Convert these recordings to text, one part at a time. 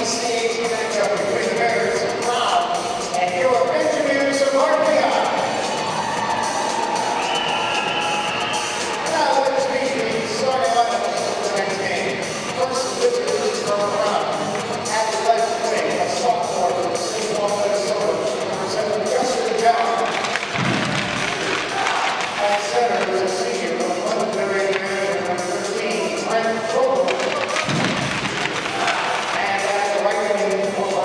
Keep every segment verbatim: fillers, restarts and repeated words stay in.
stage matchup between the members of Brown and your engineers of R P I. Now let's meet the starting lineup for tonight's game. First, visitors from Brown. At the left wing, a sophomore from Saint Paul, Minnesota, representing Justin John. At center is a senior from Londonderry, Maryland, number thirteen, Frank Kroger. And at the right wing,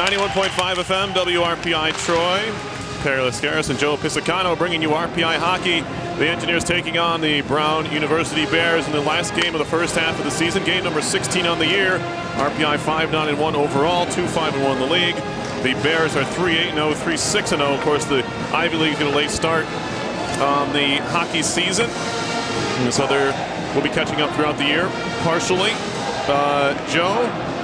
ninety-one point five F M, W R P I Troy. Perry Lascaris and Joe Pisacano bringing you R P I hockey. The Engineers taking on the Brown University Bears in the last game of the first half of the season. Game number sixteen on the year. R P I five nine and one overall, two five and one in the league. The Bears are three eight and oh, three six and oh. Of course, the Ivy League is going to late start on the hockey season. And so they're, we'll be catching up throughout the year, partially. Uh, Joe,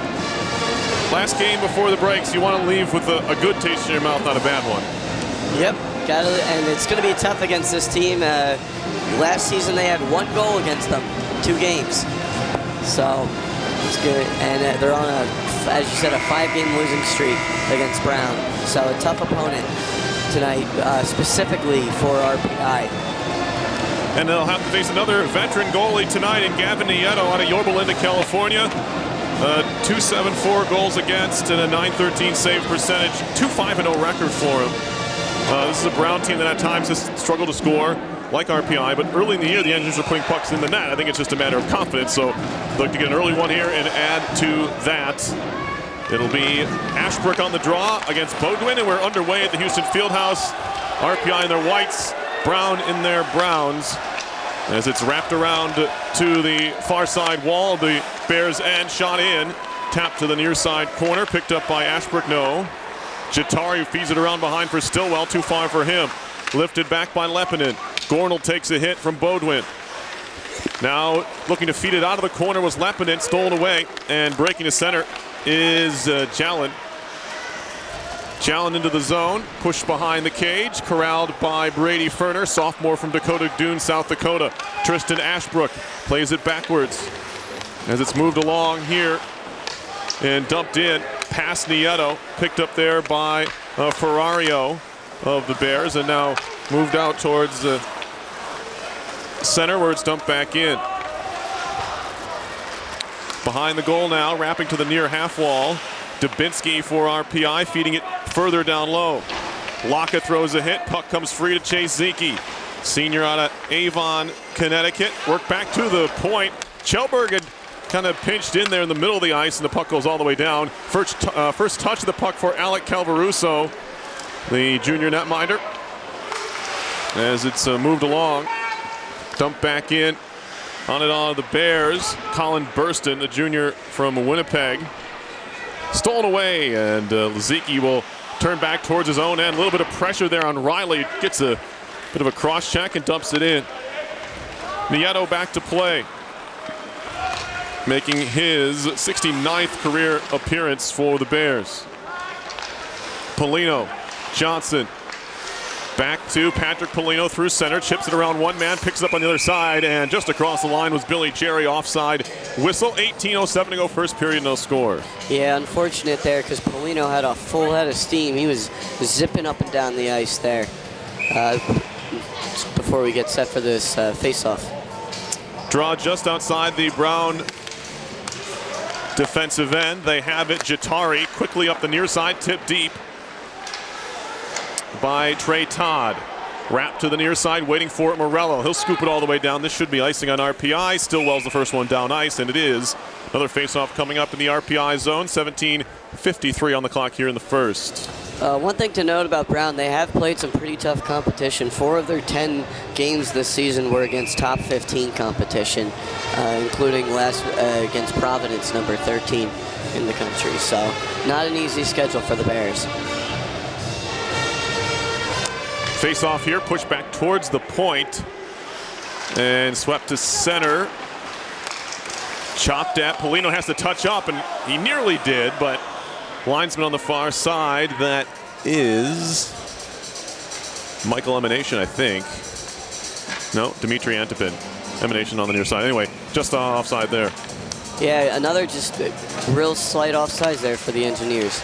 last game before the breaks, you want to leave with a, a good taste in your mouth, not a bad one. Yep, got it, and it's going to be tough against this team. Uh, last season they had one goal against them, two games. So it's good, and uh, they're on a, as you said, a five-game losing streak against Brown. So a tough opponent tonight, uh, specifically for R P I. And they'll have to face another veteran goalie tonight in Gavin Nieto out of Yorba Linda, California. Uh, two seventy-four goals against and a nine thirteen save percentage, two five and oh record for him. Uh, this is a Brown team that at times has struggled to score, like R P I, but early in the year the Engineers are putting pucks in the net. I think it's just a matter of confidence, so look to get an early one here and add to that. It'll be Ashbrook on the draw against Bodwin, and we're underway at the Houston Fieldhouse. R P I in their whites, Brown in their browns. As it's wrapped around to the far side wall, the Bears end, shot in, tapped to the near side corner, picked up by Ashbrook, no. Jatari feeds it around behind for Stillwell, too far for him. Lifted back by Lepinen. Gornell takes a hit from Bodwin. Now looking to feed it out of the corner was Lepinen, stolen away, and breaking the center is uh, Jalen. Jalen into the zone, pushed behind the cage, corralled by Brady Ferner, sophomore from Dakota Dunes, South Dakota. Tristan Ashbrook plays it backwards as it's moved along here and dumped in past Nieto, picked up there by uh, Ferrario of the Bears, and now moved out towards the center where it's dumped back in. Behind the goal now, wrapping to the near half wall. Dubinsky for R P I, feeding it further down low. Laka throws a hit, puck comes free to Chase Zeke. Senior out of Avon, Connecticut. Work back to the point. Chelberg had kind of pinched in there in the middle of the ice, and the puck goes all the way down. First, uh, first touch of the puck for Alec Calvaruso, the junior netminder. As it's uh, moved along, dumped back in. On it on the Bears, Colin Burston, the junior from Winnipeg. Stolen away, and uh, Laziki will turn back towards his own end. A little bit of pressure there on Riley. Gets a bit of a cross check and dumps it in. Nieto back to play, making his sixty-ninth career appearance for the Bears. Polino, Johnson, back to Patrick Polino through center, chips it around one man, picks it up on the other side, and just across the line was Billy Jerry, offside whistle. eighteen oh seven to go, first period, no score. Yeah, unfortunate there because Polino had a full head of steam. He was zipping up and down the ice there uh, before we get set for this uh, face-off. Draw just outside the Brown defensive end. They have it. Jatari quickly up the near side, tip deep by Trey Todd. Wrapped to the near side, waiting for it, Morello. He'll scoop it all the way down. This should be icing on R P I. Stillwell's the first one down ice, and it is. Another faceoff coming up in the R P I zone. seventeen fifty-three on the clock here in the first. Uh, one thing to note about Brown, they have played some pretty tough competition. Four of their ten games this season were against top fifteen competition, uh, including last uh, against Providence, number thirteen in the country. So not an easy schedule for the Bears. Face off here, pushed back towards the point and swept to center. Chopped at. Polino has to touch up, and he nearly did, but linesman on the far side. That is Michael Emanation, I think. No, Dimitri Antipin. Emanation on the near side. Anyway, just offside there. Yeah, another just real slight offsides there for the Engineers.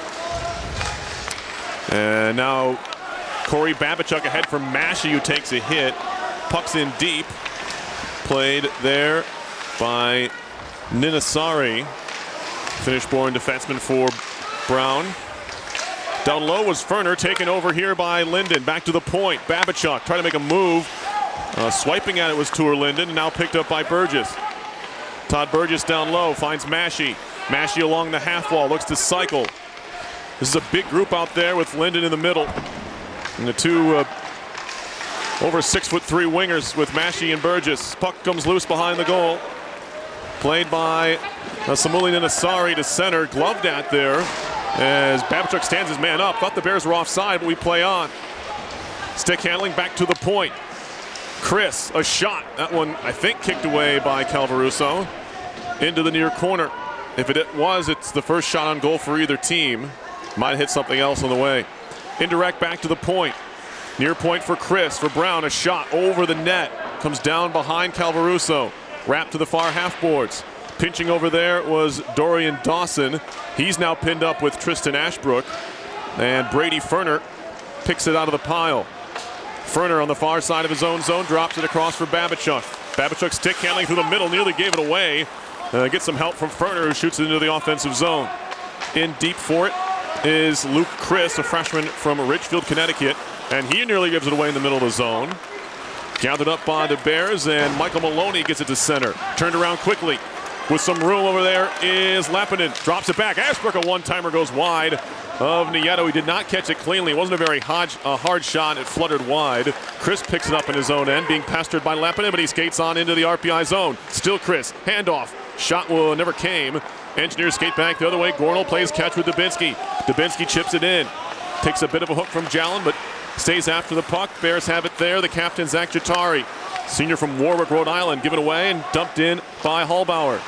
And now Corey Babichuk ahead from Mashi, who takes a hit. Puck's in deep. Played there by Ninasari. Finnish-born defenseman for Brown. Down low was Ferner, taken over here by Linden. Back to the point. Babichuk trying to make a move. Uh, swiping at it was Tour Linden, now picked up by Burgess. Todd Burgess down low, finds Mashi. Mashi along the half wall, looks to cycle. This is a big group out there with Linden in the middle. And the two uh, over six foot three wingers with Mashi and Burgess. Puck comes loose behind the goal. Played by uh, Samuli Ninasari to center, gloved at there as Babachuk stands his man up. Thought the Bears were offside, but we play on. Stick handling back to the point. Chris, a shot. That one, I think, kicked away by Calvaruso into the near corner. If it was, it's the first shot on goal for either team. Might have hit something else on the way. Indirect back to the point. Near point for Chris. For Brown, a shot over the net. Comes down behind Calvaruso. Wrapped to the far half boards. Pinching over there was Dorian Dawson. He's now pinned up with Tristan Ashbrook. And Brady Ferner picks it out of the pile. Ferner on the far side of his own zone drops it across for Babachuk. Babachuk stick handling through the middle, nearly gave it away. Uh, gets some help from Ferner, who shoots it into the offensive zone. In deep for it is Luke Chris, a freshman from Ridgefield, Connecticut. And he nearly gives it away in the middle of the zone. Gathered up by the Bears, and Michael Maloney gets it to center. Turned around quickly. With some room over there is Lappinen. Drops it back. Ashbrook, a one-timer, goes wide of Nieto. He did not catch it cleanly. It wasn't a very hard, uh, hard shot. It fluttered wide. Chris picks it up in his own end, being pestered by Lappinen, but he skates on into the R P I zone. Still Chris. Handoff. Shot will never came. Engineers skate back the other way. Gornell plays catch with Dubinsky. Dubinsky chips it in. Takes a bit of a hook from Jalen, but stays after the puck. Bears have it there. The captain, Zach Jatari, senior from Warwick, Rhode Island, given away and dumped in by Hallbauer.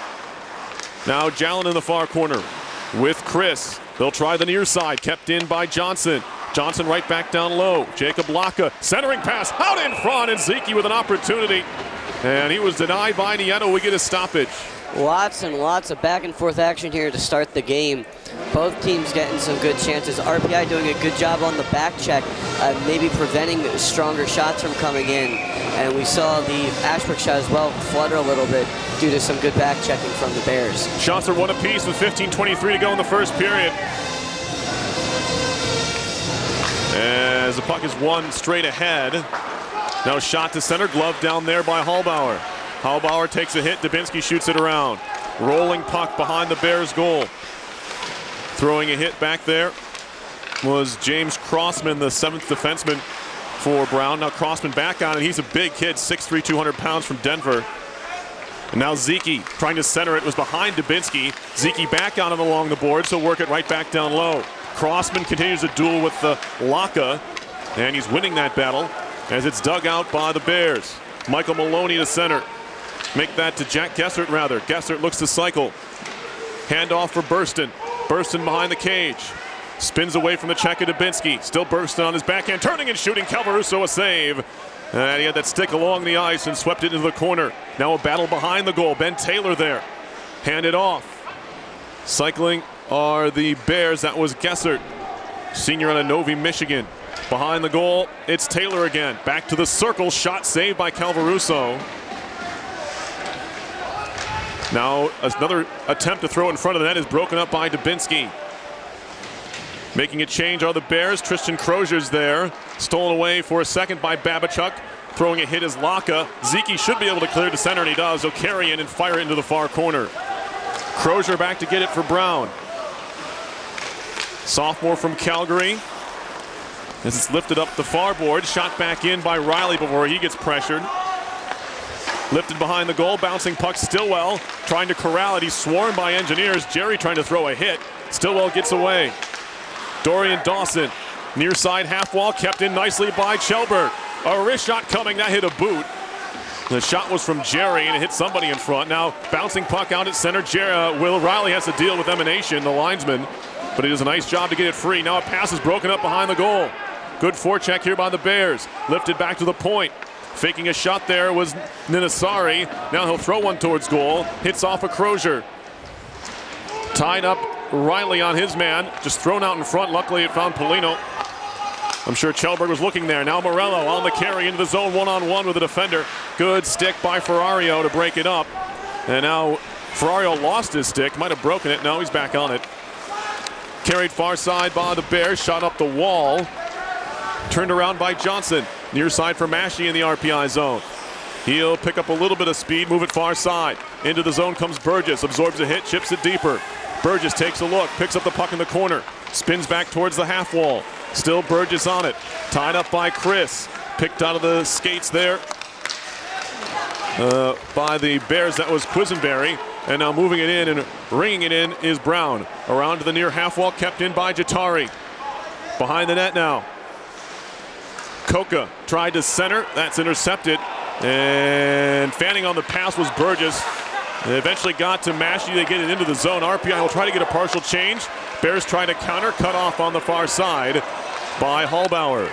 Now Jalen in the far corner with Chris. They'll try the near side, kept in by Johnson. Johnson right back down low. Jacob Laka, centering pass out in front, and Zeke with an opportunity. And he was denied by Nieto. We get a stoppage. Lots and lots of back and forth action here to start the game. Both teams getting some good chances. R P I doing a good job on the back check, uh, maybe preventing stronger shots from coming in. And we saw the Ashbrook shot as well flutter a little bit due to some good back checking from the Bears. Shots are one apiece with fifteen twenty-three to go in the first period. As the puck is one straight ahead. Now shot to center, glove down there by Hallbauer. Hallbauer takes a hit, Dubinsky shoots it around. Rolling puck behind the Bears goal. Throwing a hit back there was James Crossman, the seventh defenseman for Brown. Now Crossman back on it. He's a big kid, six three, two hundred pounds from Denver. And now Zeke trying to center it, was behind Dubinsky. Zeke back on it along the board, so work it right back down low. Crossman continues to duel with the Laka, and he's winning that battle as it's dug out by the Bears. Michael Maloney to center. Make that to Jack Gessert, rather. Gessert looks to cycle. Handoff for Burston. Burston behind the cage. Spins away from the check of Dubinsky. Still Burston on his backhand, turning and shooting. Calvaruso a save. And he had that stick along the ice and swept it into the corner. Now a battle behind the goal. Ben Taylor there. Handed off. Cycling are the Bears. That was Gessert, senior out of Novi, Michigan. Behind the goal, it's Taylor again. Back to the circle. Shot saved by Calvaruso. Now another attempt to throw in front of the net is broken up by Dubinsky. Making a change are the Bears. Tristan Crozier's there. Stolen away for a second by Babachuk. Throwing a hit is Laka. Zeke should be able to clear to center, and he does. He'll carry in and fire it into the far corner. Crozier back to get it for Brown. Sophomore from Calgary. As it's lifted up the far board. Shot back in by Riley before he gets pressured. Lifted behind the goal, bouncing puck. Stillwell trying to corral it. He's swarmed by Engineers. Jerry trying to throw a hit. Stillwell gets away. Dorian Dawson, near side half wall, kept in nicely by Chelberg. A wrist shot coming, that hit a boot. The shot was from Jerry and it hit somebody in front. Now bouncing puck out at center. Jerry, uh, Will Riley has to deal with Emanation, the linesman, but he does a nice job to get it free. Now a pass is broken up behind the goal. Good forecheck here by the Bears. Lifted back to the point. Faking a shot there was Ninasari. Now he'll throw one towards goal. Hits off a Crozier. Tied up Riley on his man. Just thrown out in front. Luckily it found Polino. I'm sure Chelberg was looking there. Now Morello on the carry into the zone one-on-one with the defender. Good stick by Ferrario to break it up. And now Ferrario lost his stick. Might have broken it. No, he's back on it. Carried far side by the Bears. Shot up the wall. Turned around by Johnson. Near side for Mashi in the R P I zone. He'll pick up a little bit of speed, move it far side. Into the zone comes Burgess, absorbs a hit, chips it deeper. Burgess takes a look, picks up the puck in the corner. Spins back towards the half wall. Still Burgess on it. Tied up by Chris. Picked out of the skates there uh, by the Bears. That was Quisenberry. And now moving it in and ringing it in is Brown. Around to the near half wall, kept in by Jatari. Behind the net now. Coca tried to center. That's intercepted. And fanning on the pass was Burgess. They eventually got to Massey. They get it into the zone. R P I will try to get a partial change. Bears trying to counter. Cut off on the far side by Hallbauer.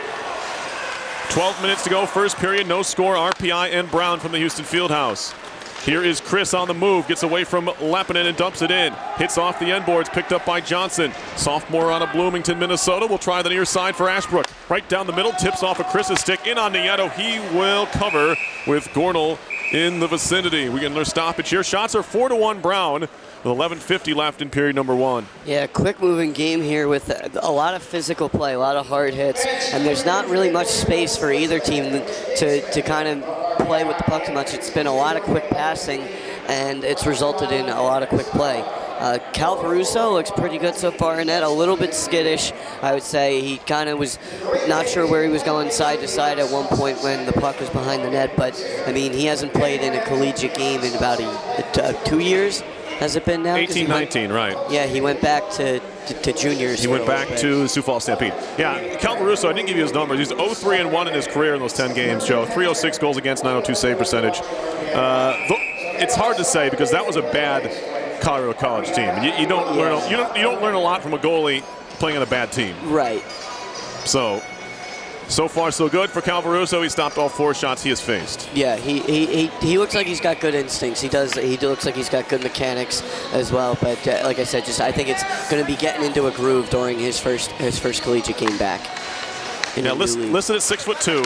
twelve minutes to go. First period. No score. R P I and Brown from the Houston Fieldhouse. Here is Chris on the move. Gets away from Lappinen and dumps it in. Hits off the end boards. Picked up by Johnson. Sophomore out of Bloomington, Minnesota. Will try the near side for Ashbrook. Right down the middle. Tips off of Chris's stick. In on Nieto. He will cover with Gornall in the vicinity. We get another stoppage here. Shots are four to one Brown with eleven fifty left in period number one. Yeah, quick moving game here with a lot of physical play, a lot of hard hits, and there's not really much space for either team to, to kind of play with the puck too much. It's been a lot of quick passing, and it's resulted in a lot of quick play. Uh, Cal Caruso looks pretty good so far in net, a little bit skittish, I would say. He kind of was not sure where he was going side to side at one point when the puck was behind the net, but I mean, he hasn't played in a collegiate game in about a, uh, two years, has it been now? eighteen nineteen, right. Yeah, he went back to, to, to juniors. He went back to the Sioux Falls Stampede. Yeah, Cal Caruso, I didn't give you his numbers. He's oh three and one in his career in those ten games, Joe. three oh six goals against, nine oh two save percentage. Uh, it's hard to say because that was a bad Colorado College team. You, you don't yeah. learn a, you don't you don't learn a lot from a goalie playing on a bad team. Right. So, so far so good for Cal Caruso. He stopped all four shots he has faced. Yeah, he he, he, he looks like he's got good instincts. He does. He looks like he's got good mechanics as well. But uh, like I said, just I think it's going to be getting into a groove during his first his first collegiate game back. Now listen, listen at six foot two,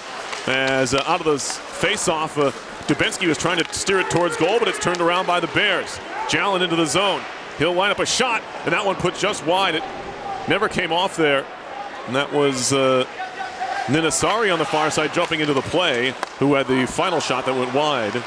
as uh, out of the face-off, uh, Dubinsky was trying to steer it towards goal, but it's turned around by the Bears. Jalen into the zone. He'll line up a shot, and that one put just wide. It never came off there, and that was uh, Ninasari on the far side jumping into the play, who had the final shot that went wide.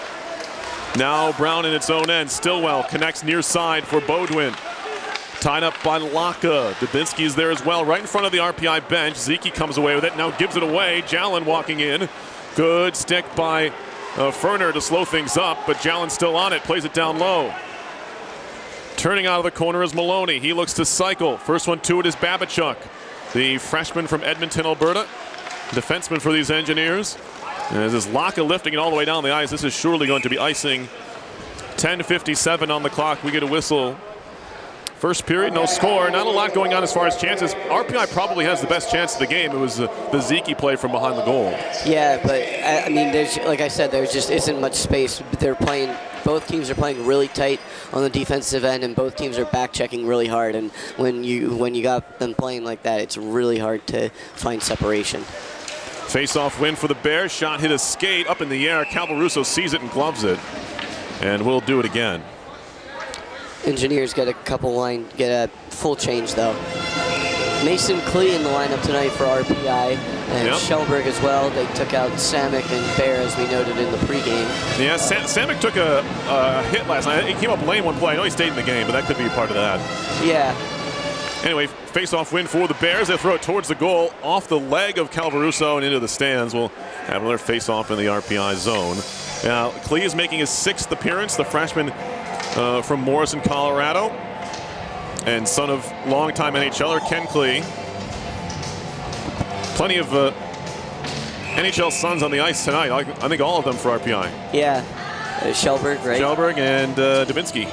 Now Brown in its own end. Stillwell connects near side for Beaudoin. Tied up by Laka. Dubinsky is there as well, right in front of the R P I bench. Zeke comes away with it, now gives it away. Jalen walking in. Good stick by uh, Ferner to slow things up, but Jalen's still on it, plays it down low. Turning out of the corner is Maloney. He looks to cycle. First one to it is Babichuk, the freshman from Edmonton, Alberta. Defenseman for these Engineers. And as this Laka lifting it all the way down the ice, this is surely going to be icing. ten fifty-seven on the clock. We get a whistle. First period, no score. Not a lot going on as far as chances. R P I probably has the best chance of the game. It was uh, the Zeke play from behind the goal. Yeah, but I mean, there's like I said, there just isn't much space. They're playing. Both teams are playing really tight on the defensive end, and both teams are back checking really hard. And when you when you got them playing like that, it's really hard to find separation. Face-off win for the Bears. Shot hit a skate up in the air. Cal Caruso sees it and gloves it, and we'll do it again. Engineers get a couple line, get a full change though. Mason Klee in the lineup tonight for R P I, and yep. Shellberg as well. They took out Samick and Bear, as we noted in the pregame. Yeah, Sam Samick took a, a hit last night. He came up lane one play. I know he stayed in the game, but that could be a part of that. Yeah. Anyway, face-off win for the Bears. They throw it towards the goal, off the leg of Cal Caruso and into the stands. We'll have another face-off in the R P I zone. Now, Klee is making his sixth appearance, the freshman uh, from Morrison, Colorado, and son of longtime NHLer Ken Klee. Plenty of uh, N H L sons on the ice tonight. I, I think all of them for R P I. Yeah, uh, Shellberg, right? Shellberg and uh, Dubinsky.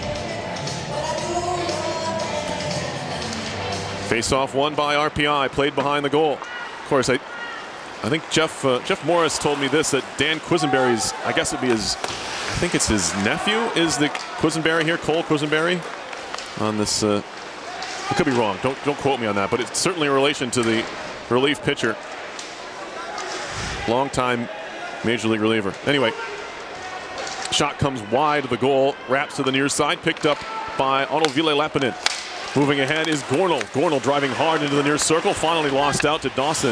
Face-off won by R P I, played behind the goal. Of course, I, I think Jeff uh, Jeff Morris told me this, that Dan Quisenberry's, I guess it'd be his, I think it's his nephew is the Quisenberry here, Cole Quisenberry, on this. Uh, I could be wrong. Don't don't quote me on that, but it's certainly in relation to the relief pitcher, longtime major league reliever. Anyway, shot comes wide of the goal, wraps to the near side, picked up by Otto Ville Lappinen. Moving ahead is Gornall. Gornall driving hard into the near circle, finally lost out to Dawson.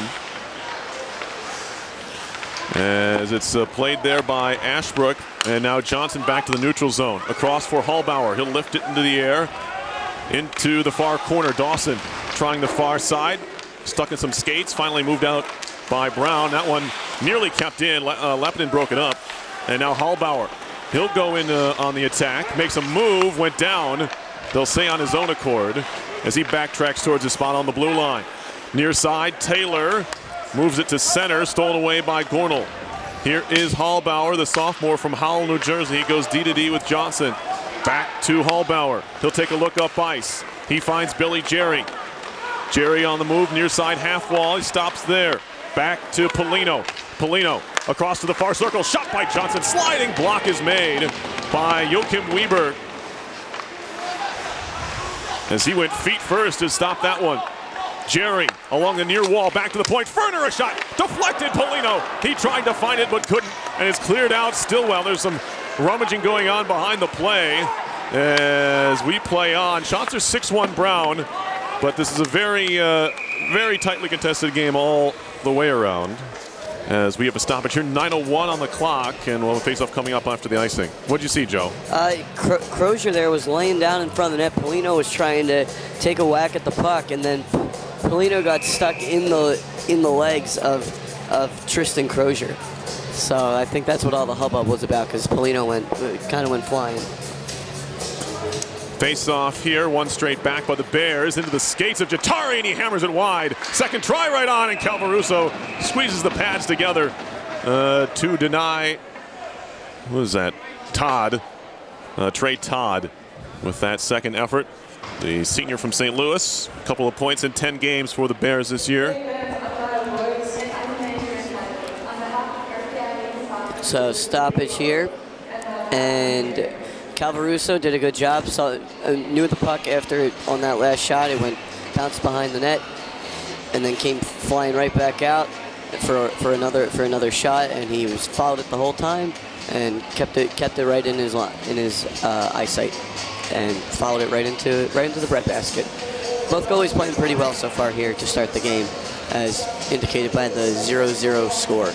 As it's uh, played there by Ashbrook, and now Johnson back to the neutral zone. Across for Hallbauer. He'll lift it into the air. into the far corner. Dawson trying the far side, stuck in some skates, finally moved out by Brown. That one nearly kept in. Le uh, Lepinen broke it up. And now Hallbauer, he'll go in uh, on the attack, makes a move, went down. They'll say on his own accord as he backtracks towards his spot on the blue line. Near side, Taylor moves it to center, stolen away by Gornell. Here is Hallbauer, the sophomore from Howell, New Jersey. He goes D to D with Johnson. Back to Hallbauer. He'll take a look up ice. He finds Billy Jerry. Jerry on the move, near side half wall. He stops there. Back to Polino. Polino across to the far circle. Shot by Johnson. Sliding block is made by Joachim Weber, as he went feet first to stop that one. Jerry along the near wall, back to the point. Ferner a shot, deflected. Polino, he tried to find it but couldn't, and it's cleared out. Stillwell, there's some rummaging going on behind the play as we play on. Shots are six one Brown, but this is a very, uh, very tightly contested game all the way around, as we have a stoppage here. Nine oh one on the clock, and we'll have a face-off coming up after the icing. What'd you see, Joe? Uh, Cro Crozier there was laying down in front of the net. Polino was trying to take a whack at the puck, and then Polino got stuck in the in the legs of of Tristan Crozier. So I think that's what all the hubbub was about, because Polino went kind of went flying. Face-off here, one straight back by the Bears into the skates of Jatari, and he hammers it wide. Second try right on, and Calvaruso squeezes the pads together uh, to deny, what is that, Todd, uh, Trey Todd with that second effort. The senior from Saint Louis, a couple of points in ten games for the Bears this year. So stoppage here, and Calvaruso did a good job. Saw, uh, knew the puck after on that last shot. It went bounced behind the net, and then came flying right back out for for another for another shot. And he was followed it the whole time and kept it kept it right in his line, in his uh, eyesight, and followed it right into right into the breadbasket. Both goalies playing pretty well so far here to start the game, as indicated by the zero zero score.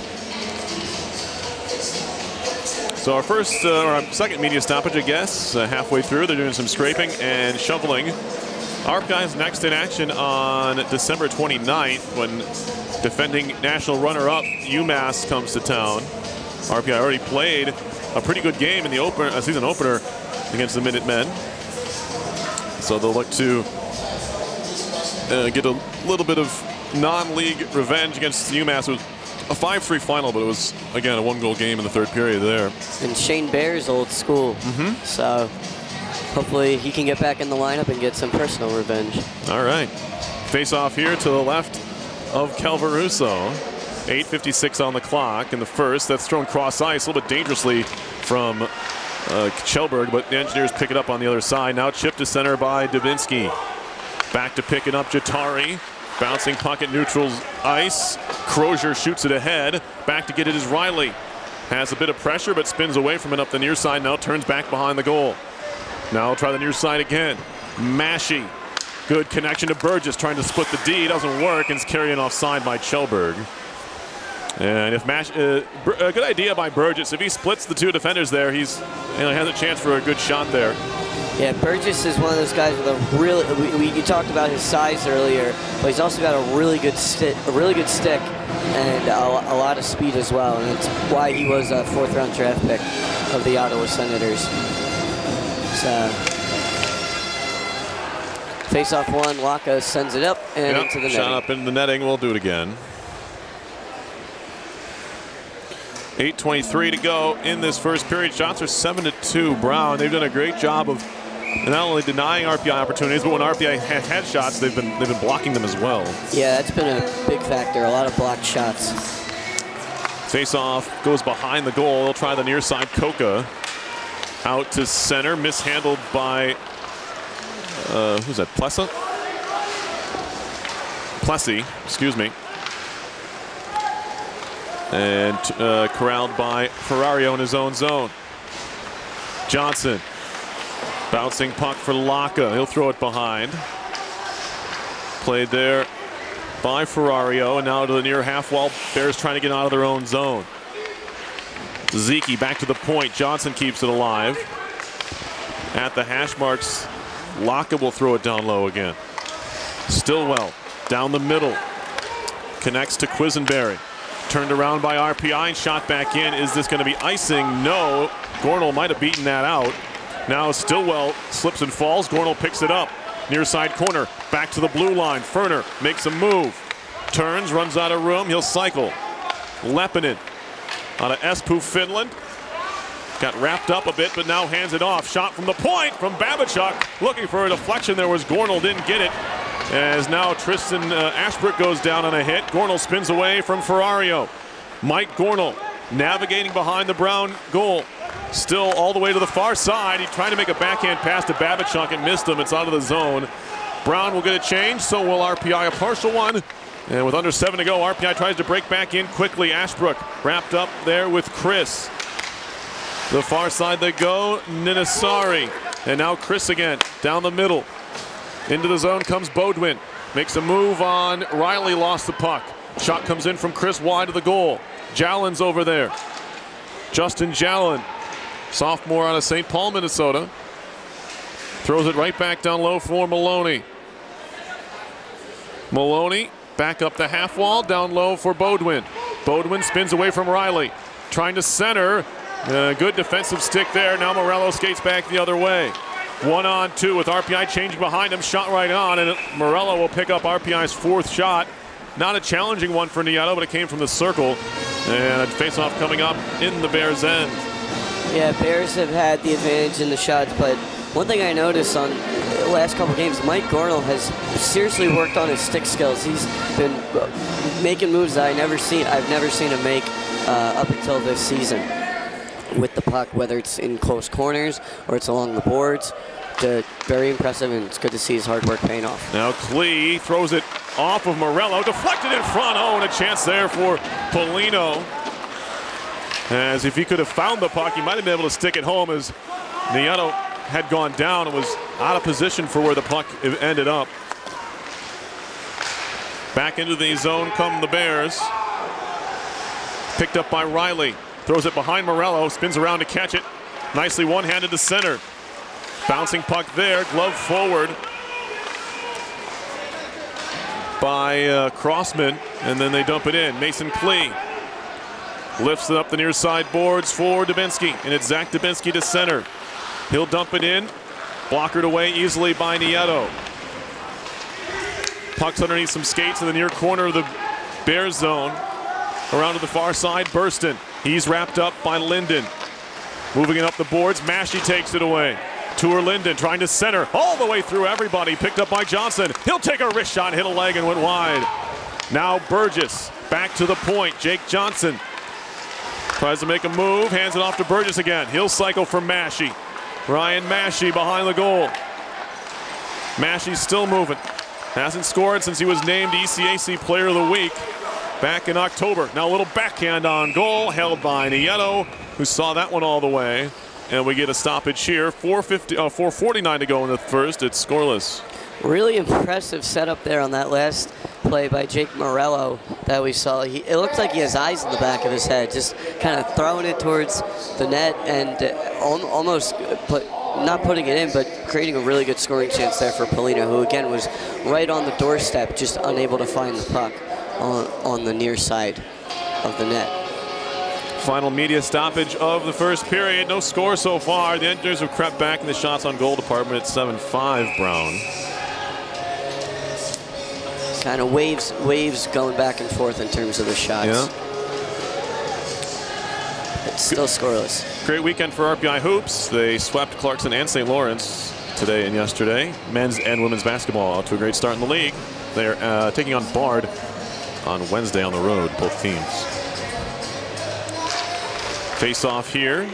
So our first, uh, or our second media stoppage, I guess, uh, halfway through. They're doing some scraping and shoveling. R P I is next in action on December twenty-ninth when defending national runner-up UMass comes to town. R P I already played a pretty good game in the opener, uh, season opener against the Minutemen. So they'll look to uh, get a little bit of non-league revenge against UMass. It was a five three final, but it was, again, a one-goal game in the third period there. And Shane Bear's old school. Mm-hmm. So hopefully he can get back in the lineup and get some personal revenge. All right. Face-off here to the left of Calvaruso. eight fifty-six on the clock in the first. That's thrown cross ice a little bit dangerously from uh, Kjellberg, but the Engineers pick it up on the other side. Now chipped to center by Dubinsky. Back to pick it up, Jatari. Bouncing puck at neutral ice. Crozier shoots it ahead. Back to get it is Riley. Has a bit of pressure, but spins away from it up the near side. Now turns back behind the goal. Now I'll try the near side again. Massey. Good connection to Burgess, trying to split the D. Doesn't work, and it's carried offside by Kjellberg. And if Mash, uh, a good idea by Burgess. If he splits the two defenders there, he's, you know, has a chance for a good shot there. Yeah, Burgess is one of those guys with a really. We, we, you talked about his size earlier, but he's also got a really good stick, a really good stick, and a, a lot of speed as well. And that's why he was a fourth-round draft pick of the Ottawa Senators. So, face-off one, Laka sends it up and yep, into the net. Shot up in the netting. We'll do it again. eight twenty-three to go in this first period. Shots are seven to two Brown. They've done a great job of not only denying R P I opportunities, but when R P I have had shots, they've been they've been blocking them as well. Yeah, that's been a big factor. A lot of blocked shots. Face-off goes behind the goal. They'll try the near side. Coca out to center, mishandled by uh, who's that? Plessa? Plessy, excuse me. And uh, corralled by Ferrario in his own zone. Johnson, bouncing puck for Laka. He'll throw it behind. Played there by Ferrario, and now to the near half wall. Bears trying to get out of their own zone. Zeke back to the point. Johnson keeps it alive. At the hash marks Locke will throw it down low again. Stillwell down the middle. Connects to Quisenberry. Turned around by R P I and shot back in. Is this going to be icing? No. Gornall might have beaten that out. Now Stillwell slips and falls. Gornall picks it up. Near side corner. Back to the blue line. Ferner makes a move. Turns, runs out of room. He'll cycle. Lepinen out of Espoo, Finland. Got wrapped up a bit, but now hands it off. Shot from the point from Babachuk. Looking for a deflection. There was Gornall, didn't get it. As now Tristan uh, Ashbrook goes down on a hit. Gornall spins away from Ferrario. Mike Gornall navigating behind the Brown goal. Still all the way to the far side. He's trying to make a backhand pass to Babachuk and missed him. It's out of the zone. Brown will get a change, so will R P I, a partial one. And with under seven to go, R P I tries to break back in quickly. Ashbrook wrapped up there with Chris. The far side they go, Ninasari. And now Chris again, down the middle. Into the zone comes Bodwin. Makes a move on Riley, lost the puck. Shot comes in from Chris wide of the goal. Jallin's over there. Justin Jallin, sophomore out of Saint Paul, Minnesota. Throws it right back down low for Maloney. Maloney back up the half wall, down low for Bodwin. Bodwin spins away from Riley. Trying to center. Uh, good defensive stick there. Now Morello skates back the other way. One on two with R P I changing behind him. Shot right on, and Morello will pick up R P I's fourth shot. Not a challenging one for Nieto, but it came from the circle. And a face-off coming up in the Bears' end. Yeah, Bears have had the advantage in the shots, but one thing I noticed on the last couple games, Mike Gornall has seriously worked on his stick skills. He's been making moves that I never seen. I've never seen him make uh, up until this season with the puck, whether it's in close corners or it's along the boards. Uh, very impressive, and it's good to see his hard work paying off. Now Klee throws it off of Morello, deflected in front. Oh, and a chance there for Polino. As if he could have found the puck, he might have been able to stick it home, as Nieto had gone down and was out of position for where the puck ended up. Back into the zone come the Bears. Picked up by Riley. Throws it behind Morello, spins around to catch it. Nicely one-handed to center. Bouncing puck there, glove forward by uh, Crossman, and then they dump it in. Mason Klee lifts it up the near side boards for Dubinsky, and it's Zach Dubinsky to center. He'll dump it in, blockered away easily by Nieto. Puck's underneath some skates in the near corner of the Bears zone. Around to the far side, Burston. He's wrapped up by Linden. Moving it up the boards, Massey takes it away. Tour Linden trying to center all the way through everybody. Picked up by Johnson. He'll take a wrist shot, hit a leg, and went wide. Now Burgess back to the point. Jake Johnson tries to make a move, hands it off to Burgess again. He'll cycle for Massey. Ryan Massey behind the goal. Massey's still moving. Hasn't scored since he was named E C A C Player of the Week back in October. Now a little backhand on goal, held by Nieto, who saw that one all the way. And we get a stoppage here. four forty-nine to go in the first. It's scoreless. Really impressive setup there on that last play by Jake Morello that we saw. He, it looks like he has eyes in the back of his head, just kind of throwing it towards the net and uh, almost put, not putting it in, but creating a really good scoring chance there for Polino, who again was right on the doorstep, just unable to find the puck on, on the near side of the net. Final media stoppage of the first period. No score so far. The Engineers have crept back in the shots on goal department at seven five, Brown. Kind of waves waves going back and forth in terms of the shots. Yeah. It's still scoreless. Great weekend for R P I Hoops. They swept Clarkson and Saint Lawrence today and yesterday. Men's and women's basketball out to a great start in the league. They're uh, taking on Bard on Wednesday on the road, both teams. Face off here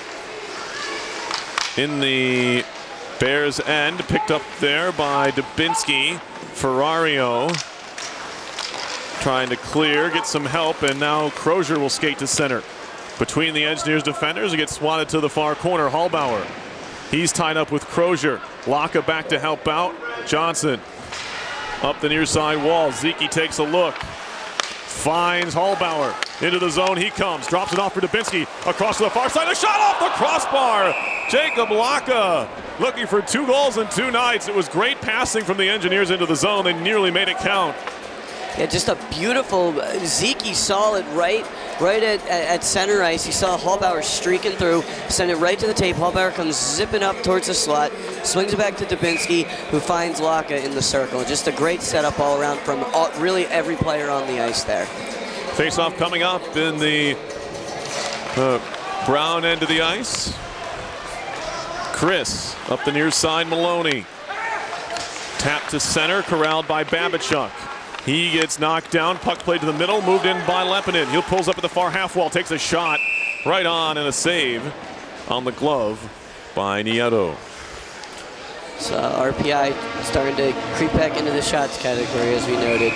in the Bears end, picked up there by Dubinsky. Ferrario trying to clear, get some help, and now Crozier will skate to center. Between the Engineers defenders, it gets swatted to the far corner. Hallbauer, he's tied up with Crozier. Laka back to help out. Johnson up the near side wall. Zeke takes a look, finds Hallbauer. Into the zone he comes. Drops it off for Dubinsky. Across to the far side. A shot off the crossbar. Jacob Laka looking for two goals in two nights. It was great passing from the Engineers into the zone. They nearly made it count. Yeah, just a beautiful, Zeke, he saw it right, right at, at center ice. He saw Hallbauer streaking through, sent it right to the tape. Hallbauer comes zipping up towards the slot, swings it back to Dubinsky, who finds Laka in the circle. Just a great setup all around from all, really every player on the ice there. Face-off coming up in the uh, Brown end of the ice. Chris up the near side, Maloney. Tap to center, corralled by Babachuk. He gets knocked down, puck played to the middle, moved in by Lepinin. He pulls up at the far half wall, takes a shot right on, and a save on the glove by Nieto. So R P I starting to creep back into the shots category, as we noted.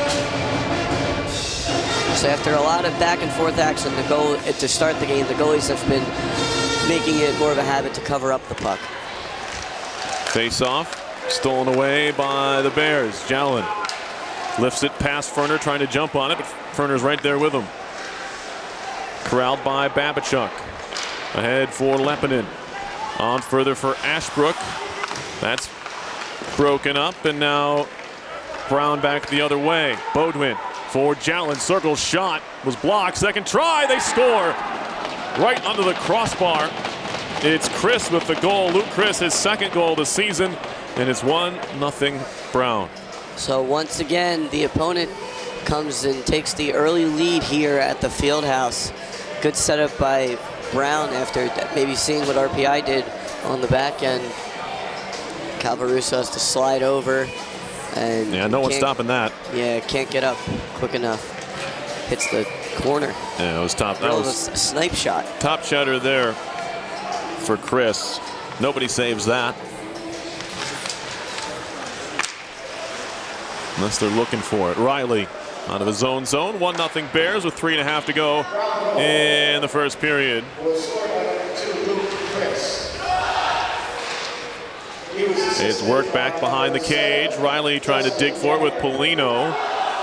So after a lot of back and forth action, the goal to start the game, the goalies have been making it more of a habit to cover up the puck. Face off, stolen away by the Bears. Jalen lifts it past Ferner, trying to jump on it, but Ferner's right there with him. Corralled by Babachuk. Ahead for Lepinin. On further for Ashbrook. That's broken up, and now Brown back the other way. Bodwin for Jalen. Circle shot was blocked. Second try, they score. Right under the crossbar. It's Chris with the goal. Luke Chris, his second goal this season, and it's one nothing Brown. So once again, the opponent comes and takes the early lead here at the Fieldhouse. Good setup by Brown after maybe seeing what R P I did on the back end. Calvaruso has to slide over. And yeah, no one's stopping that. Yeah, can't get up quick enough. Hits the corner. Yeah, it was top. That was a snipe shot. Top shutter there for Chris. Nobody saves that. Unless they're looking for it. Riley out of his own zone. one nothing Bears with three and a half to go in the first period. It's worked back behind the cage. Riley trying to dig for it with Polino.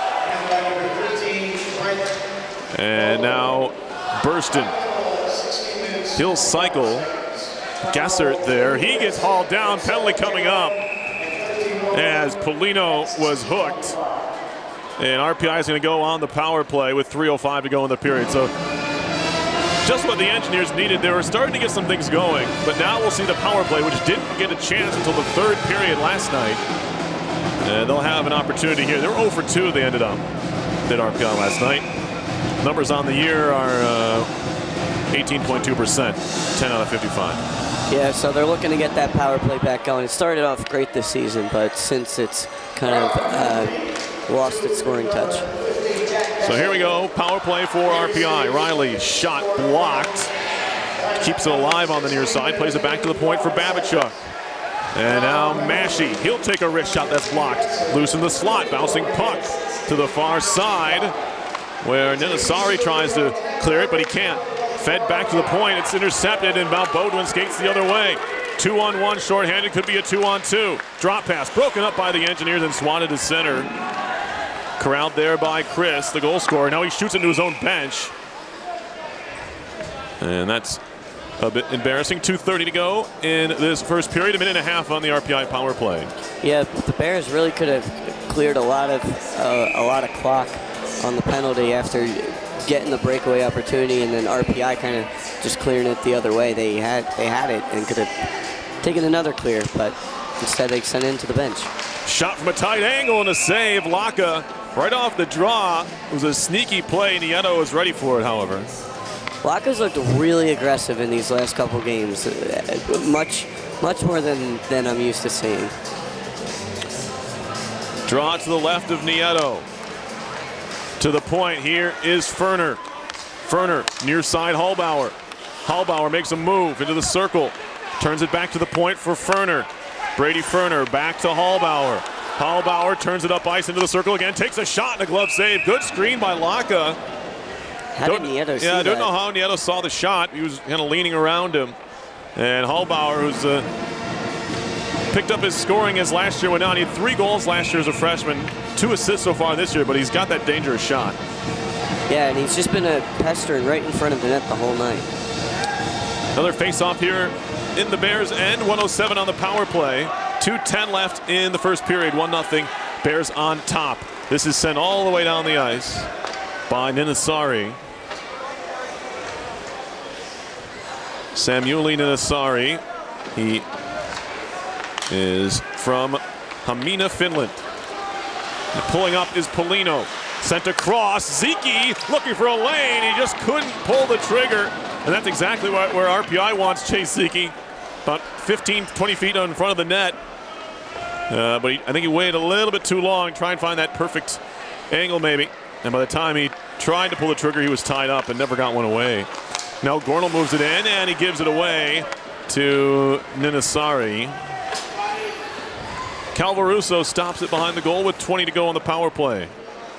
And now Burston. He'll cycle. Gessert there. He gets hauled down. Penalty coming up as Polino was hooked. And R P I is going to go on the power play with three oh five to go in the period. So just what the Engineers needed. They were starting to get some things going, but now we'll see the power play, which didn't get a chance until the third period last night. And they'll have an opportunity here. They were oh for two, they ended up, did R P I last night. Numbers on the year are uh, eighteen point two percent, ten out of fifty-five. Yeah, so they're looking to get that power play back going. It started off great this season, but since it's kind of uh, lost its scoring touch. So here we go, power play for R P I. Riley, shot blocked. Keeps it alive on the near side, plays it back to the point for Babachuk. And now Massey, he'll take a wrist shot that's blocked. Loose in the slot, bouncing puck to the far side, where Ninasari tries to clear it, but he can't. Fed back to the point, it's intercepted, and Val Bodwin skates the other way. Two on one, shorthanded, could be a two on two. Drop pass, broken up by the Engineers and swatted to center. Corralled there by Chris, the goal scorer. Now he shoots into his own bench. And that's a bit embarrassing. two thirty to go in this first period, a minute and a half on the R P I power play. Yeah, the Bears really could have cleared a lot of uh, a lot of clock on the penalty after getting the breakaway opportunity, and then R P I kind of just clearing it the other way. They had they had it and could have taken another clear, but instead they sent it into the bench. Shot from a tight angle and a save. Laka right off the draw. It was a sneaky play. Nieto was ready for it, however. Laka's looked really aggressive in these last couple games, much much more than, than I'm used to seeing. Draw to the left of Nieto. To the point here is Ferner. Ferner near side Hallbauer. Hallbauer makes a move into the circle. Turns it back to the point for Ferner. Brady Ferner back to Hallbauer. Hallbauer turns it up ice into the circle again. Takes a shot and a glove save. Good screen by Laka. How did Nieto see Yeah, I don't that? know how Nieto saw the shot. He was kind of leaning around him. And Hallbauer, who's uh, picked up his scoring as last year went on. He had three goals last year as a freshman, two assists so far this year, but he's got that dangerous shot. Yeah, and he's just been a pestering right in front of the net the whole night. Another face-off here in the Bears end. one oh seven on the power play. two ten left in the first period. one nothing. Bears on top. This is sent all the way down the ice by Ninasari. Samueli Ninasari. He is from Hamina, Finland. And pulling up is Polino. Sent across. Ziki looking for a lane. He just couldn't pull the trigger. And that's exactly where, where R P I wants Chase Ziki. About fifteen, twenty feet in front of the net. Uh, but he, I think he waited a little bit too long, try and find that perfect angle maybe. And by the time he tried to pull the trigger, he was tied up and never got one away. Now Gornell moves it in and he gives it away to Ninasari. Calvaruso stops it behind the goal with twenty to go on the power play.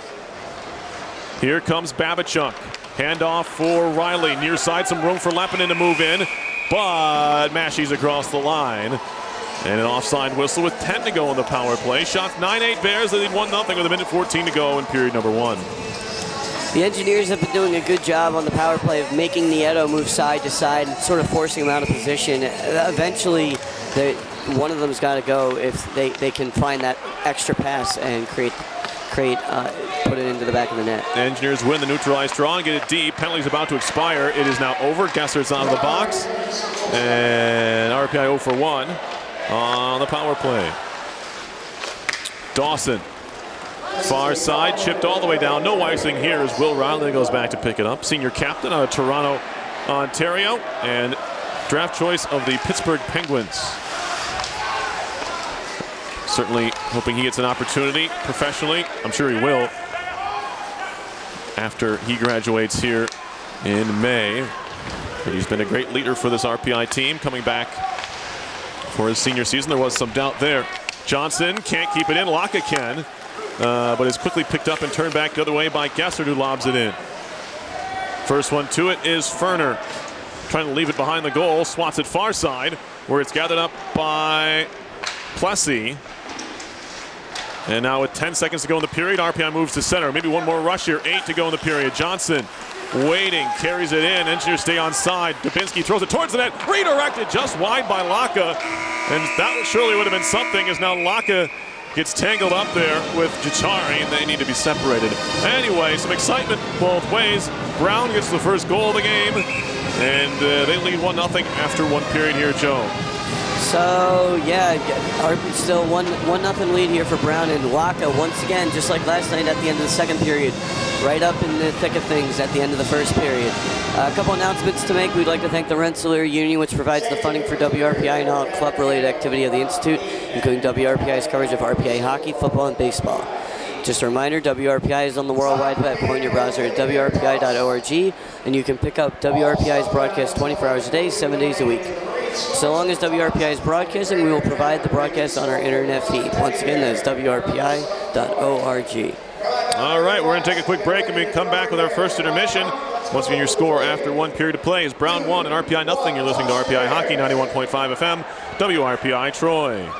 Here comes Babachuk. Handoff for Riley. Near side, some room for Lepinen to move in, but Massey's across the line. And an offside whistle with ten to go on the power play. Shots nine eight Bears. They lead one nothing with a minute fourteen to go in period number one. The Engineers have been doing a good job on the power play of making Nieto move side to side and sort of forcing him out of position. Eventually, one of them's got to go if they, they can find that extra pass and create, create uh, put it into the back of the net. Engineers win the neutralized draw and get it deep. Penalty's about to expire. It is now over. Gesser's out of the box. And R P I oh for one on the power play. Dawson. Far side, chipped all the way down. No icing here as Will Riley goes back to pick it up. Senior captain out of Toronto, Ontario, and draft choice of the Pittsburgh Penguins. Certainly hoping he gets an opportunity professionally. I'm sure he will after he graduates here in May. But he's been a great leader for this R P I team coming back for his senior season. There was some doubt there. Johnson can't keep it in. Laka can. Uh, but is quickly picked up and turned back the other way by Gesser, who lobs it in. First one to it is Ferner. Trying to leave it behind the goal. Swats it far side, where it's gathered up by Plessy. And now with ten seconds to go in the period, R P I moves to center. Maybe one more rush here. Eight to go in the period. Johnson waiting, carries it in. Engineers stay on side. Dubinsky throws it towards the net. Redirected just wide by Laka. And that surely would have been something, as now Laka gets tangled up there with Jachari, and they need to be separated. Anyway, some excitement both ways. Brown gets the first goal of the game, and uh, they lead one nothing after one period here, Joe. So, yeah, still one one nothing lead here for Brown, and Laka, once again, just like last night at the end of the second period, right up in the thick of things at the end of the first period. Uh, a couple announcements to make. We'd like to thank the Rensselaer Union, which provides the funding for W R P I and all club-related activity of the Institute, including W R P I's coverage of R P I hockey, football, and baseball. Just a reminder, W R P I is on the World Wide Web. Point your browser at W R P I dot org, and you can pick up W R P I's broadcast twenty-four hours a day, seven days a week. So long as W R P I is broadcasting, we will provide the broadcast on our internet feed. Once again, that's W R P I dot org. All right, we're going to take a quick break and we come back with our first intermission. Once again, your score after one period of play is Brown one and R P I nothing. You're listening to R P I Hockey, ninety-one point five F M, W R P I Troy.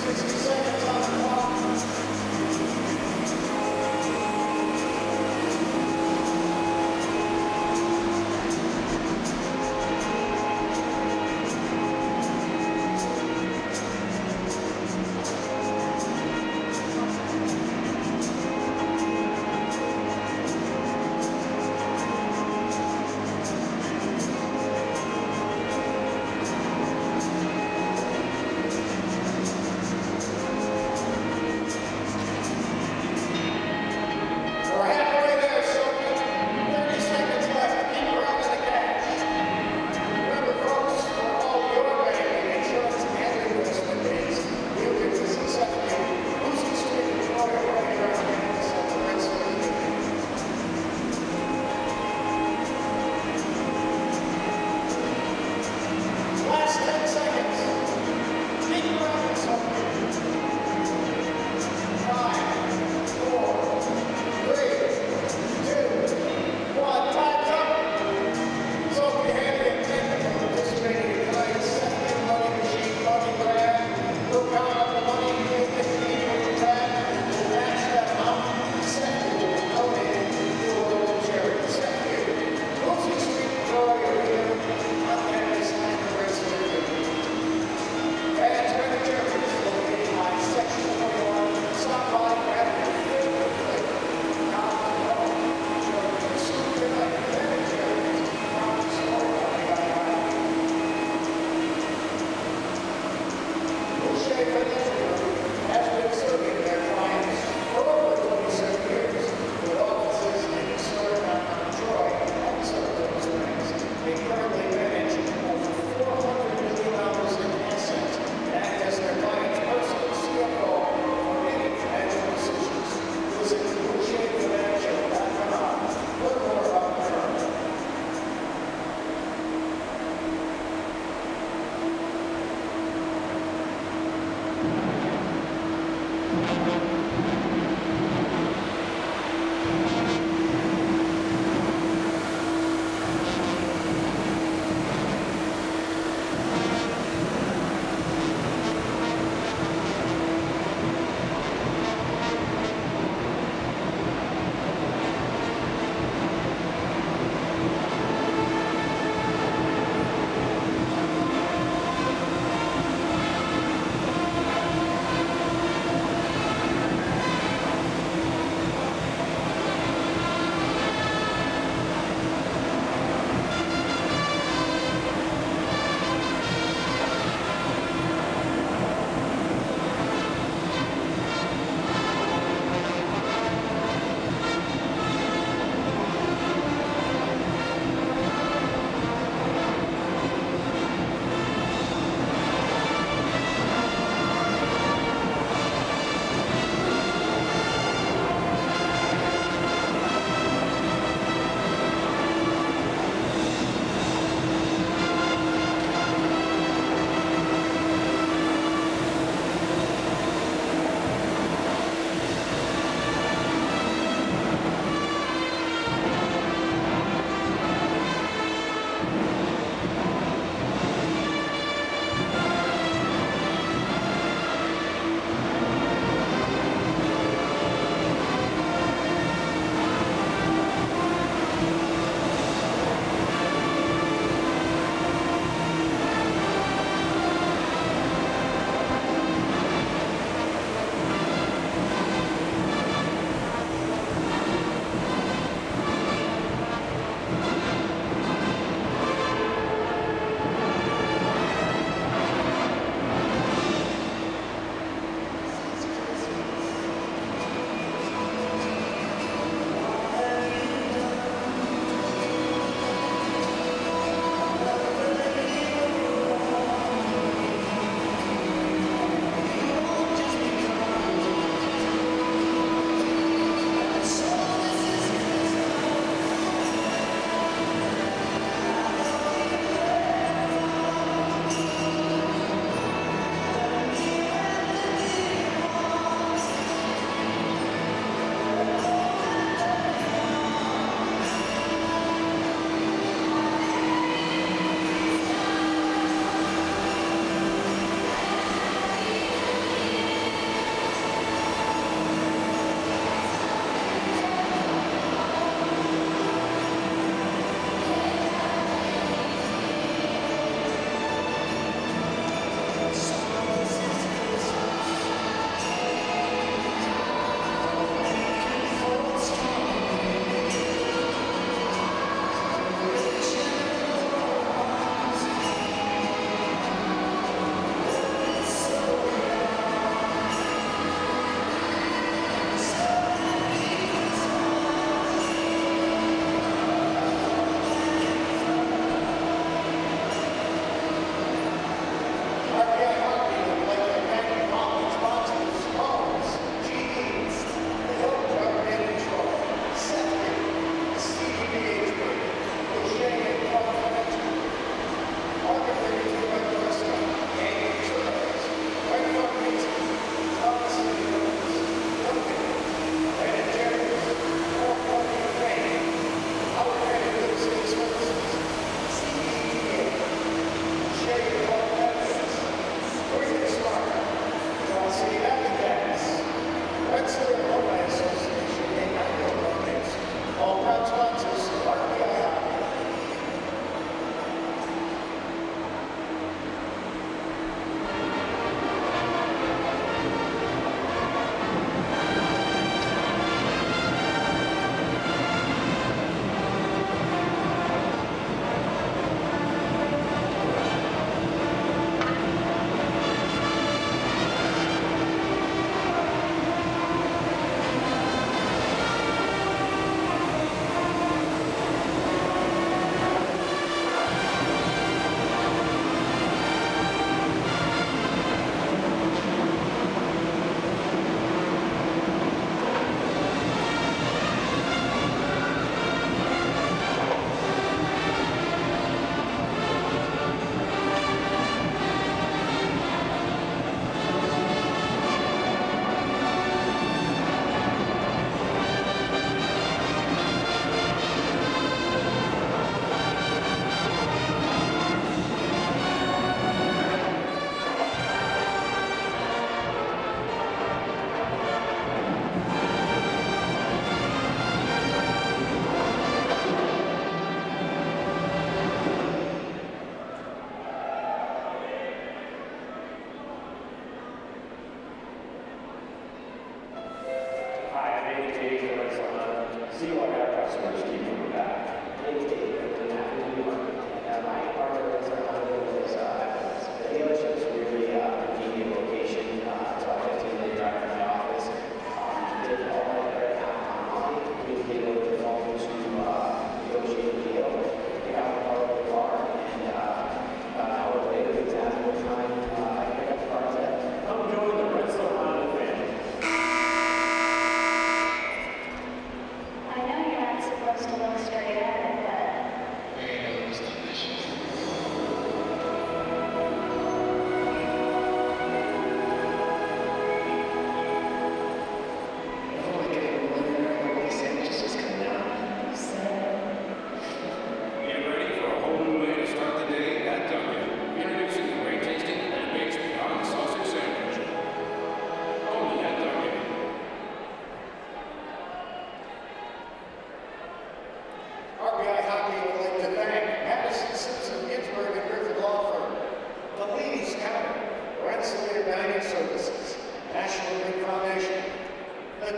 sixty seconds on the clock.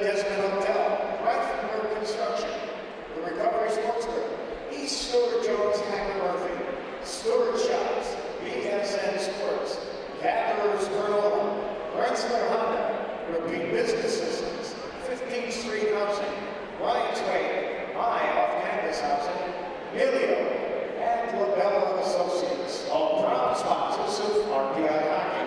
Desmond Hotel, Reifenberg Construction, the Recovery Sportsman, East Stewart Jones Hacker Murphy, Stewart Shops, B S N Sports, Gatherers Granola, Rensselaer Honda, Repeat Business Systems, fifteenth Street Housing, Ryan's Way, My Off-Campus Housing, Milio, and LaBella Associates, all proud sponsors of R P I Hockey.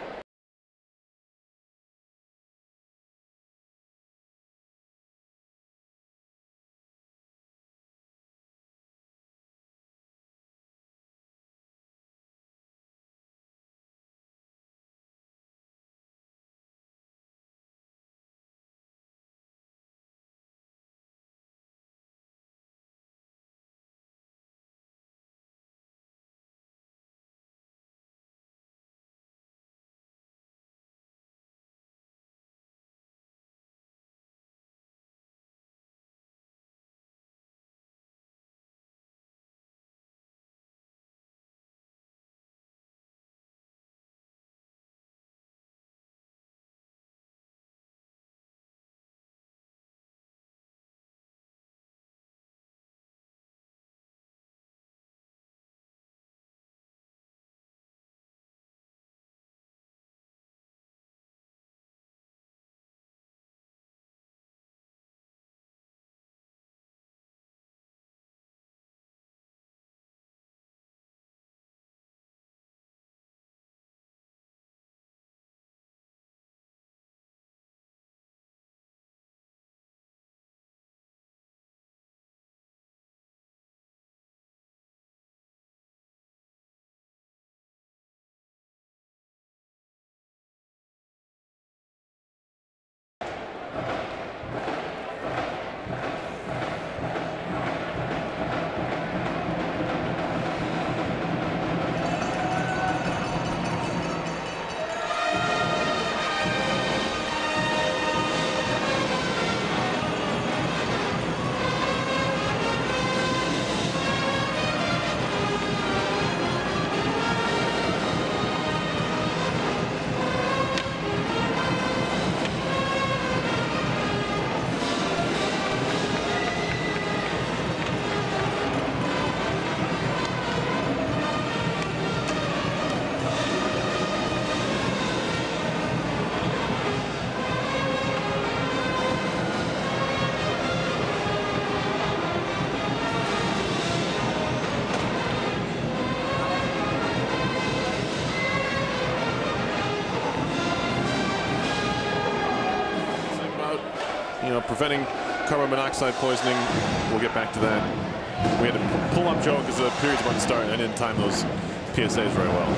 You know, preventing carbon monoxide poisoning. We'll get back to that. We had to pull up Joe because the period's about to start. I didn't time those P S As very well.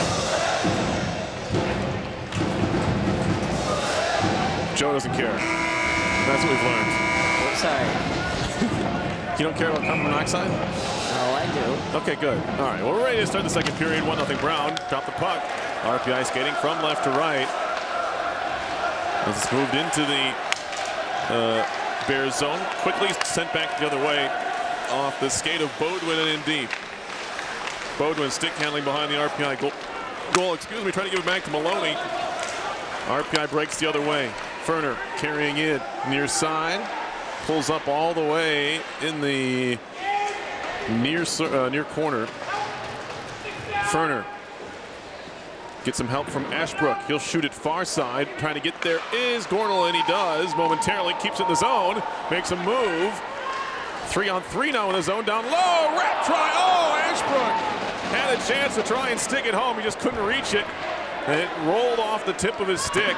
Joe doesn't care. That's what we've learned. Oh, sorry. You don't care about carbon monoxide? Oh, I do. Okay, good. All right, well, we're ready to start the second period. one nothing Brown. Drop the puck. R P I skating from left to right. As it's moved into the Uh, Bears zone, quickly sent back the other way off the skate of Bodwin and in deep. Bodwin stick handling behind the R P I goal, goal excuse me, trying to give it back to Maloney. R P I breaks the other way. Ferner carrying it near side, pulls up all the way in the near, uh, near corner. Ferner gets some help from Ashbrook. He'll shoot it far side. Trying to get there is Gornell, and he does momentarily. Keeps it in the zone. Makes a move. Three on three now in the zone. Down low. Wrap try. Oh, Ashbrook had a chance to try and stick it home. He just couldn't reach it. And it rolled off the tip of his stick.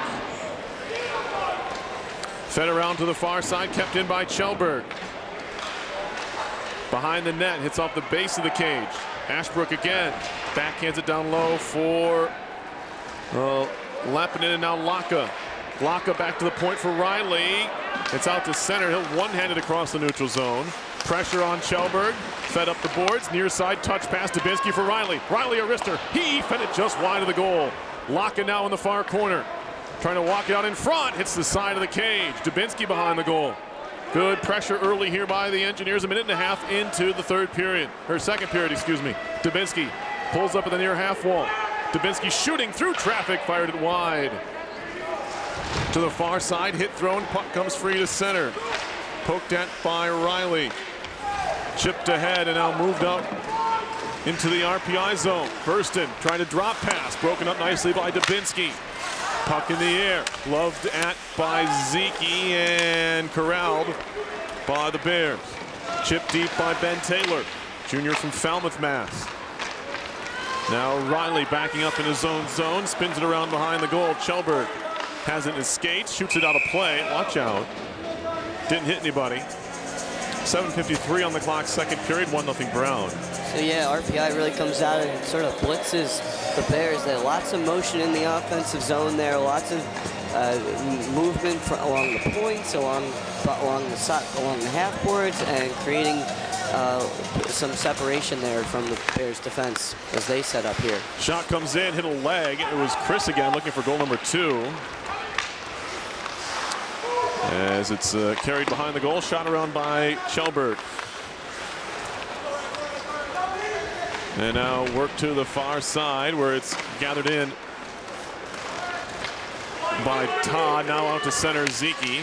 Fed around to the far side. Kept in by Kjellberg. Behind the net. Hits off the base of the cage. Ashbrook again. Backhands it down low for Uh, Lappinen, and now Laka. Laka back to the point for Riley. It's out to center. He'll one-handed across the neutral zone. Pressure on Kjellberg. Fed up the boards. Near side touch pass to Dubinsky for Riley. Riley a wrister. He fed it just wide of the goal. Laka now in the far corner. Trying to walk it out in front. Hits the side of the cage. Dubinsky behind the goal. Good pressure early here by the Engineers. A minute and a half into the third period. Or second period, excuse me. Dubinsky pulls up at the near half wall. Dubinsky shooting through traffic, fired it wide. To the far side, hit thrown, puck comes free to center. Poked at by Riley. Chipped ahead and now moved up into the R P I zone. Burston trying to drop pass, broken up nicely by Dubinsky. Puck in the air, gloved at by Zeke and corralled by the Bears. Chipped deep by Ben Taylor, junior from Falmouth, Mass. Now Riley backing up in his own zone, spins it around behind the goal. Chelbert has it in his skates, shoots it out of play. Watch out. Didn't hit anybody. seven fifty-three on the clock, second period, one nothing Brown. So yeah, R P I really comes out and sort of blitzes the Bears. There lots of motion in the offensive zone there, lots of uh, movement for, along the points, along along the side, along the half boards, and creating uh, some separation there from the Bears defense as they set up here. Shot comes in, hit a leg. It was Chris again looking for goal number two. As it's uh, carried behind the goal, shot around by Chelbert. And now work to the far side where it's gathered in by Todd. Now out to center, Zeke.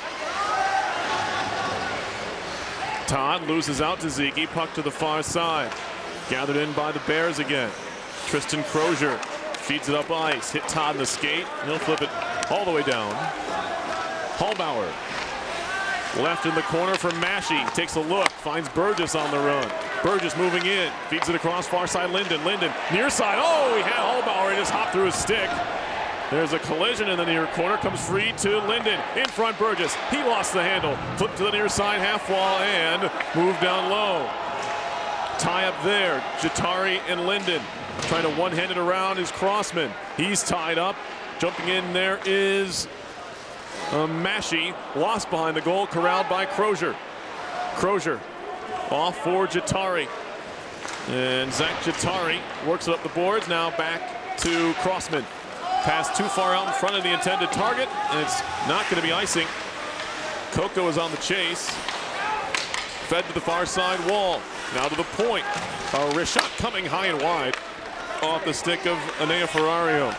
Todd loses out to Zeke, puck to the far side. Gathered in by the Bears again. Tristan Crozier feeds it up ice, hit Todd in the skate, and he'll flip it all the way down. Hallbauer, left in the corner for Mashey, takes a look, finds Burgess on the run. Burgess moving in, feeds it across far side, Linden, Linden, near side, oh, he had Hallbauer, he just hopped through his stick. There's a collision in the near corner, comes free to Linden, in front Burgess, he lost the handle, flipped to the near side half wall and moved down low. Tie up there, Jatari and Linden, trying to one-hand it around is Crossman. He's tied up, jumping in there is Uh, Mashey, lost behind the goal, corralled by Crozier. Crozier off for Jatari. And Zach Jatari works it up the boards, now back to Crossman. Pass too far out in front of the intended target, and it's not going to be icing. Coco is on the chase. Fed to the far side wall. Now to the point. A wrist shot coming high and wide off the stick of Anea Ferrario.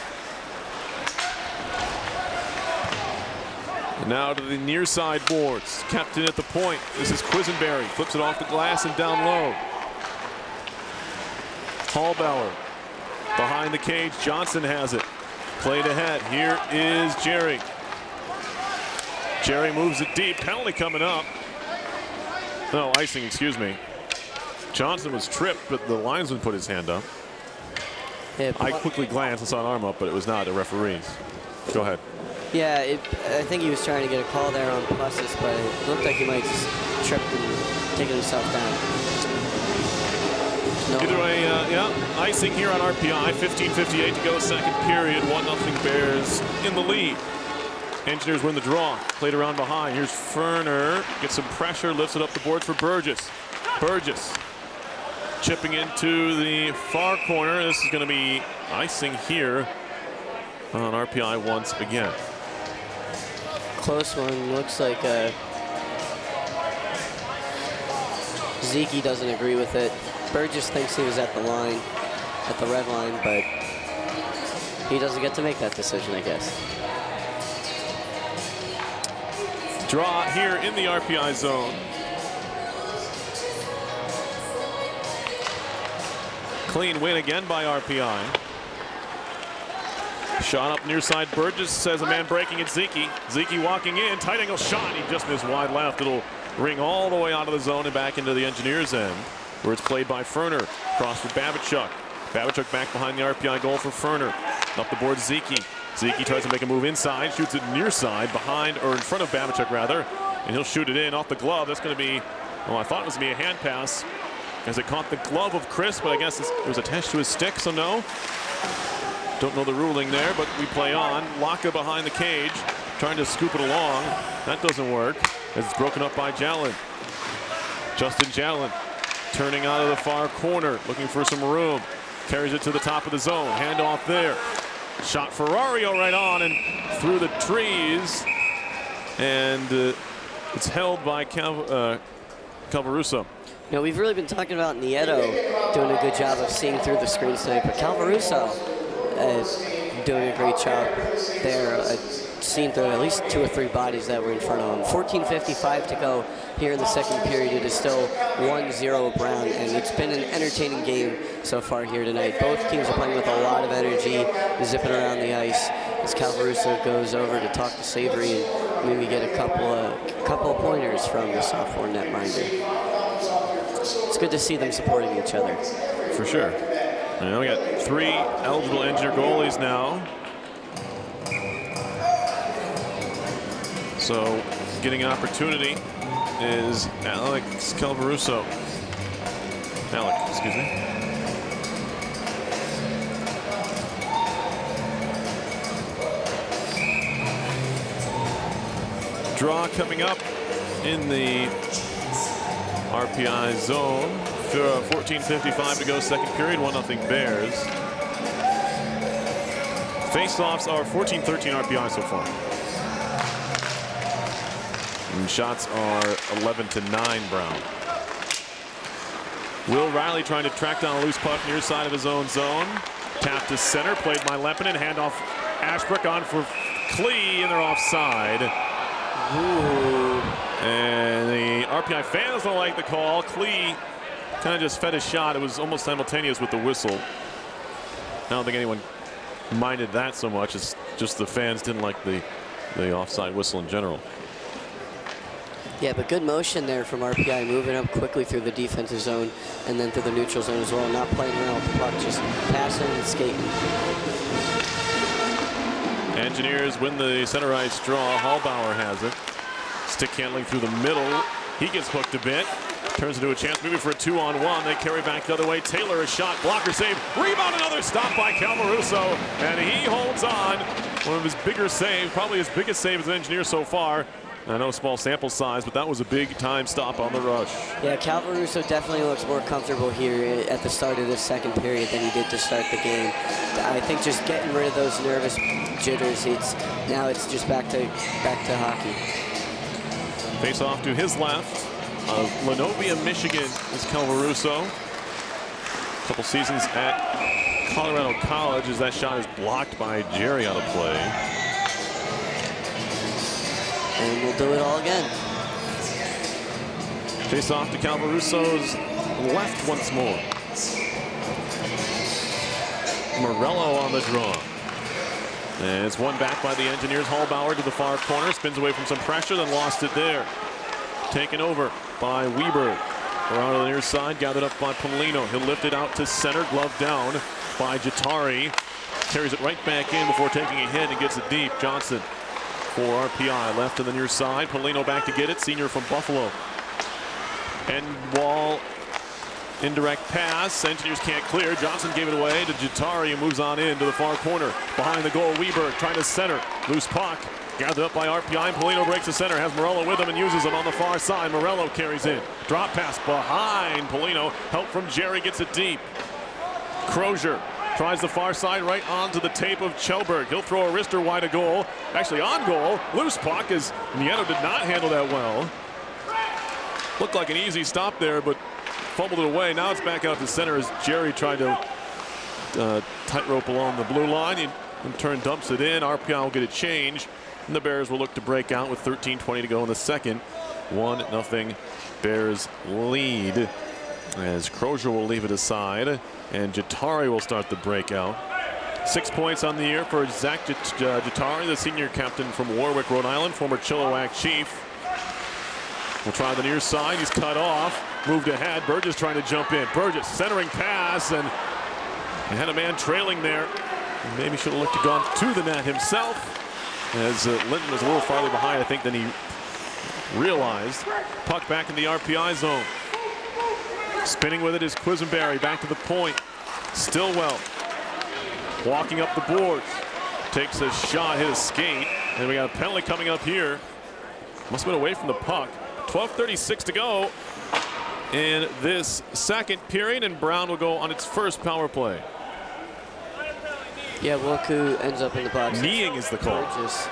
Now to the near side boards. Kept in at the point. This is Quisenberry. Flips it off the glass and down low. Hallbauer behind the cage. Johnson has it. Played ahead. Here is Jerry. Jerry moves it deep. Penalty coming up. No, icing, excuse me. Johnson was tripped, but the linesman put his hand up. Yeah, I quickly glanced and saw an arm up, but it was not a referee's. Go ahead. Yeah, it, I think he was trying to get a call there on Pluses, but it looked like he might just tripped and taken himself down. No. Either way, uh, yeah, icing here on R P I. fifteen fifty-eight to go, second period. one nothing Bears in the lead. Engineers win the draw. Played around behind. Here's Ferner. Gets some pressure, lifts it up the boards for Burgess. Burgess chipping into the far corner. This is going to be icing here on R P I once again. Close one. Looks like uh, Zeke doesn't agree with it. Burgess thinks he was at the line, at the red line, but he doesn't get to make that decision, I guess. Draw here in the R P I zone. Clean win again by R P I. Shot up near side. Burgess says a man breaking it. Zeke. Zeke walking in. Tight angle shot. He just missed wide left. It'll ring all the way out of the zone and back into the Engineers' end, where it's played by Ferner. Cross for Babachuk. Babachuk back behind the R P I goal for Ferner. Up the board, Zeke. Zeke tries to make a move inside. Shoots it near side, behind, or in front of Babachuk, rather. And he'll shoot it in off the glove. That's going to be, well, I thought it was going to be a hand pass, as it caught the glove of Chris, but I guess it was attached to his stick, so no. Don't know the ruling there, but we play on. Laka behind the cage, trying to scoop it along. That doesn't work, as it's broken up by Jalen. Justin Jalen turning out of the far corner, looking for some room. Carries it to the top of the zone. Handoff there. Shot Ferrario right on and through the trees. And uh, it's held by Cal uh, Calvaruso. You know, we've really been talking about Nieto doing a good job of seeing through the screens tonight, but Calvaruso uh, doing a great job there. Uh, seen through at least two or three bodies that were in front of him. fourteen fifty-five to go here in the second period. It is still one zero Brown, and it's been an entertaining game so far here tonight. Both teams are playing with a lot of energy, zipping around the ice as Calvaruso goes over to talk to Savory and maybe get a couple of, couple of pointers from the sophomore netminder. It's good to see them supporting each other. For sure. And we got three eligible Engineer goalies now. So getting an opportunity is Alex Calvaruso. Alec, excuse me. Draw coming up in the R P I zone. fourteen fifty-five to go, second period, one nothing Bears. Face-offs are fourteen thirteen R P I so far. And shots are eleven to nine Brown. Will Riley trying to track down a loose puck near side of his own zone. Tap to center, played by Lepinen. Handoff Ashbrook on for Klee, and they're offside. Ooh. And the R P I fans don't like the call. Klee kind of just fed a shot. It was almost simultaneous with the whistle. I don't think anyone minded that so much. It's just the fans didn't like the, the offside whistle in general. Yeah, but good motion there from R P I, moving up quickly through the defensive zone and then through the neutral zone as well. Not playing around with the puck, just passing and skating. Engineers win the center ice draw. Hallbauer has it. Stick handling through the middle. He gets hooked a bit. Turns into a chance maybe for a two on one. They carry back the other way. Taylor a shot. Blocker save. Rebound, another stop by Calvaruso. And he holds on. One of his bigger saves, probably his biggest save as an Engineer so far. I know small sample size, but that was a big time stop on the rush. Yeah, Calvaruso definitely looks more comfortable here at the start of this second period than he did to start the game. I think just getting rid of those nervous jitters, it's now it's just back to back to hockey. Face off to his left of Lenovia, Michigan is Calvaruso. A couple seasons at Colorado College as that shot is blocked by Jerry out of play. And we'll do it all again. Face off to Calvaruso's left once more. Morello on the draw. And it's won back by the Engineers. Hallbauer to the far corner. Spins away from some pressure, then lost it there. Taken over by Weber. Around on the near side, gathered up by Polino. He'll lift it out to center, glove down by Jatari. Carries it right back in before taking a hit and gets it deep. Johnson for R P I, left to the near side. Polino back to get it, senior from Buffalo. End wall, indirect pass. Engineers can't clear. Johnson gave it away to Jatari, who moves on in to the far corner. Behind the goal, Weber trying to center. Loose puck, gathered up by R P I, and Polino breaks the center. Has Morello with him and uses him on the far side. Morello carries in. Drop pass behind Polino. Help from Jerry, gets it deep. Crozier tries the far side right onto the tape of Chelberg. He'll throw a wrister wide of goal. Actually on goal. Loose puck as Nieto did not handle that well. Looked like an easy stop there, but fumbled it away. Now it's back out to center as Jerry tried to uh, tightrope along the blue line. He in turn dumps it in. R P I will get a change. And the Bears will look to break out with thirteen twenty to go in the second. one nothing Bears lead. As Crozier will leave it aside, and Jatari will start the breakout. Six points on the year for Zach Jatari, the senior captain from Warwick, Rhode Island, former Chilliwack Chief. We'll try the near side. He's cut off, moved ahead. Burgess trying to jump in. Burgess centering pass, and he had a man trailing there. Maybe should have looked to gone to the net himself, as uh, Linton was a little farther behind, I think, than he realized. Puck back in the R P I zone. Spinning with it is Quisenberry, back to the point. Stillwell walking up the boards. Takes a shot, hit a skate, and we got a penalty coming up here. Must have been away from the puck. twelve thirty-six to go in this second period, and Brown will go on its first power play. Yeah, Wilku ends up in the box. Kneeing is the call. Burgess.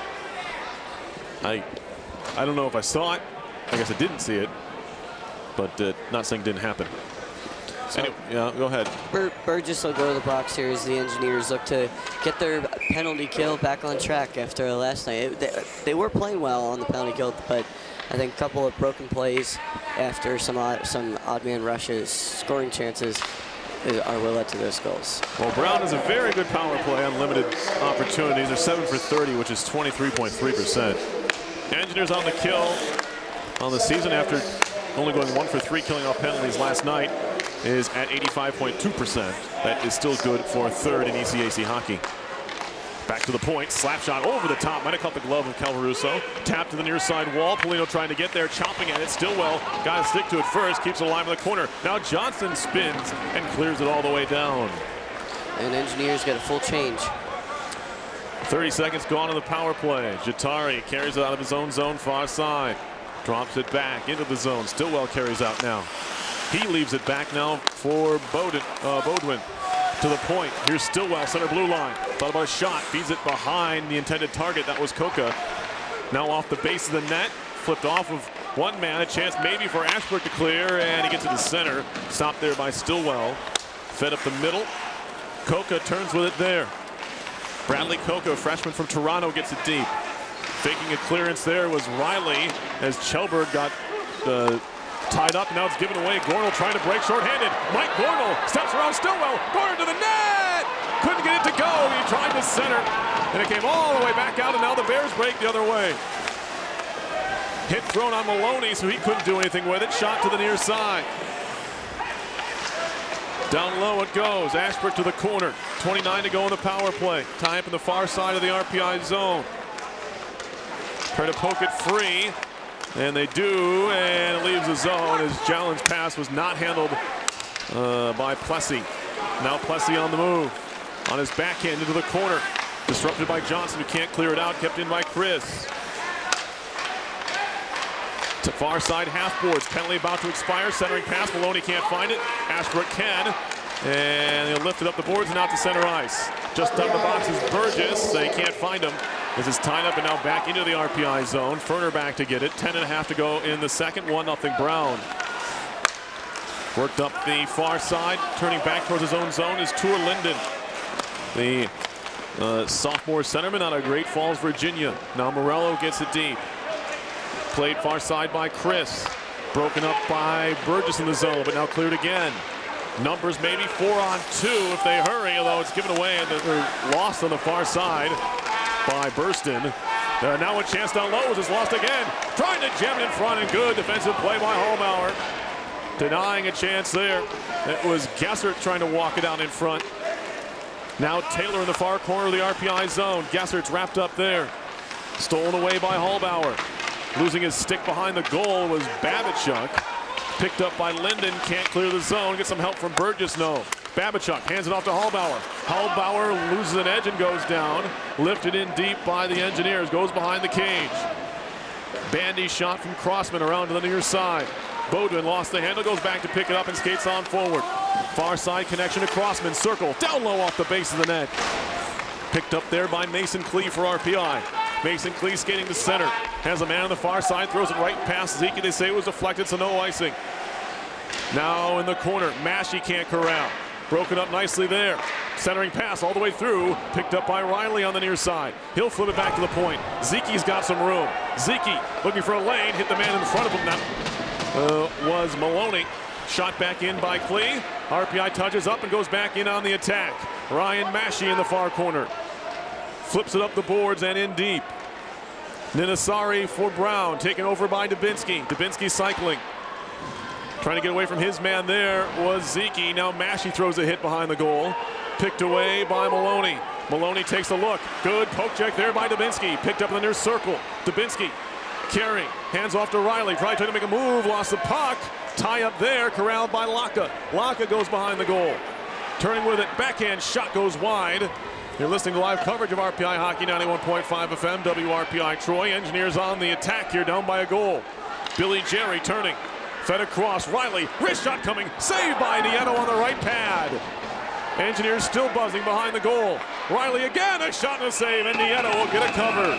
I, I don't know if I saw it. I guess I didn't see it. But uh, not saying it didn't happen. So, anyway, yeah, go ahead. Bur Burgess will go to the box here as the Engineers look to get their penalty kill back on track after last night. It, they, they were playing well on the penalty kill, but I think a couple of broken plays after some odd, some odd man rushes, scoring chances is, are what led to those goals. Well, Brown has a very good power play on limited opportunities. They're seven for thirty, which is twenty-three point three percent. Engineers on the kill on the season after only going one for three killing off penalties last night is at eighty-five point two percent. That is still good for third in E C A C hockey. Back to the point, slap shot over the top, might have caught the glove of Calvaruso. Tap to the near side wall, Polino trying to get there, chopping at it, Stillwell got to stick to it first, keeps it alive in the corner. Now Johnson spins and clears it all the way down. And Engineers get a full change. thirty seconds gone on the power play. Jatari carries it out of his own zone, far side. Drops it back into the zone. Stillwell carries out now. He leaves it back now for Bowden, uh, Bodwin. To the point. Here's Stillwell, center blue line. Thought about a shot. Feeds it behind the intended target. That was Coca. Now off the base of the net. Flipped off of one man. A chance maybe for Ashbrook to clear. And he gets to the center. Stopped there by Stillwell. Fed up the middle. Coca turns with it there. Bradley Coca, freshman from Toronto, gets it deep. Faking a clearance there was Riley as Chelberg got uh, tied up. Now it's given away. Gornall trying to break shorthanded. Mike Gornall steps around Stillwell. Gornall to the net. Couldn't get it to go. He tried to center. And it came all the way back out. And now the Bears break the other way. Hit thrown on Maloney, so he couldn't do anything with it. Shot to the near side. Down low it goes. Ashbrook to the corner. twenty-nine to go in the power play. Tie up in the far side of the R P I zone. Try to poke it free. And they do, and it leaves the zone as Jalen's pass was not handled uh, by Plessy. Now Plessy on the move. On his backhand into the corner. Disrupted by Johnson, who can't clear it out. Kept in by Chris. To far side half boards. Penalty about to expire. Centering pass. Maloney can't find it. Ashbrook can. And he'll lift it up the boards and out to center ice. Just out of the box is Burgess. They can't find him. This is tied up and now back into the R P I zone. Ferner back to get it. Ten and a half to go in the second. One nothing Brown. Worked up the far side. Turning back towards his own zone is Tour Linden. The uh, sophomore centerman out of Great Falls, Virginia. Now Morello gets it deep. Played far side by Chris. Broken up by Burgess in the zone, but now cleared again. Numbers maybe four on two if they hurry, although it's given away and they're lost on the far side by Burston. Uh, now a chance down low is lost again. Trying to jam it in front and good defensive play by Hallbauer. Denying a chance there. It was Gessert trying to walk it out in front. Now Taylor in the far corner of the R P I zone. Gessert's wrapped up there. Stolen away by Hallbauer. Losing his stick behind the goal was Babichuk. Picked up by Linden, can't clear the zone. Get some help from Burgess, no. Babichuk hands it off to Hallbauer. Hallbauer loses an edge and goes down. Lifted in deep by the Engineers, goes behind the cage. Bandy shot from Crossman around to the near side. Bodwin lost the handle, goes back to pick it up and skates on forward. Far side connection to Crossman, circle, down low off the base of the net. Picked up there by Mason Klee for R P I. Mason Klee skating to center. Has a man on the far side, throws it right past Zeke. They say it was deflected, so no icing. Now in the corner, Maschie can't corral. Broken up nicely there. Centering pass all the way through. Picked up by Riley on the near side. He'll flip it back to the point. Zeke's got some room. Zeke looking for a lane, hit the man in front of him. That uh, was Maloney. Shot back in by Klee. R P I touches up and goes back in on the attack. Ryan Maschie in the far corner. Flips it up the boards and in deep. Ninasari for Brown, taken over by Dubinsky. Dubinsky cycling. Trying to get away from his man there was Zeke. Now Maschie throws a hit behind the goal. Picked away by Maloney. Maloney takes a look. Good poke check there by Dubinsky. Picked up in the near circle. Dubinsky carrying. Hands off to Riley. Probably trying to make a move. Lost the puck. Tie up there. Corralled by Laka. Laka goes behind the goal. Turning with it. Backhand shot goes wide. You're listening to live coverage of R P I Hockey, ninety-one point five F M, W R P I Troy. Engineers on the attack here, down by a goal. Billy Jerry turning. Fed across. Riley. Wrist shot coming. Saved by Nieto on the right pad. Engineers still buzzing behind the goal. Riley again. A shot and a save, and Nieto will get a cover.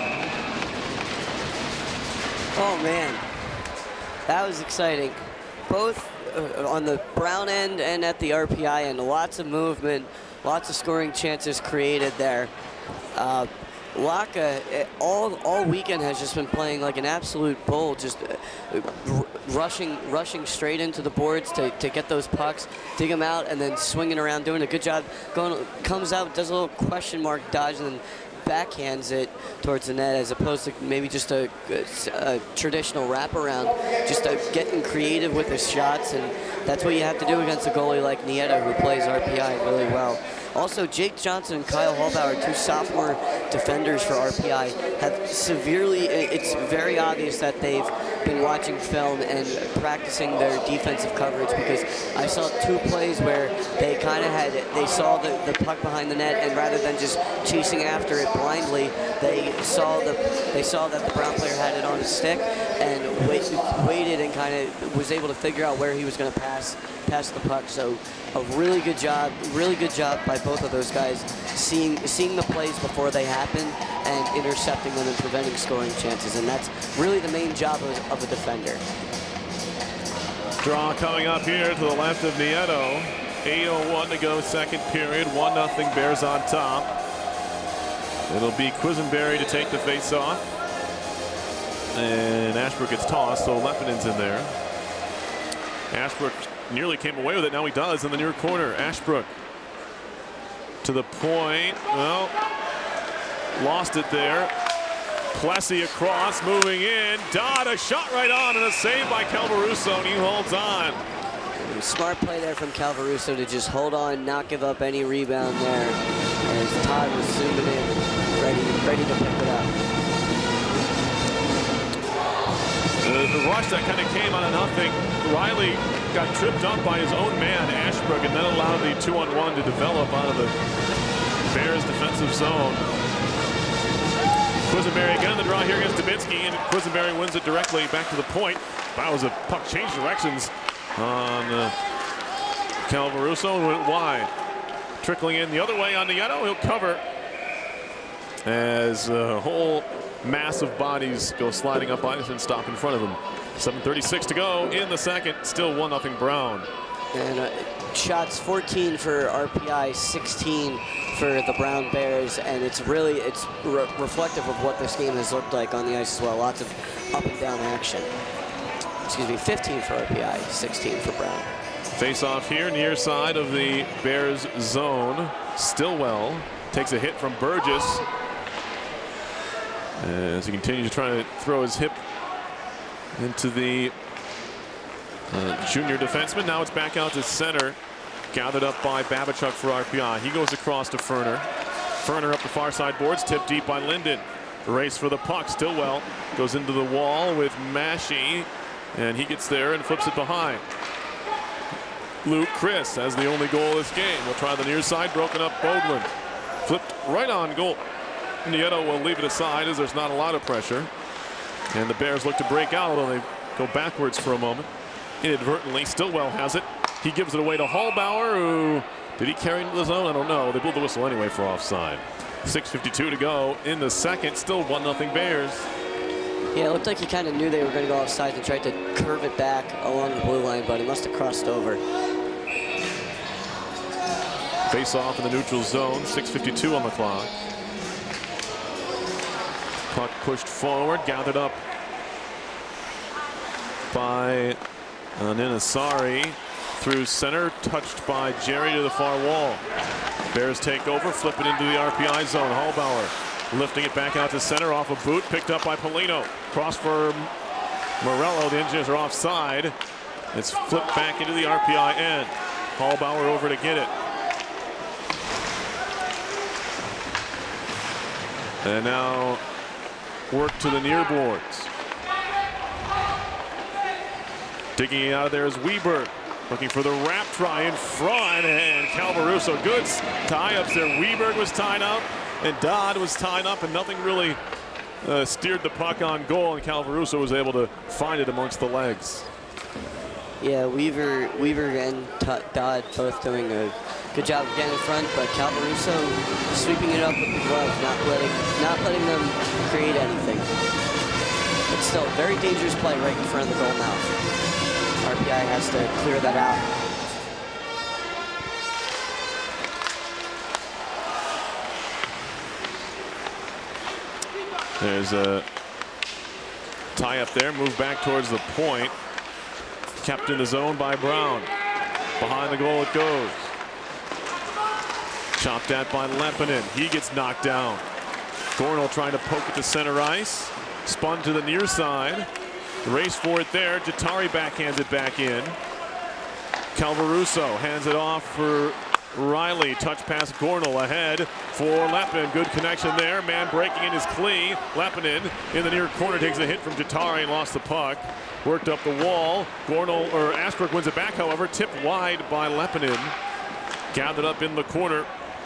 Oh, man. That was exciting. Both uh, on the Brown end and at the R P I end. Lots of movement. Lots of scoring chances created there. Uh, Uh, Waka, all all weekend has just been playing like an absolute bull, just uh, rushing rushing straight into the boards to, to get those pucks, dig them out, and then swinging around, doing a good job. Going, comes out, does a little question mark dodge, and then backhands it towards the net, as opposed to maybe just a, a, a traditional wraparound, just a, getting creative with his shots, and that's what you have to do against a goalie like Nieto, who plays R P I really well. Also, Jake Johnson and Kyle Hallbauer, two sophomore defenders for R P I, have severely, it's very obvious that they've been watching film and practicing their defensive coverage, because I saw two plays where they kind of had, they saw the, the puck behind the net, and rather than just chasing after it blindly, they saw the they saw that the Brown player had it on his stick and wait, waited and kind of was able to figure out where he was going to pass pass the puck. So a really good job, really good job by both of those guys, seeing seeing the plays before they happen and intercepting them and preventing scoring chances. And that's really the main job of, of a defender. Draw coming up here to the left of Nieto. eight oh one to go, second period. one nothing Bears on top. It'll be Quisenberry to take the face-off. And Ashbrook gets tossed, so Lepinen's in there. Ashbrook nearly came away with it. Now he does in the near corner. Ashbrook to the point. Well, lost it there. Plessy across, moving in. Dodd, a shot right on, and a save by Calvaruso, and he holds on. Smart play there from Calvaruso to just hold on, not give up any rebound there, as Todd was zooming in, ready, ready to pick it up. The, the rush that kind of came out of nothing. Riley got tripped up by his own man, Ashbrook, and then allowed the two-on-one to develop out of the Bears' defensive zone. Quisenberry again in the draw here against Dubinsky, and Quisenberry wins it directly back to the point. That was a puck change directions on uh, Calvaruso and went wide. Trickling in the other way on Nieto. He'll cover as a whole mass of bodies go sliding up ice and stop in front of him. seven thirty-six to go in the second. Still one nothing Brown. And uh, shots fourteen for R P I, sixteen for the Brown Bears, and it's really it's re reflective of what this game has looked like on the ice as well. Lots of up and down action. Excuse me, fifteen for R P I, sixteen for Brown. Face off here, near side of the Bears zone. Stillwell takes a hit from Burgess as he continues to try to throw his hip into the uh, junior defenseman. Now it's back out to center, gathered up by Babichuk for R P I. He goes across to Ferner. Ferner up the far side boards, tipped deep by Linden. Race for the puck. Stillwell goes into the wall with Mashie, and he gets there and flips it behind. Luke Chris has the only goal of this game. We'll try the near side, broken up Bodlin. Flipped right on goal. Nieto will leave it aside as there's not a lot of pressure. And the Bears look to break out, although they go backwards for a moment. Inadvertently, Stillwell has it. He gives it away to Hallbauer, who, did he carry into the zone? I don't know. They blew the whistle anyway for offside. six fifty-two to go in the second, still one nothing Bears. Yeah, it looked like he kind of knew they were going to go offside and tried to curve it back along the blue line, but he must have crossed over. Face off in the neutral zone, six fifty-two on the clock. Puck pushed forward, gathered up by Ninasari through center, touched by Jerry to the far wall. Bears take over, flip it into the R P I zone. Hallbauer lifting it back out to center off a boot, picked up by Polino. Cross for Morello, the Engineers are offside. It's flipped back into the R P I end. Hallbauer over to get it. And now work to the near boards. Digging it out of there is Weberg. Looking for the wrap try in front, and Calvaruso, good tie-ups there. Weberg was tied up, and Dodd was tied up, and nothing really uh, steered the puck on goal, and Calvaruso was able to find it amongst the legs. Yeah, Weaver, Weaver and Dodd both doing a good job of getting in front, but Calvaruso sweeping it up with the glove, not letting, not letting them create anything. But still, very dangerous play right in front of the goal mouth. R P I has to clear that out. There's a tie up there, move back towards the point. Kept in the zone by Brown. Behind the goal it goes. Chopped at by Lepinen. He gets knocked down. Gornall trying to poke it to center ice. Spun to the near side. Race for it there. Jatari backhands it back in. Calvaruso hands it off for Riley. Touch pass Gornall ahead for Lepinen. Good connection there. Man breaking in his Klee. Lepinen in the near corner takes a hit from Jatari and lost the puck. Worked up the wall. Gornall or Ashbrook wins it back, however. Tipped wide by Lepinen. Gathered up in the corner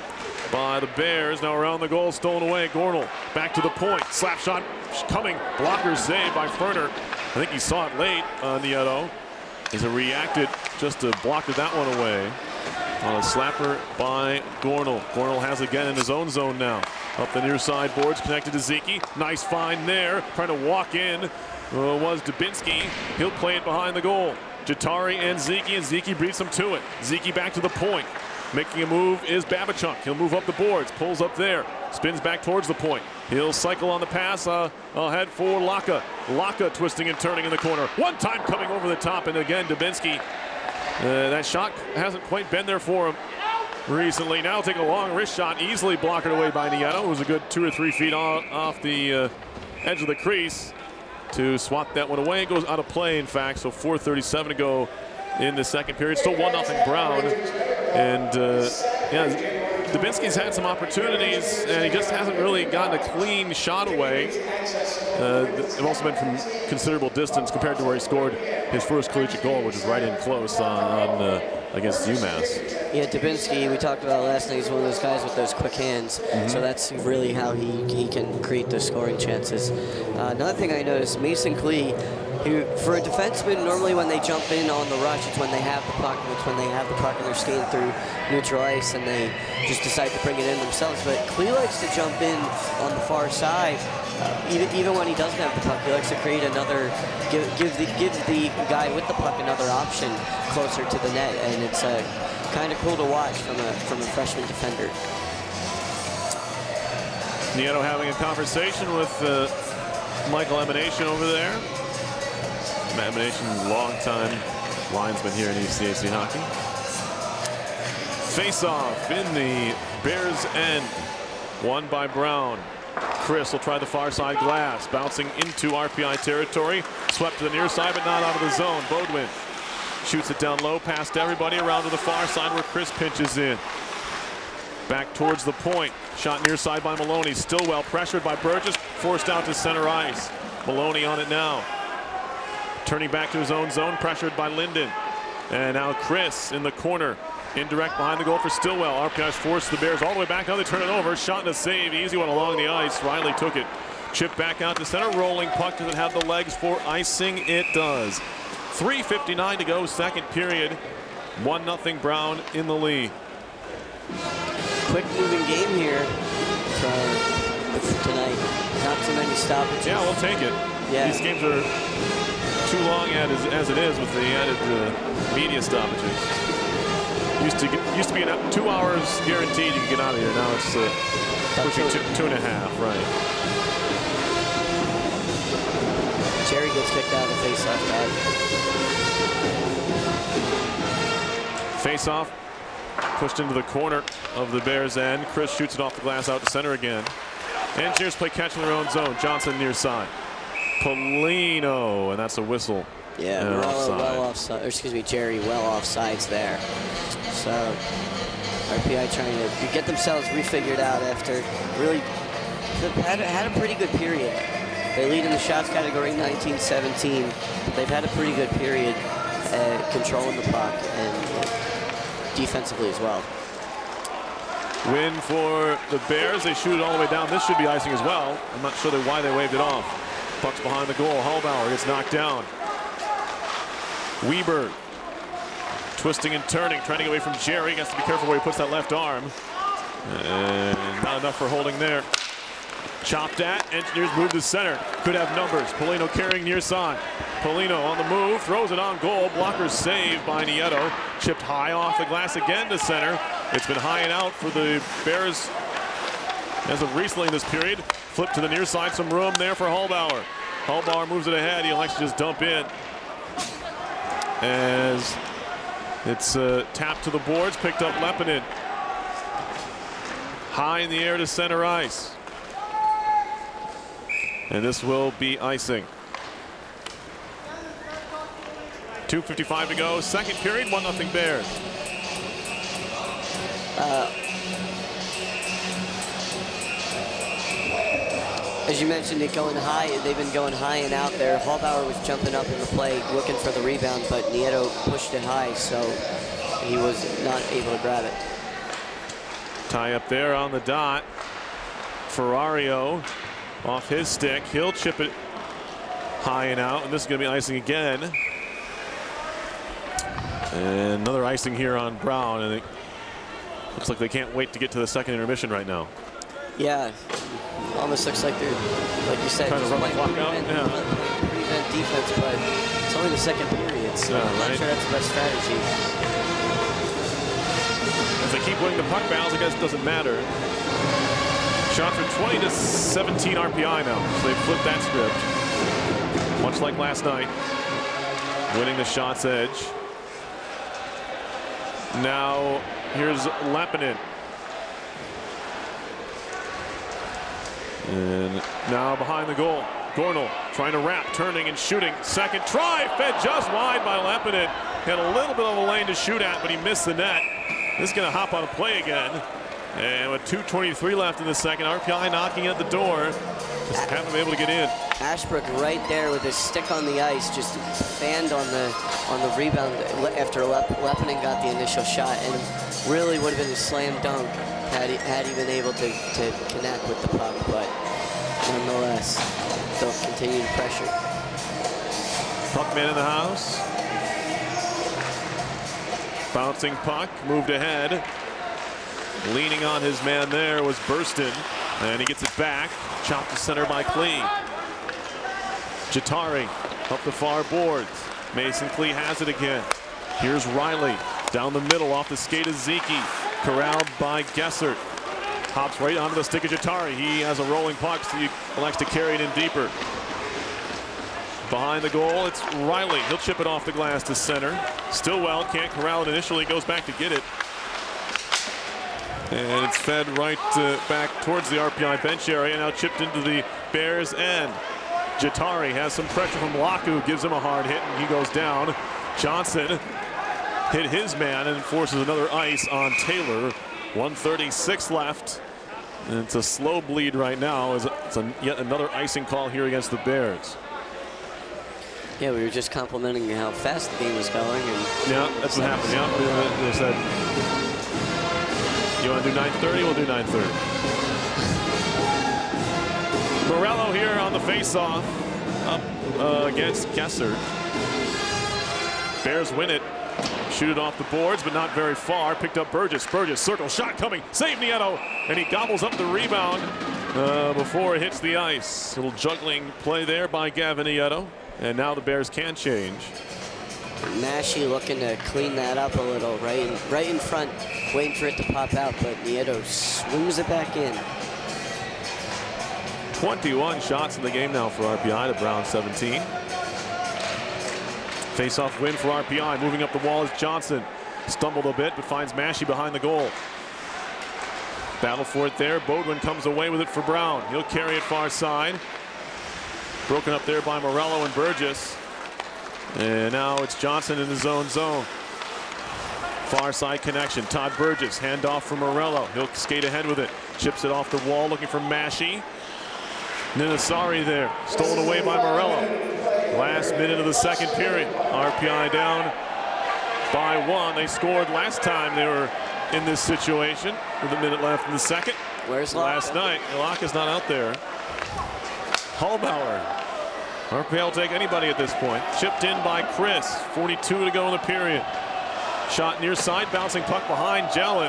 by the Bears. Now around the goal, stolen away. Gornall back to the point. Slap shot coming. Blocker saved by Ferner. I think he saw it late on Nieto. As it reacted just to block that one away. On a slapper by Gornall. Gornall has it again in his own zone now. Up the near side boards, connected to Zeke. Nice find there. Trying to walk in uh, was Dubinsky. He'll play it behind the goal. Jatari and Zeke, and Zeke beats him to it. Zeke back to the point. Making a move is Babachuk. He'll move up the boards, pulls up there, spins back towards the point. He'll cycle on the pass uh, ahead for Laka. Laka twisting and turning in the corner. One time coming over the top, and again Dubinsky. Uh, that shot hasn't quite been there for him recently. Now take a long wrist shot, easily blocked away by Nieto. It was a good two or three feet off, off the uh, edge of the crease to swat that one away. It goes out of play, in fact, so four thirty-seven to go in the second period. Still one nothing Brown. And uh, yeah, Dubinsky's had some opportunities, and he just hasn't really gotten a clean shot away. Uh, they've also been from considerable distance compared to where he scored his first collegiate goal, which is right in close on, on uh, against UMass. Yeah, Dubinsky, we talked about last night, he's one of those guys with those quick hands. Mm-hmm. So that's really how he, he can create those scoring chances. Uh, another thing I noticed, Mason Klee, who, for a defenseman, normally when they jump in on the rush, it's when they have the puck, it's when they have the puck and they're skating through neutral ice and they just decide to bring it in themselves. But Klee likes to jump in on the far side. Uh, even even when he doesn't have the puck, he likes to create another, give, give, the, give the guy with the puck another option closer to the net, and it's uh, kind of cool to watch from a, from a freshman defender. Nieto having a conversation with uh, Michael Emanation over there. Emanation, long-time linesman here in E C A C hockey. Face-off in the Bears' end. Won by Brown. Chris will try the far side glass, bouncing into R P I territory. Swept to the near side, but not out of the zone. Bodwin shoots it down low, past everybody, around to the far side where Chris pinches in. Back towards the point. Shot near side by Maloney. Still well pressured by Burgess, forced out to center ice. Maloney on it now. Turning back to his own zone, pressured by Linden. And now Chris in the corner. Indirect behind the goal for Stillwell. R P I's forced the Bears all the way back. Now they turn it over. Shot and a save. Easy one along the ice. Riley took it. Chip back out to center. Rolling puck. Does it have the legs for icing? It does. three fifty-nine to go, second period. one nothing Brown in the lead. Quick moving game here for tonight. Not too many stoppages. Yeah, we'll take it. Yeah. These games are too long as, as it is with the added uh, media stoppages. Used to get, used to be an, two hours guaranteed you can get out of here. Now it's uh, pushing two, two and a half, right? Jerry gets kicked out of the face-off bag. Face-off pushed into the corner of the Bears' end. Chris shoots it off the glass out to center again. Engineers play catch in their own zone. Johnson near side. Polino, and that's a whistle. Yeah, well, offside. well offside. Or excuse me, Jerry, well offsides there. So R P I trying to get themselves refigured out after really had, had a pretty good period. They lead in the shots category nineteen seventeen, but they've had a pretty good period uh, controlling the puck and uh, defensively as well. Win for the Bears. They shoot it all the way down. This should be icing as well. I'm not sure why they waved it off. Puck's behind the goal. Hallbauer gets knocked down. Weber twisting and turning, trying to get away from Jerry. He has to be careful where he puts that left arm. And not enough for holding there. Chopped at. Engineers move to center. Could have numbers. Polino carrying near side. Polino on the move. Throws it on goal. Blocker saved by Nieto. Chipped high off the glass again to center. It's been high and out for the Bears as of recently in this period. Flip to the near side, some room there for Hallbauer. Hallbauer moves it ahead. He elects to just dump in. As it's uh, tapped to the boards, picked up Lepinen. High in the air to center ice. And this will be icing. two fifty-five to go, second period, one nothing Bears. Uh, as you mentioned, it going high, they've been going high and out there. Hallbauer was jumping up in the play, looking for the rebound, but Nieto pushed it high, so he was not able to grab it. Tie up there on the dot. Ferrario off his stick. He'll chip it high and out, and this is going to be icing again. And another icing here on Brown, and it looks like they can't wait to get to the second intermission right now. Yeah, almost looks like they're, like you said, trying to run the clock out. Prevent, Yeah. prevent defense, but it's only the second period, so yeah, I'm not right? sure that's the best strategy. If they keep winning the puck battles, I guess it doesn't matter. Shots are twenty to seventeen R P I now, so they flipped that script. Much like last night, winning the shots edge. Now, here's Lepinen. And now behind the goal, Gornall trying to wrap, turning and shooting. Second try, fed just wide by Lepinen. Had a little bit of a lane to shoot at, but he missed the net. This is going to hop on a play again. And with two twenty-three left in the second, R P I knocking at the door. Just haven't been able to get in. Ashbrook right there with his stick on the ice, just fanned on the on the rebound after Lep Lepinen got the initial shot, and really would have been a slam dunk had he, had he been able to, to connect with the puck, but nonetheless, they'll continue to pressure. Puck man in the house. Bouncing puck, moved ahead. Leaning on his man there was Burston, and he gets it back. Chopped to center by Klee. Jatari up the far boards. Mason Klee has it again. Here's Riley down the middle off the skate of Zeke. Corralled by Gessert. Hops right onto the stick of Jatari. He has a rolling puck, so he elects to carry it in deeper. Behind the goal, it's Riley. He'll chip it off the glass to center. Stillwell can't corral it initially, goes back to get it. And it's fed right uh, back towards the R P I bench area, now chipped into the Bears' end. Jatari has some pressure from Laku, gives him a hard hit, and he goes down. Johnson hit his man and forces another ice on Taylor. one thirty-six left. And it's a slow bleed right now. It's, a, it's a, yet another icing call here against the Bears. Yeah, we were just complimenting how fast the game was going. And yeah, that's what happened. Yeah, they said, you want to do nine thirty? We'll do nine thirty. Morello here on the face-off, up uh, against Gessert. Bears win it. Shoot it off the boards, but not very far. Picked up Burgess. Burgess, circle shot coming. Save Nieto, and he gobbles up the rebound uh, before it hits the ice. Little juggling play there by Gavin Nieto, and now the Bears can change. Massey looking to clean that up a little, right in, right in front, waiting for it to pop out, but Nieto swings it back in. twenty-one shots in the game now for R P I to Brown seventeen. Face-off win for R P I. Moving up the wall is Johnson. Stumbled a bit, but finds Massey behind the goal. Battle for it there. Bodwin comes away with it for Brown. He'll carry it far side. Broken up there by Morello and Burgess. And now it's Johnson in his own zone. Far side connection. Todd Burgess, handoff from Morello. He'll skate ahead with it. Chips it off the wall, looking for Massey. Ninasari there, stolen away by Morello. Last minute of the second period. R P I down by one. They scored last time they were in this situation with a minute left in the second. Where's last night? Laka's not out there. Hallbauer. R P I will take anybody at this point. Chipped in by Chris. forty-two to go in the period. Shot near side, bouncing puck behind Jelen.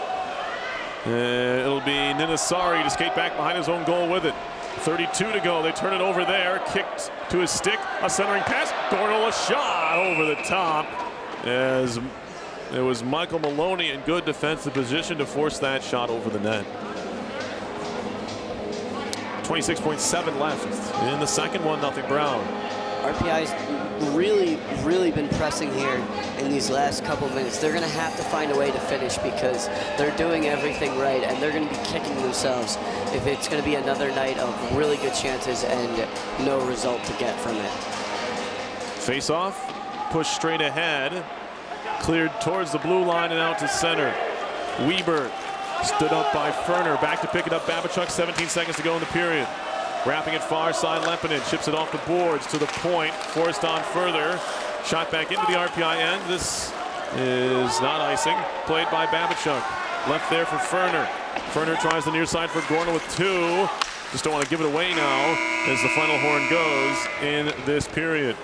And it'll be Ninasari to skate back behind his own goal with it. thirty-two to go. They turn it over there. Kicked to his stick. A centering pass. Gornall a shot over the top. As it was Michael Maloney in good defensive position to force that shot over the net. twenty-six point seven left in the second one, nothing Brown. R P I's really, really been pressing here in these last couple minutes. They're going to have to find a way to finish because they're doing everything right, and they're going to be kicking themselves if it's going to be another night of really good chances and no result to get from it. Face off, push straight ahead, cleared towards the blue line and out to center. Weber stood up by Ferner, back to pick it up. Babachuk, seventeen seconds to go in the period. Wrapping it far side, Lepinen chips it off the boards to the point, forced on further. Shot back into the R P I end. This is not icing. Played by Babachuk. Left there for Ferner. Ferner tries the near side for Gorna with two. Just don't want to give it away now as the final horn goes in this period.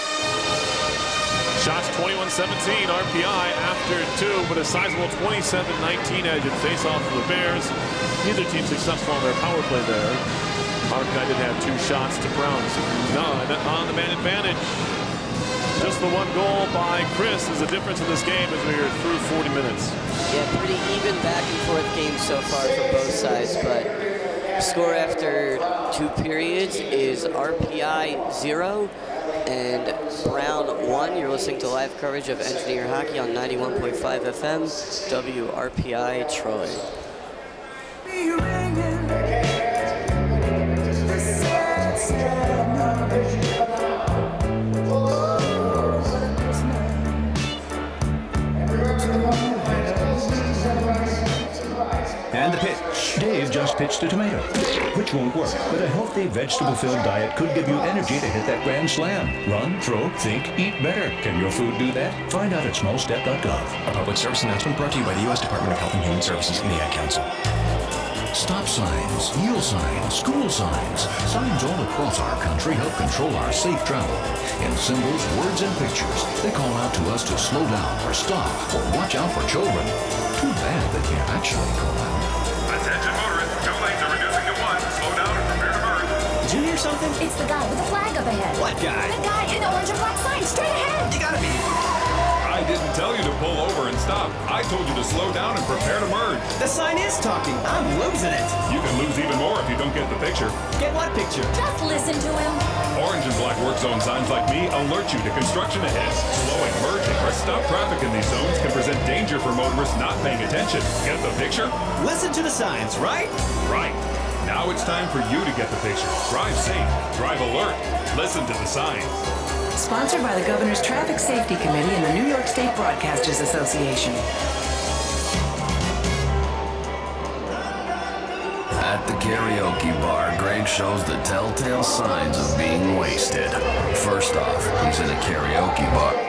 Shots twenty-one seventeen, R P I after two, but a sizable twenty-seven nineteen edge at face-off for the Bears. Neither team successful on their power play there. R P I did have two shots to Brown's none on the man advantage. Just the one goal by Chris is the difference in this game as we are through forty minutes. Yeah, pretty even back and forth game so far for both sides, but score after two periods is R P I zero and Brown one. You're listening to live coverage of Engineer Hockey on ninety-one point five F M, W R P I Troy. And the pitch. Dave just pitched a tomato, which won't work, but a healthy vegetable-filled diet could give you energy to hit that grand slam. Run, throw, think, eat better. Can your food do that? Find out at small step dot gov. A public service announcement brought to you by the U S Department of Health and Human Services and the Ad Council. Stop signs, yield signs, school signs. Signs all across our country help control our safe travel. In symbols, words, and pictures, they call out to us to slow down or stop or watch out for children. Too bad they can't actually call out. Attention motorists, two lanes are reducing to one. Slow down and prepare to merge. Did you hear something? It's the guy with the flag up ahead. What guy? The guy in the orange and black sign, straight ahead. You gotta be... I didn't tell you to pull over and stop. I told you to slow down and prepare to merge. The sign is talking. I'm losing it. You can lose even more if you don't get the picture. Get what picture? Just listen to him. Orange and black work zone signs like me alert you to construction ahead. Slowing, merging, or stop traffic in these zones can present danger for motorists not paying attention. Get the picture? Listen to the signs, right? Right. Now it's time for you to get the picture. Drive safe. Drive alert. Listen to the signs. Sponsored by the Governor's Traffic Safety Committee and the New York State Broadcasters Association. At the karaoke bar, Greg shows the telltale signs of being wasted. First off, he's in a karaoke bar.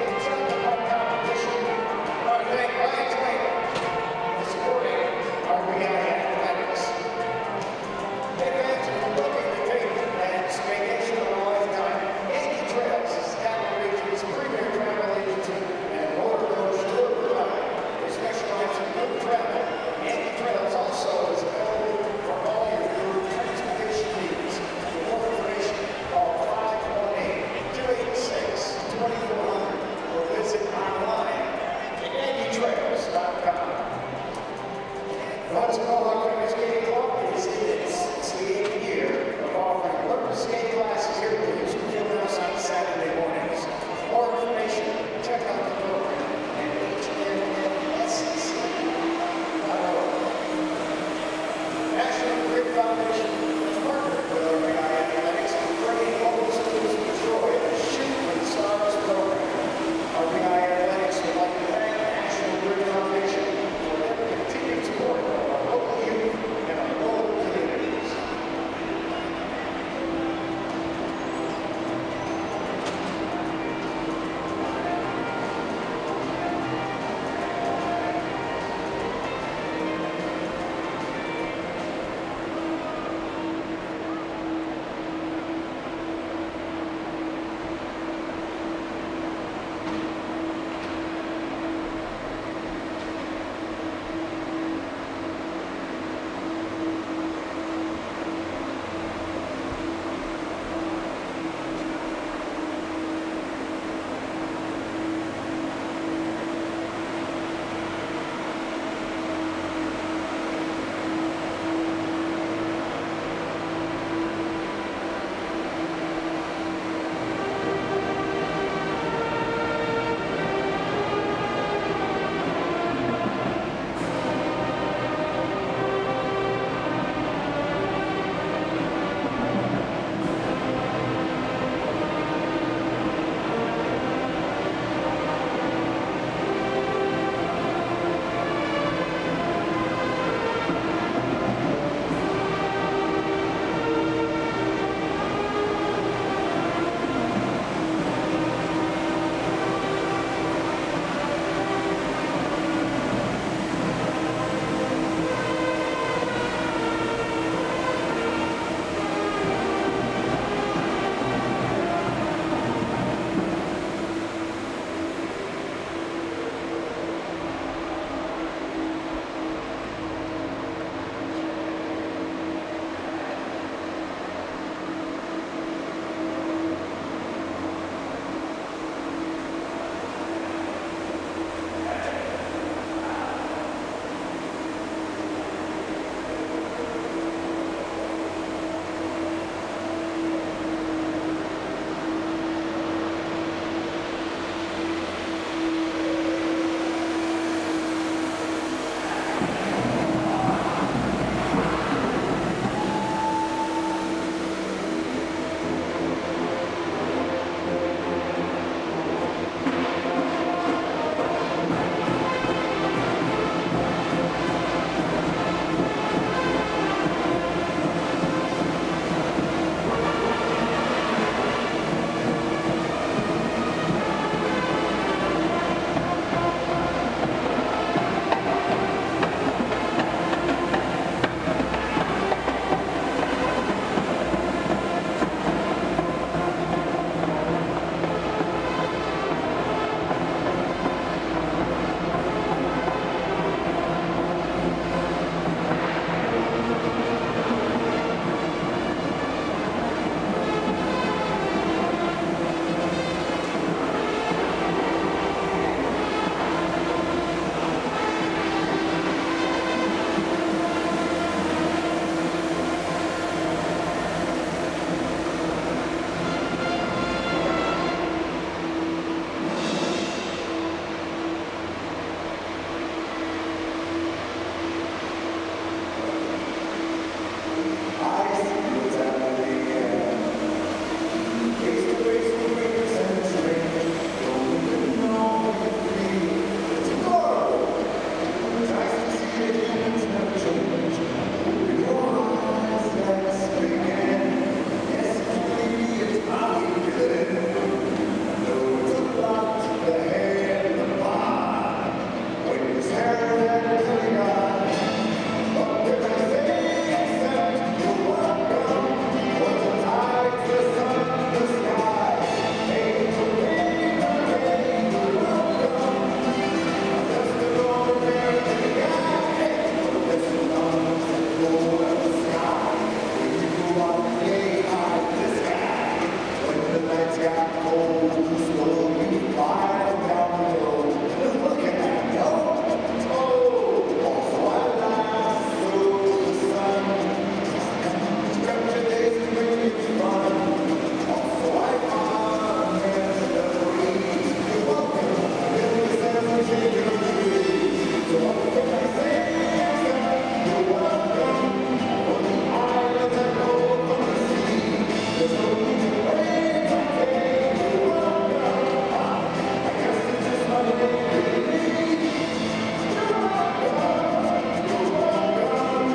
has got cold, slowly flying down the hill. Look at that, yo! Oh, also I laugh through the sun. Structure days and bring fun. Also I come in the breeze. You're welcome in the seventeen of trees. So what can I say? You're welcome on the islands that go from the sea. There's no need to wait, okay? You're welcome. I guess it's just my way. You're welcome. You're welcome.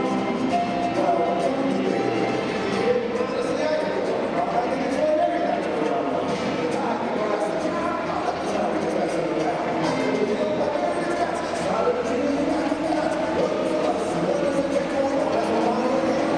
Honestly, I can talk about I think it's what every time you go around. The time you go ask the time, that's how we just mess it around. You feel like everything's got to start at the beginning. What does it take going on? That's what I want to do.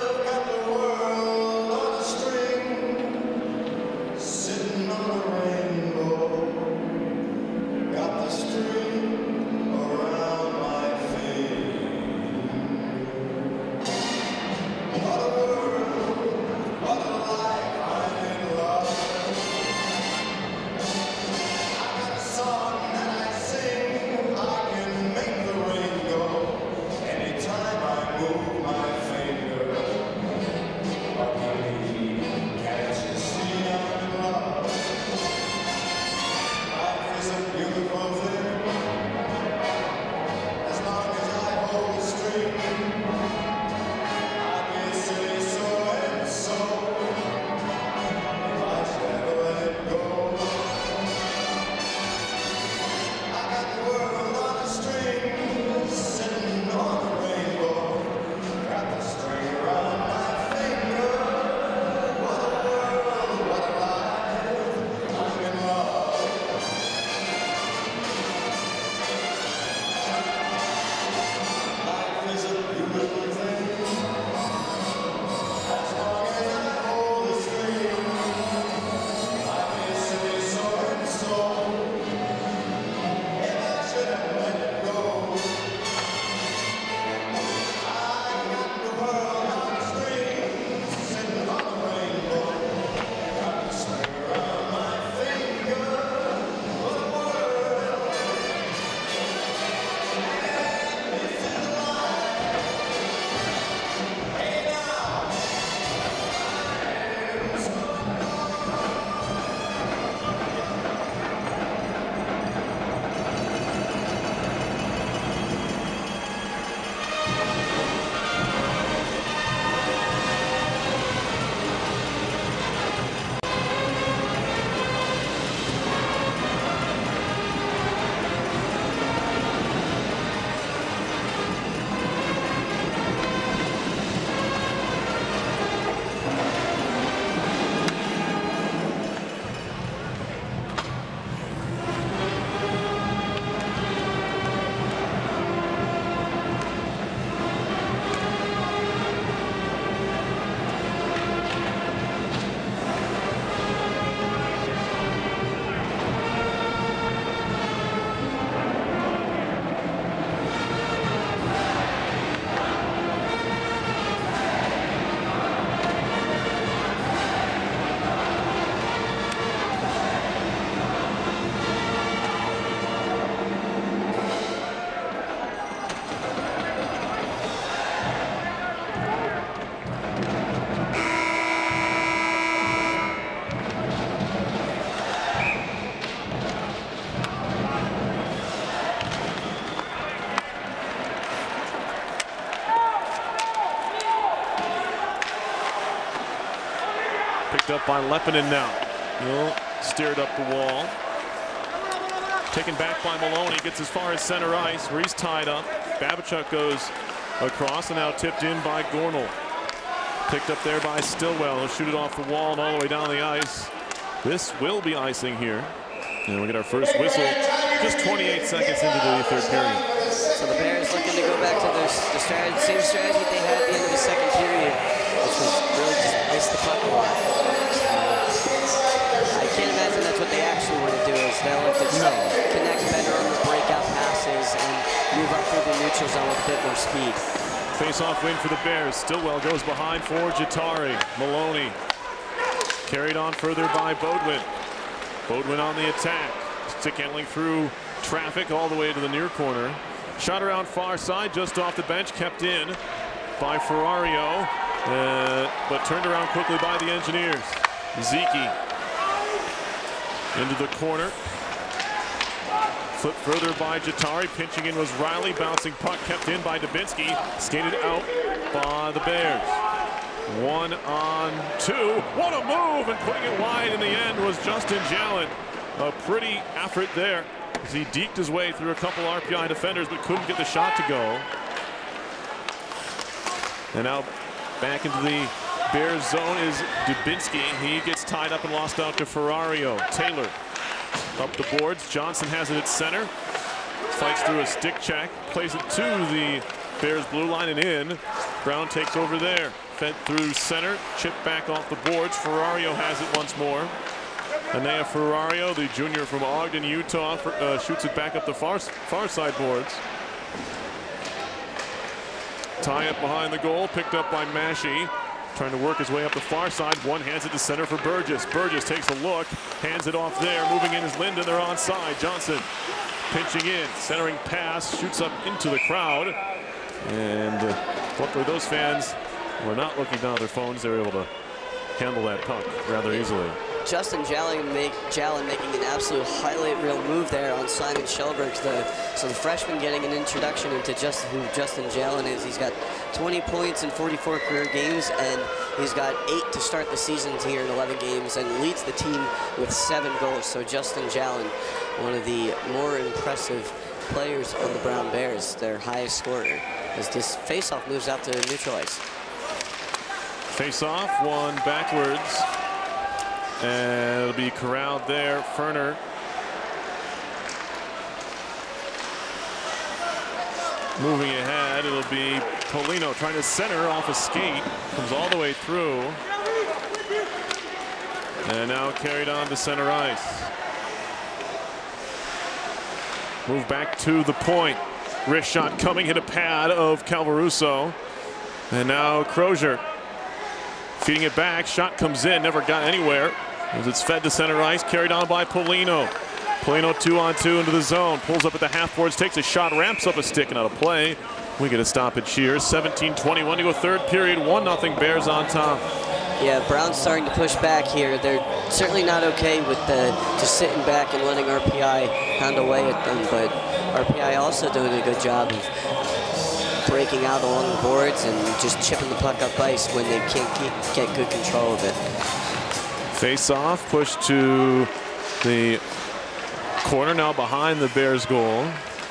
Sitting on the rain. Picked up by Lepinen now. He'll steer it up the wall. Taken back by Maloney. Gets as far as center ice where he's tied up. Babachuk goes across and now tipped in by Gornell. Picked up there by Stillwell. He'll shoot it off the wall and all the way down the ice. This will be icing here. And we get our first whistle just twenty-eight seconds into the third period. So the Bears looking to go back to their, the strategy, same strategy they had at the end of the second period, which was really just ice the puck a lot. Uh, I can't imagine that's what they actually want to do. Is they like to no. connect better on the breakout passes and move up through the neutral zone with a bit more speed. Face-off win for the Bears. Stillwell goes behind for Jatari. Maloney carried on further by Bodwin. Bodwin on the attack. Stick handling through traffic all the way to the near corner. Shot around far side, just off the bench, kept in by Ferrario, uh, but turned around quickly by the Engineers. Zeke into the corner. Flipped further by Jatari. Pinching in was Riley. Bouncing puck kept in by Dubinsky. Skated out by the Bears. One on two. What a move! And putting it wide in the end was Justin Jalen. A pretty effort there as he deked his way through a couple R P I defenders but couldn't get the shot to go. And now back into the Bears zone is Dubinsky. He gets tied up and lost out to Ferrario. Taylor up the boards. Johnson has it at center. Fights through a stick check. Plays it to the Bears blue line and in. Brown takes over there. Fed through center. Chipped back off the boards. Ferrario has it once more. Anea Ferrario, the junior from Ogden, Utah, for, uh, shoots it back up the far, far side boards. Tie up behind the goal. Picked up by Mashi. Trying to work his way up the far side. One hands it to center for Burgess. Burgess takes a look. Hands it off there. Moving in is Linden. They're onside. Johnson pinching in. Centering pass. Shoots up into the crowd. And uh, luckily those fans were not looking down at their phones. They were able to handle that puck rather easily. Justin Jalen, make, Jalen making an absolute highlight reel move there on Simon Shelberg. The, so the freshman getting an introduction into just who Justin Jalen is. He's got twenty points in forty-four career games, and he's got eight to start the season here in eleven games, and leads the team with seven goals. So Justin Jalen, one of the more impressive players on the Brown Bears, their highest scorer, as this faceoff moves out to neutral ice. Face-off, one backwards. And it'll be corralled there. Ferner moving ahead. It'll be Polino trying to center off a skate. Comes all the way through. And now carried on to center ice. Move back to the point. Wrist shot coming, hit a pad of Calvaruso. And now Crozier feeding it back. Shot comes in, never got anywhere. As it's fed to center ice, carried on by Polino. Polino two on two into the zone. Pulls up at the half boards, takes a shot, ramps up a stick and out of play. We get a stoppage here. seventeen twenty-one to go third period. one nothing Bears on top. Yeah, Brown's starting to push back here. They're certainly not okay with the just sitting back and letting R P I pound away at them, but R P I also doing a good job of breaking out along the boards and just chipping the puck up ice when they can't keep, get good control of it. Face off, push to the corner now behind the Bears goal.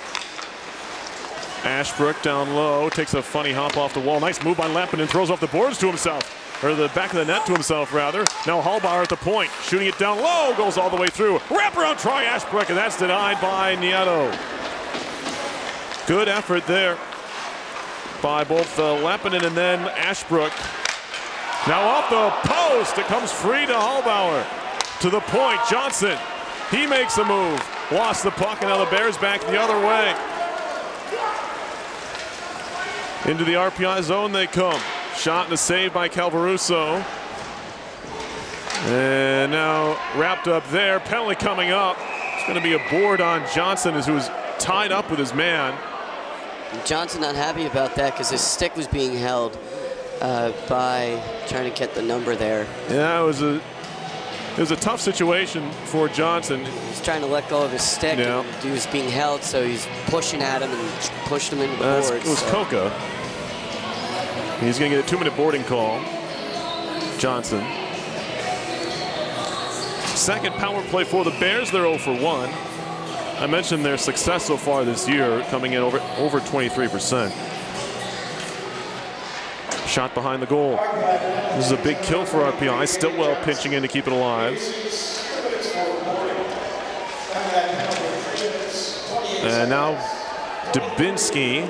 Ashbrook down low, takes a funny hop off the wall. Nice move by Lappin and throws off the boards to himself, or the back of the net to himself rather. Now Hallbauer at the point, shooting it down low, goes all the way through. Wraparound try Ashbrook, and that's denied by Nieto. Good effort there by both uh, Lappinen and then Ashbrook. Now off the post, it comes free to Hallbauer. To the point, Johnson, he makes a move. Lost the puck, and now the Bears back the other way. Into the R P I zone they come. Shot and a save by Calvaruso. And now wrapped up there, penalty coming up. It's gonna be a board on Johnson, who was tied up with his man. Johnson not happy about that because his stick was being held uh, by trying to get the number there. Yeah, it was a it was a tough situation for Johnson. He's trying to let go of his stick. Yeah. And he was being held, so he's pushing at him and pushed him into the uh, boards. It was so. Coca. He's going to get a two-minute boarding call. Johnson. second power play for the Bears. They're oh for one. I mentioned their success so far this year, coming in over, over twenty-three percent. Shot behind the goal. This is a big kill for R P I. Stillwell pitching in to keep it alive. And now Dubinsky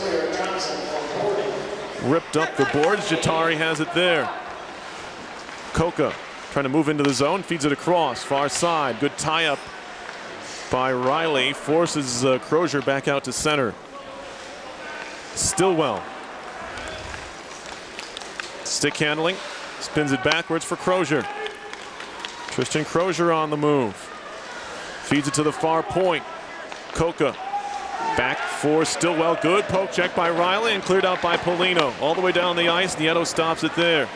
ripped up the boards. Jatari has it there. Koka trying to move into the zone, feeds it across, far side. Good tie-up by Riley, forces uh, Crozier back out to center. Stillwell. Stick handling, spins it backwards for Crozier. Tristan Crozier on the move. Feeds it to the far point. Koka back for Stillwell. Good poke check by Riley and cleared out by Polino. All the way down the ice, Nieto stops it there.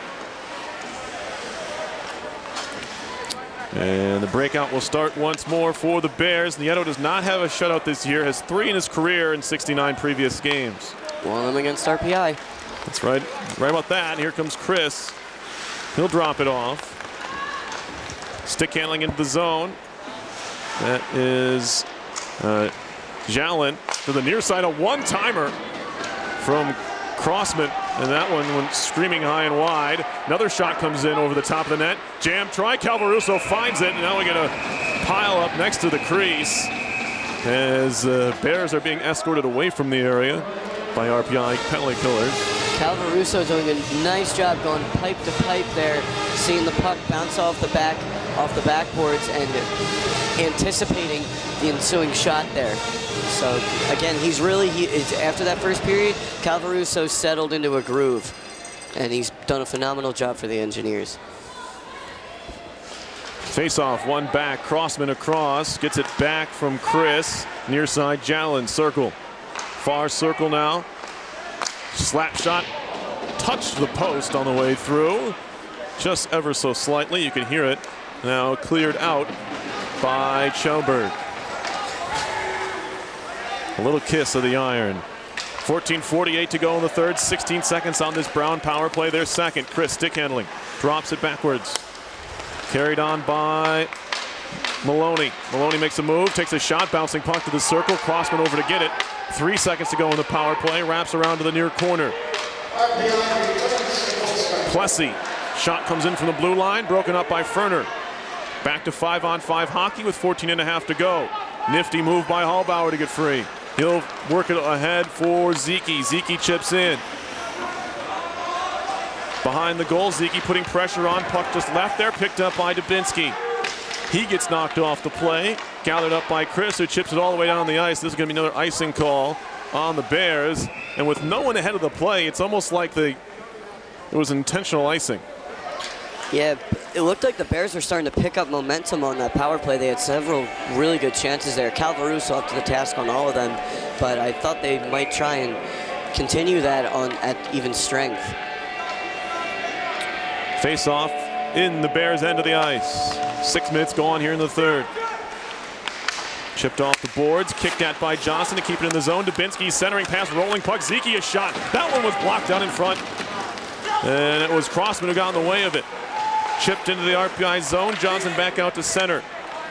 And the breakout will start once more for the Bears. Nieto does not have a shutout this year, has three in his career in sixty-nine previous games. One of them against R P I. That's right, right about that. Here comes Chris. He'll drop it off. Stick handling into the zone. That is uh, Jalen to the near side, a one-timer from Crossman, and that one went screaming high and wide. Another shot comes in over the top of the net. Jam try, Calvaruso finds it, and now we get a pile up next to the crease as uh, Bears are being escorted away from the area by R P I penalty killers. Calvaruso doing a nice job going pipe to pipe there, seeing the puck bounce off the back, off the backboards, and anticipating the ensuing shot there. So again, he's really, he, after that first period, Calvaruso settled into a groove, and he's done a phenomenal job for the Engineers. Face off, one back, Crossman across, gets it back from Chris, near side Jalen, circle. Far circle now. Slap shot, touched the post on the way through, just ever so slightly. You can hear it. Now cleared out by Schoberg. A little kiss of the iron. fourteen forty-eight to go in the third. sixteen seconds on this Brown power play. Their second. Chris stick handling, drops it backwards. Carried on by Maloney. Maloney makes a move, takes a shot, bouncing puck to the circle. Crossman over to get it. Three seconds to go in the power play. Wraps around to the near corner. Plessy. Shot comes in from the blue line, broken up by Ferner. Back to five on five hockey with fourteen and a half to go. Nifty move by Hallbauer to get free. He'll work it ahead for Zeke. Zeke chips in. Behind the goal, Zeke putting pressure on. Puck just left there, picked up by Dubinsky. He gets knocked off the play. Gathered up by Chris, who chips it all the way down the ice. This is going to be another icing call on the Bears. And with no one ahead of the play, it's almost like they, it was intentional icing. Yeah, it looked like the Bears were starting to pick up momentum on that power play. They had several really good chances there. Calvaruso up to the task on all of them, but I thought they might try and continue that on at even strength. Face off in the Bears' end of the ice. Six minutes gone here in the third. Chipped off the boards, kicked at by Johnson to keep it in the zone. Dubinsky centering pass, rolling puck. Zeke a shot. That one was blocked out in front. And it was Crossman who got in the way of it. Chipped into the R P I zone. Johnson back out to center.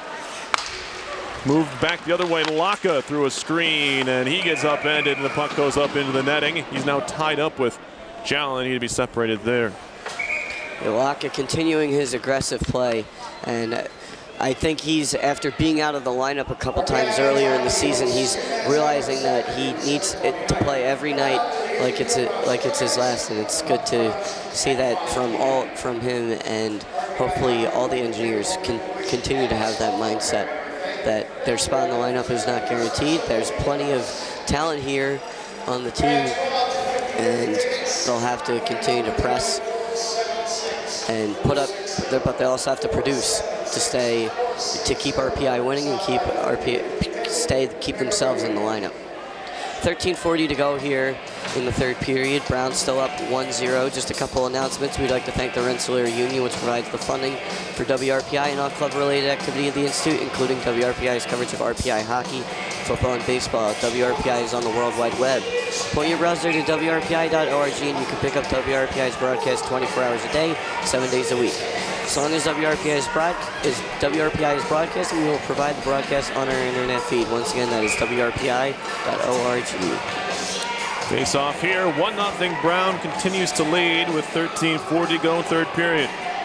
Moved back the other way. Laka through a screen, and he gets upended, and the puck goes up into the netting. He's now tied up with Jalen. Need to be separated there. Laka continuing his aggressive play, and I think he's, after being out of the lineup a couple times earlier in the season, he's realizing that he needs it to play every night like it's a, like it's his last, and it's good to see that from all from him, and hopefully all the Engineers can continue to have that mindset that their spot in the lineup is not guaranteed. There's plenty of talent here on the team, and they'll have to continue to press and put up, but they also have to produce to stay, to keep R P I winning and keep R P I, stay, keep themselves in the lineup. thirteen forty to go here in the third period. Brown's still up one zero. Just a couple announcements. We'd like to thank the Rensselaer Union, which provides the funding for W R P I and all club-related activity at the Institute, including W R P I's coverage of R P I hockey, football, and baseball. W R P I is on the World Wide Web. Point your browser to W R P I dot org and you can pick up W R P I's broadcast twenty-four hours a day, seven days a week. As long as W R P I is, broad, is W R P I is broadcasting, we will provide the broadcast on our internet feed. Once again, that is W R P I dot org. Face off here, one nothing. Brown continues to lead with thirteen forty to go, third period.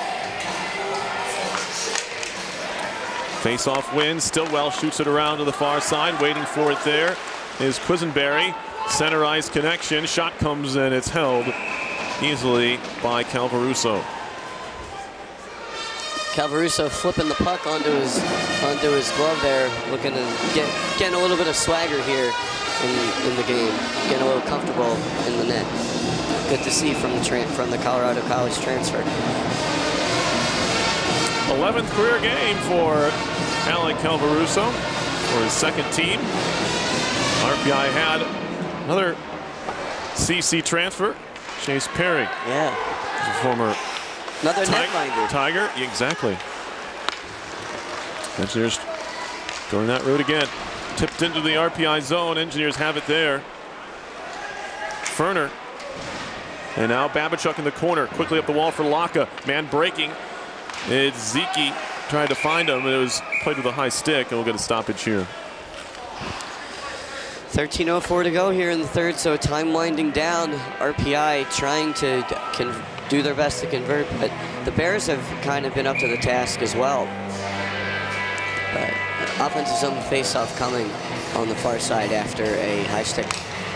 Face off wins, Stillwell shoots it around to the far side, waiting for it there is Quisenberry. Center ice connection, shot comes and it's held easily by Calvaruso. Calvaruso flipping the puck onto his onto his glove there, looking to get getting a little bit of swagger here in, in the game, getting a little comfortable in the net. Good to see from the tra from the Colorado College transfer. eleventh career game for Alec Calvaruso for his second team. R P I had another C C transfer, Chase Perry. Yeah. The former Another Tig netminder. Tiger, exactly. Engineers going that route again. Tipped into the R P I zone. Engineers have it there. Ferner. And now Babachuk in the corner. Quickly up the wall for Laka. Man breaking. It's Zeke trying to find him. It was played with a high stick, and we'll get a stoppage here. thirteen oh four to go here in the third, so time winding down. R P I trying to can do their best to convert, but the Bears have kind of been up to the task as well. But offensive zone face-off coming on the far side after a high stick.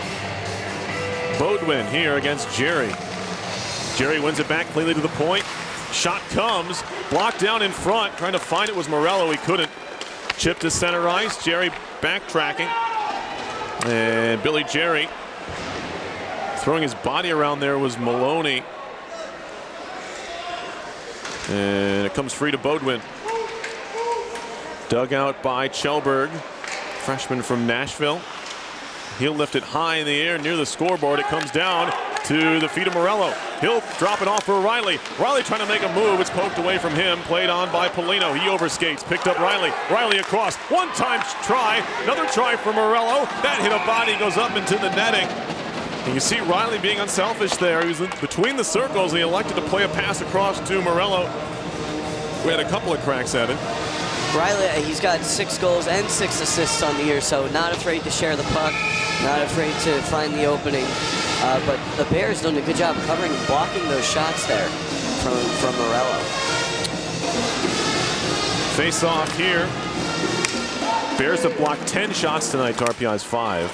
Bodwin here against Jerry. Jerry wins it back cleanly to the point. Shot comes, blocked down in front, trying to find it was Morello, he couldn't. Chip to center ice, Jerry backtracking. And Billy Jerry throwing his body around there was Maloney. And it comes free to Bodwin. Dug out by Kjellberg, freshman from Nashville. He'll lift it high in the air near the scoreboard. It comes down to the feet of Morello. He'll drop it off for Riley. Riley trying to make a move. It's poked away from him. Played on by Polino. He overskates. Picked up Riley. Riley across. One time try. Another try for Morello. That hit a body. Goes up into the netting. And you see Riley being unselfish there. He was between the circles. He elected to play a pass across to Morello. We had a couple of cracks at it. Riley, he's got six goals and six assists on the year, so not afraid to share the puck, not afraid to find the opening. Uh, but the Bears doing a good job covering and blocking those shots there from, from Morello. Face off here. Bears have blocked ten shots tonight to R P I's five.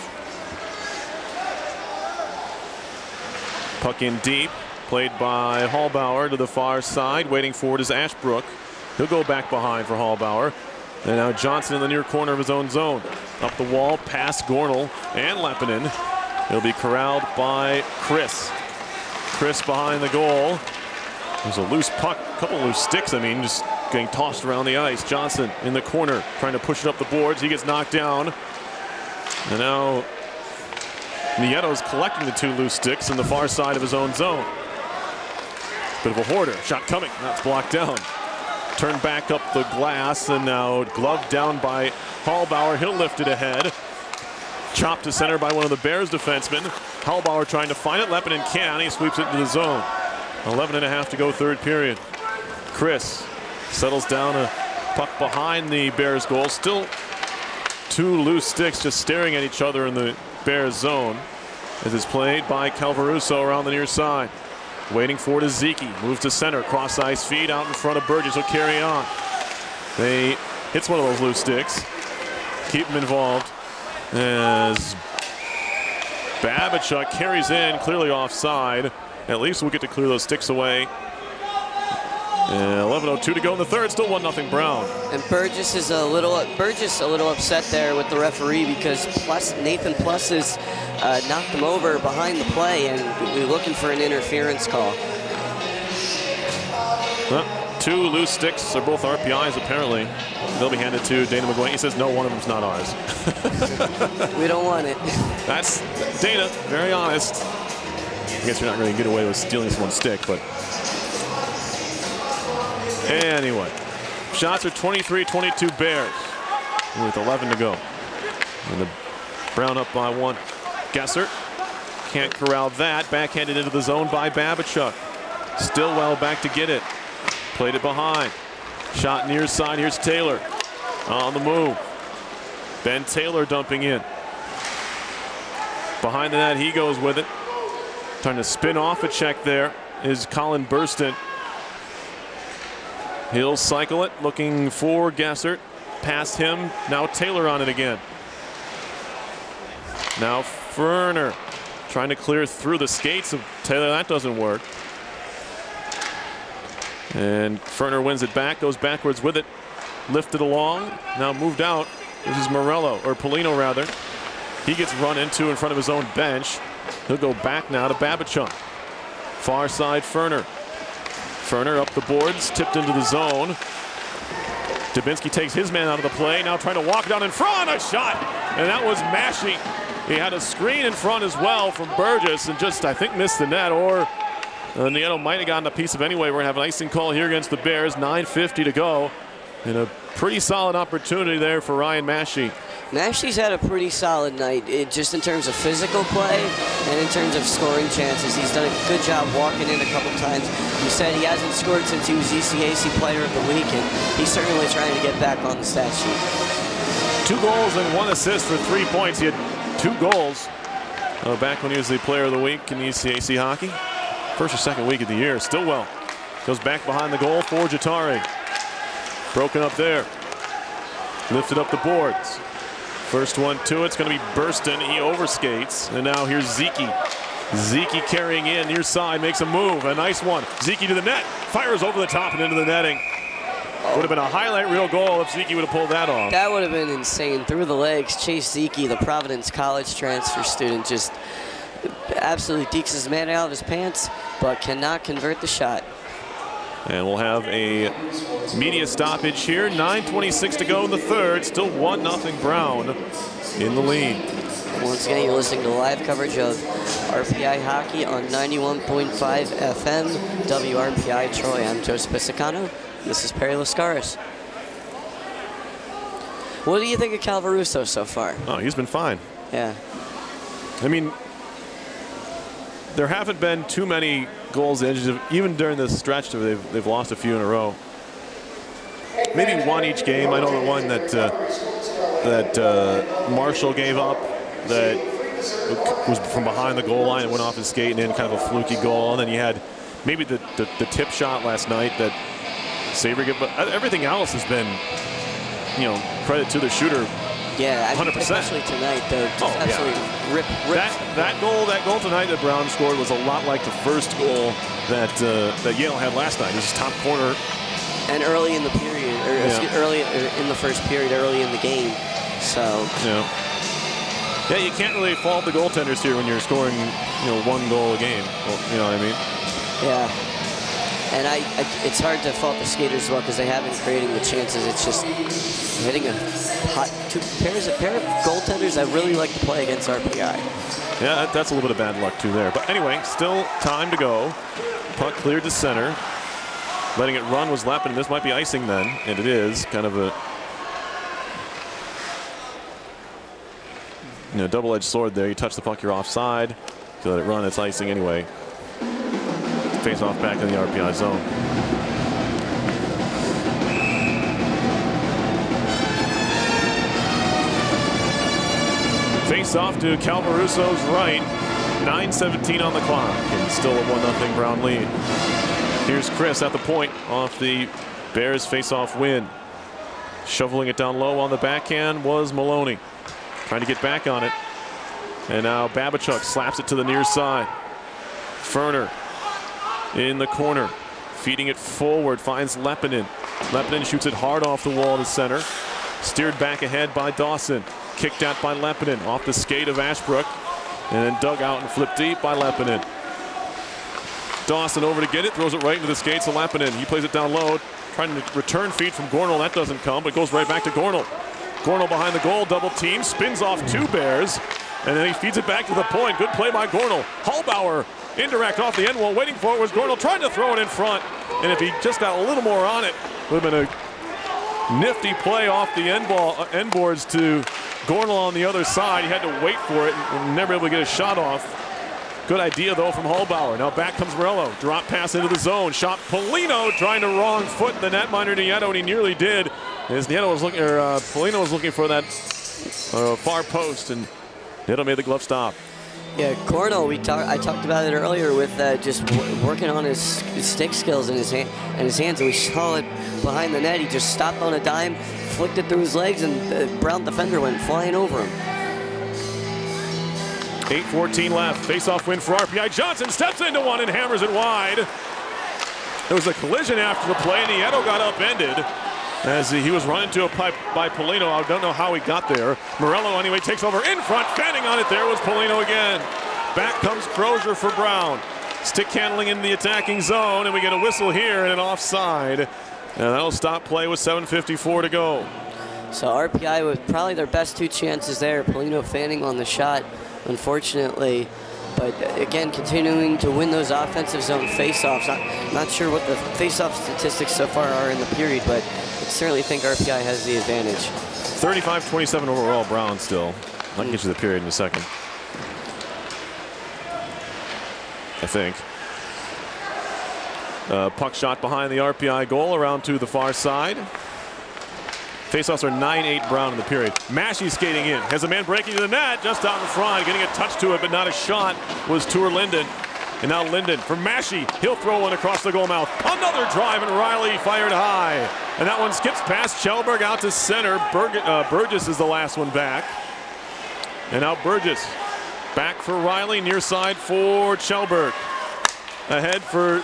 Puck in deep, played by Hallbauer to the far side. Waiting for it is Ashbrook. He'll go back behind for Hallbauer. And now Johnson in the near corner of his own zone. Up the wall, past Gornell and Lepinen. He'll be corralled by Chris. Chris behind the goal. There's a loose puck, a couple loose sticks, I mean, just getting tossed around the ice. Johnson in the corner, trying to push it up the boards. He gets knocked down. And now Nieto's collecting the two loose sticks in the far side of his own zone. Bit of a hoarder. Shot coming. That's blocked down. Turned back up the glass, and now gloved down by Hallbauer. He'll lift it ahead. Chopped to center by one of the Bears defensemen. Hallbauer trying to find it. Lepinen can. He sweeps it into the zone. eleven and a half to go, third period. Chris settles down a puck behind the Bears goal. Still two loose sticks just staring at each other in the Bears zone. As it's played by Calvaruso around the near side. Waiting for it is Zeke. Moves to center. Cross ice feed out in front of Burgess. He'll carry on. They hits one of those loose sticks. Keep him involved. As Babachuk carries in, clearly offside. At least we'll get to clear those sticks away. eleven oh two to go in the third. Still one nothing Brown. And Burgess is a little Burgess a little upset there with the referee because Plus Nathan Plus has uh, knocked him over behind the play, and we're looking for an interference call. Well, two loose sticks are both R P Is apparently. They'll be handed to Dana McGuane. He says no, one of them's not ours. We don't want it. That's Dana, very honest. I guess you're not going to get away with stealing someone's stick, but anyway. Shots are twenty-three twenty-two Bears with eleven to go. And the Brown up by one. Gesser can't corral that. Backhanded into the zone by Babachuk. Stillwell back to get it. Played it behind. Shot near side. Here's Taylor on the move. Ben Taylor dumping in. Behind the net, he goes with it. Trying to spin off a check there is Colin Burston. He'll cycle it, looking for Gessert. Past him, now Taylor on it again. Now Ferner trying to clear through the skates of Taylor. That doesn't work. And Ferner wins it back, goes backwards with it. Lifted along, now moved out. This is Morello, or Polino rather. He gets run into in front of his own bench. He'll go back now to Babichuk. Far side Ferner. Ferner up the boards, tipped into the zone. Dubinsky takes his man out of the play, now trying to walk down in front, a shot! And that was Massey. He had a screen in front as well from Burgess and just, I think, missed the net, or uh, Nieto might have gotten a piece of anyway. We're gonna have an icing call here against the Bears, nine fifty to go. And a pretty solid opportunity there for Ryan Massey. Massey's had a pretty solid night, it, just in terms of physical play and in terms of scoring chances. He's done a good job walking in a couple times. He said he hasn't scored since he was E C A C Player of the Week, and he's certainly trying to get back on the stat sheet. Two goals and one assist for three points. He had two goals uh, back when he was the Player of the Week in E C A C hockey. First or second week of the year. Stillwell goes back behind the goal for Jatari. Broken up there. Lifted up the boards. First one to it's going to be Burston. He overskates. And now here's Zeke. Zeke carrying in near side, makes a move. A nice one. Zeke to the net. Fires over the top and into the netting. Would have been a highlight reel goal if Zeke would have pulled that off. That would have been insane. Through the legs, Chase Zeke, the Providence College transfer student, just absolutely dekes his man out of his pants, but cannot convert the shot. And we'll have a media stoppage here. nine twenty-six to go in the third. Still one nothing Brown in the lead. Once again, you're listening to live coverage of R P I Hockey on ninety-one point five F M, W R P I Troy. I'm Joe Spisicano. This is Perry Lascaris. What do you think of Calvaruso so far? Oh, he's been fine. Yeah. I mean, there haven't been too many goals edges of, even during this stretch. They've they've lost a few in a row. Maybe one each game. I know the one that uh, that uh, Marshall gave up that was from behind the goal line and went off his skate and in, kind of a fluky goal. And then you had maybe the the, the tip shot last night that Sabre gave. But everything else has been, you know, credit to the shooter. Yeah, one hundred percent. Especially tonight, though. Just oh, absolutely yeah. rip, rip. That that goal, that goal tonight that Brown scored was a lot like the first goal that uh, that Yale had last night. It was top corner. And early in the period, or yeah. excuse, early in the first period, early in the game. So. Yeah. Yeah, you can't really fault the goaltenders here when you're scoring, you know, one goal a game. Well, you know what I mean? Yeah. And I, I, it's hard to fault the skaters as well because they haven't creating the chances. It's just hitting a hot two pairs of pair of goaltenders that really like to play against R P I. Yeah, that, that's a little bit of bad luck too there. But anyway, still time to go. Puck cleared to center. Letting it run was Leppin. This might be icing then, and it is kind of a you know double-edged sword there. You touch the puck, you're offside. You let it run, it's icing anyway. Face off back in the R P I zone. Face off to Calvaruso's right. nine seventeen on the clock, and still a one nothing Brown lead. Here's Chris at the point off the Bears face-off win. Shoveling it down low on the backhand was Maloney. Trying to get back on it. And now Babichuk slaps it to the near side. Ferner in the corner, feeding it forward, finds Leppinen. Leppinen shoots it hard off the wall to center. Steered back ahead by Dawson. Kicked out by Leppinen off the skate of Ashbrook. And then dug out and flipped deep by Leppinen. Dawson over to get it, throws it right into the skates of Leppinen. He plays it down low, trying to return feed from Gornell. That doesn't come, but goes right back to Gornell. Gornell behind the goal, double team, spins off two Bears, and then he feeds it back to the point. Good play by Gornell. Hallbauer indirect off the end wall, waiting for it was Gornell, trying to throw it in front. And if he just got a little more on it, would have been a nifty play off the end ball, uh, end boards to Gornell on the other side. He had to wait for it and never able to get a shot off. Good idea, though, from Hallbauer. Now back comes Morello. Drop pass into the zone. Shot Polino trying to wrong foot the netminder Nieto, and he nearly did. As Nieto was looking, or uh, Polino was looking for that uh, far post, and Nieto made the glove stop. Yeah, Cornell, we talk, I talked about it earlier with uh, just w working on his, his stick skills in his, hand, and his hands, and we saw it behind the net. He just stopped on a dime, flicked it through his legs, and the Brown defender went flying over him. eight fourteen left. Face-off win for R P I. Johnson steps into one and hammers it wide. There was a collision after the play, and Nieto got upended as he was run into a pipe by Polino. I don't know how he got there. Morello, anyway, takes over in front. Fanning on it there was Polino again. Back comes Crozier for Brown. Stick handling in the attacking zone, and we get a whistle here and an offside. And that'll stop play with seven fifty-four to go. So R P I with probably their best two chances there. Polino Fanning on the shot, unfortunately. But again, continuing to win those offensive zone faceoffs. Not, not sure what the faceoff statistics so far are in the period, but I certainly think R P I has the advantage. thirty-five twenty-seven overall, Brown still. I can get you the period in a second. I think. Uh, puck shot behind the R P I goal, around to the far side. Faceoffs are nine eight Brown in the period. Massey skating in. Has a man breaking to the net just out in front. Getting a touch to it, but not a shot, was Tour Linden. And now Linden for Massey. He'll throw one across the goal mouth. Another drive, and Riley fired high. And that one skips past Kjellberg out to center. Burg uh, Burgess is the last one back. And now Burgess back for Riley. Near side for Kjellberg. Ahead for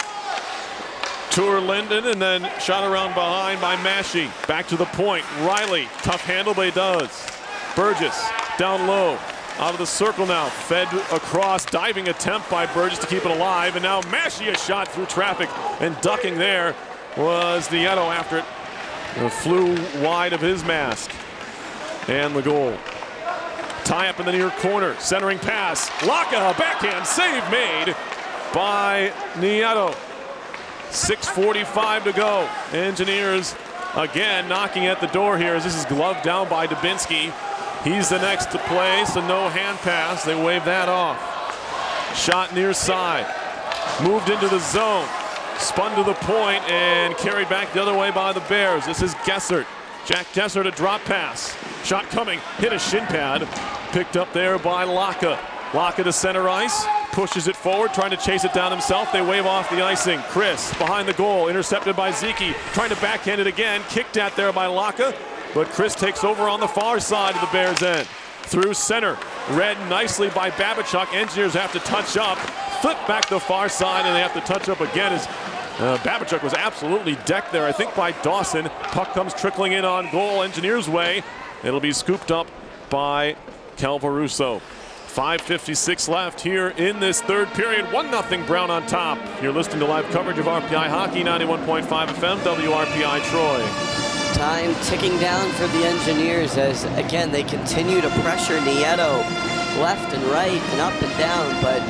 Tour Linden, and then shot around behind by Massey. Back to the point. Riley, tough handle, but he does. Burgess down low. Out of the circle now. Fed across. Diving attempt by Burgess to keep it alive. And now Massey a shot through traffic. And ducking there was Nieto after it. It flew wide of his mask. And the goal. Tie up in the near corner. Centering pass. Laka, backhand save made by Nieto. six forty-five to go. Engineers again knocking at the door here as this is gloved down by Dubinsky. He's the next to play, so no hand pass. They wave that off. Shot near side. Moved into the zone. Spun to the point and carried back the other way by the Bears. This is Gessert. Jack Gessert, a drop pass. Shot coming, hit a shin pad. Picked up there by Laka. Laka to center ice. Pushes it forward, trying to chase it down himself. They wave off the icing. Chris behind the goal, intercepted by Zeke. Trying to backhand it again, kicked at there by Laka. But Chris takes over on the far side of the Bears' end. Through center, read nicely by Babachuk. Engineers have to touch up. Flip back the far side, and they have to touch up again as uh, Babachuk was absolutely decked there, I think, by Dawson. Puck comes trickling in on goal, Engineers' way. It'll be scooped up by Calvaruso. five fifty-six left here in this third period. one nothing Brown on top. You're listening to live coverage of R P I Hockey, ninety-one point five F M, W R P I Troy. Time ticking down for the Engineers as, again, they continue to pressure Nieto left and right and up and down, but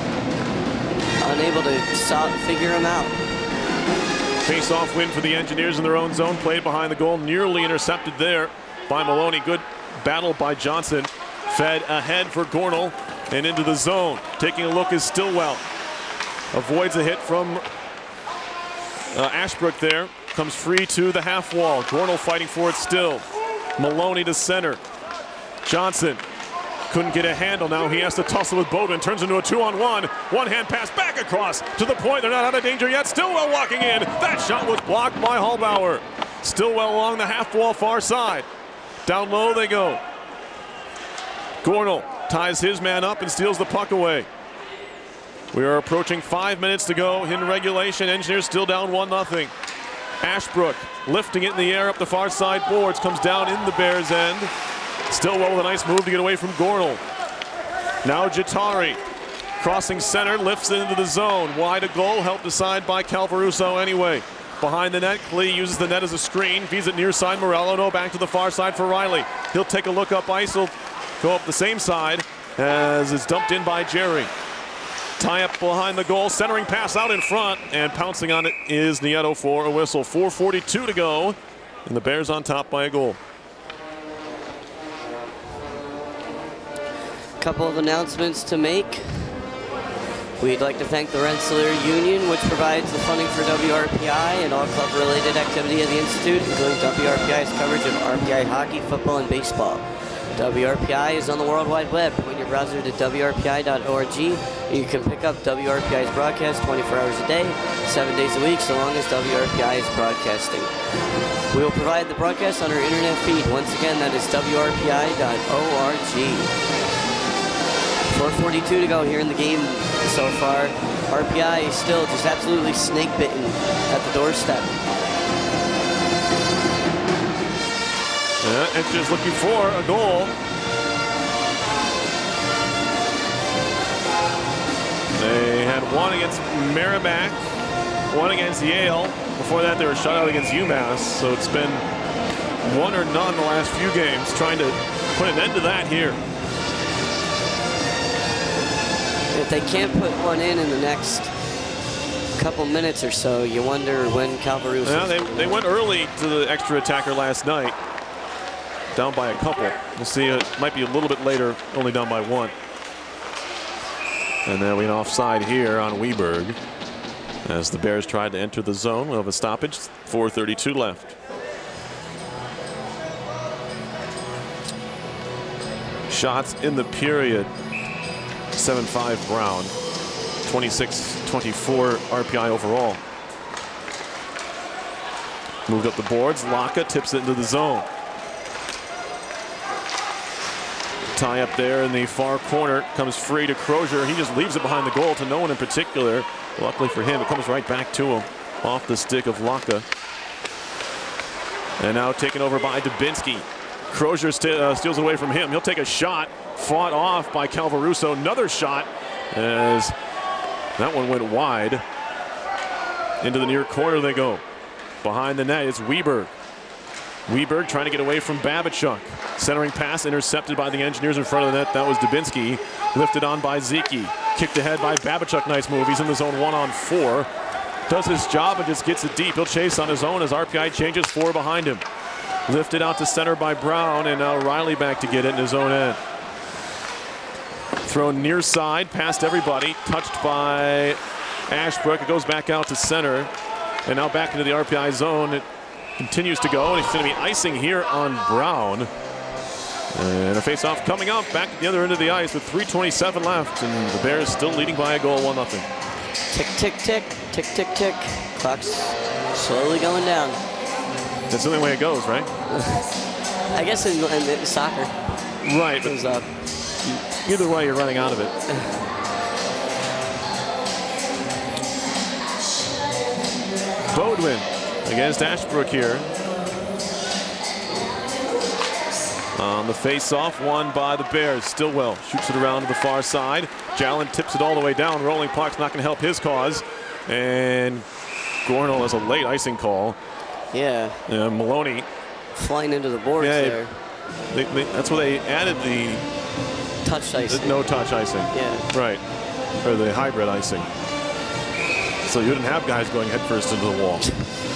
unable to stop, figure him out. Face-off win for the Engineers in their own zone. Played behind the goal, nearly intercepted there by Maloney. Good battle by Johnson. Fed ahead for Gornell and into the zone. Taking a look is Stillwell. Avoids a hit from uh, Ashbrook there. Comes free to the half wall. Gornell fighting for it still. Maloney to center. Johnson couldn't get a handle. Now he has to tussle with Bowden. Turns into a two-on-one. One-hand pass back across to the point. They're not out of danger yet. Stillwell walking in. That shot was blocked by Hallbauer. Stillwell along the half wall far side. Down low they go. Gornell ties his man up and steals the puck away. We are approaching five minutes to go in regulation. Engineers still down one nothing. Ashbrook lifting it in the air up the far side boards. Comes down in the Bears' end. Stillwell with a nice move to get away from Gornell. Now Jatari crossing center, lifts it into the zone. Wide a goal, helped aside by Calvaruso anyway. Behind the net, Klee uses the net as a screen. Feeds it near side, Morello. No, back to the far side for Riley. He'll take a look up ice. He'll go up the same side as it's dumped in by Jerry. Tie up behind the goal, centering pass out in front, and pouncing on it is Nieto for a whistle. four forty-two to go, and the Bears on top by a goal. Couple of announcements to make. We'd like to thank the Rensselaer Union, which provides the funding for W R P I and all club-related activity of the Institute, including W R P I's coverage of R P I hockey, football, and baseball. W R P I is on the World Wide Web. Point your browser to W R P I dot org. You can pick up W R P I's broadcast twenty-four hours a day, seven days a week, so long as W R P I is broadcasting. We will provide the broadcast on our internet feed. Once again, that is W R P I dot org. four forty-two to go here in the game so far. R P I is still just absolutely snake-bitten at the doorstep. Yeah, and just looking for a goal. They had one against Merrimack, one against Yale. Before that, they were shut out against UMass. So it's been one or none the last few games, trying to put an end to that here. If they can't put one in in the next couple minutes or so, you wonder when Calvaruso. Yeah, they, they went early to the extra attacker last night. Down by a couple. We'll see. It might be a little bit later, only down by one. And then we an offside here on Weberg as the Bears tried to enter the zone. We'll have a stoppage. four thirty-two left. Shots in the period. seven five Brown. twenty-six twenty-four R P I overall. Moved up the boards. Laka tips it into the zone. Tie up there in the far corner, comes free to Crozier. He just leaves it behind the goal to no one in particular. Luckily for him, it comes right back to him off the stick of Laka. And now taken over by Dubinsky. Crozier st uh, steals it away from him. He'll take a shot, fought off by Calvaruso. Another shot as that one went wide. Into the near corner they go. Behind the net, it's Weberg. Weberg trying to get away from Babachuk. Centering pass intercepted by the Engineers in front of the net. That was Dubinsky. Lifted on by Ziki. Kicked ahead by Babachuk. Nice move. He's in the zone one on four. Does his job and just gets it deep. He'll chase on his own as R P I changes four behind him. Lifted out to center by Brown, and now Riley back to get it in his own end. Thrown near side, past everybody. Touched by Ashbrook. It goes back out to center. And now back into the R P I zone. It continues to go, and it's going to be icing here on Brown. And a face-off coming up back at the other end of the ice with three twenty-seven left, and the Bears still leading by a goal, one nothing. Tick, tick, tick, tick, tick, tick. Clock's slowly going down. That's the only way it goes, right? I guess in, in, in soccer. Right. It goes up. Either way, you're running out of it. Bodwin against Ashbrook here. On the face-off, won by the Bears. Stillwell shoots it around to the far side. Jalen tips it all the way down. Rolling puck's not going to help his cause. And Gornall has a late icing call. Yeah. Uh, Maloney. Flying into the boards yeah, there. They, they, that's where they added the... Touch icing. The no-touch icing. Yeah. Right. Or the hybrid icing. So you didn't have guys going headfirst into the wall.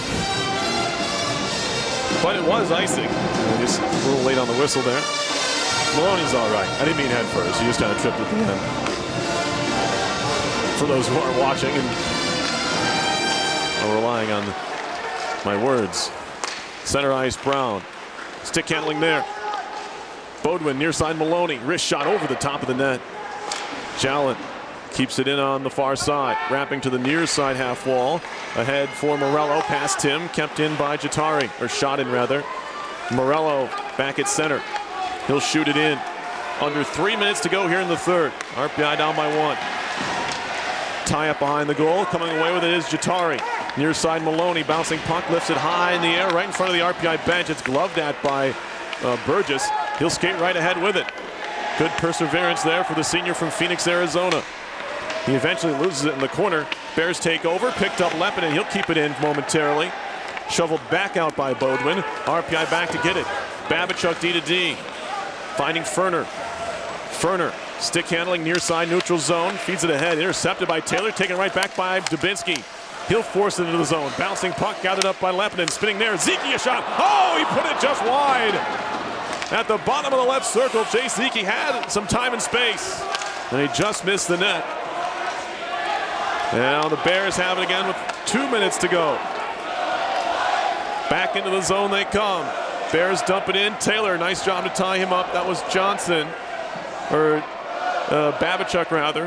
But it was icing. And just a little late on the whistle there. Maloney's all right. I didn't mean head first. He just kind of tripped at the end. For those who are watching and are relying on my words. Center ice, Brown. Stick handling there. Bodwin near side Maloney. Wrist shot over the top of the net. Jalen keeps it in on the far side. Wrapping to the near side half wall. Ahead for Morello. Past him. Kept in by Jatari. Or shot in, rather. Morello back at center. He'll shoot it in. Under three minutes to go here in the third. R P I down by one. Tie up behind the goal. Coming away with it is Jatari. Near side Maloney. Bouncing puck. Lifts it high in the air right in front of the R P I bench. It's gloved at by uh, Burgess. He'll skate right ahead with it. Good perseverance there for the senior from Phoenix, Arizona. He eventually loses it in the corner. Bears take over. Picked up Lepinen. He'll keep it in momentarily. Shoveled back out by Bodwin. R P I back to get it. Babachuk D to D. Finding Ferner. Ferner. Stick handling near side neutral zone. Feeds it ahead. Intercepted by Taylor. Taken right back by Dubinsky. He'll force it into the zone. Bouncing puck gathered up by Lepinen. Spinning there. Ziki a shot. Oh, he put it just wide. At the bottom of the left circle, Jay Ziki had some time and space. And he just missed the net. Now the Bears have it again with two minutes to go. Back into the zone they come. Bears dump it in. Taylor, nice job to tie him up. That was Johnson, or uh, Babachuk rather.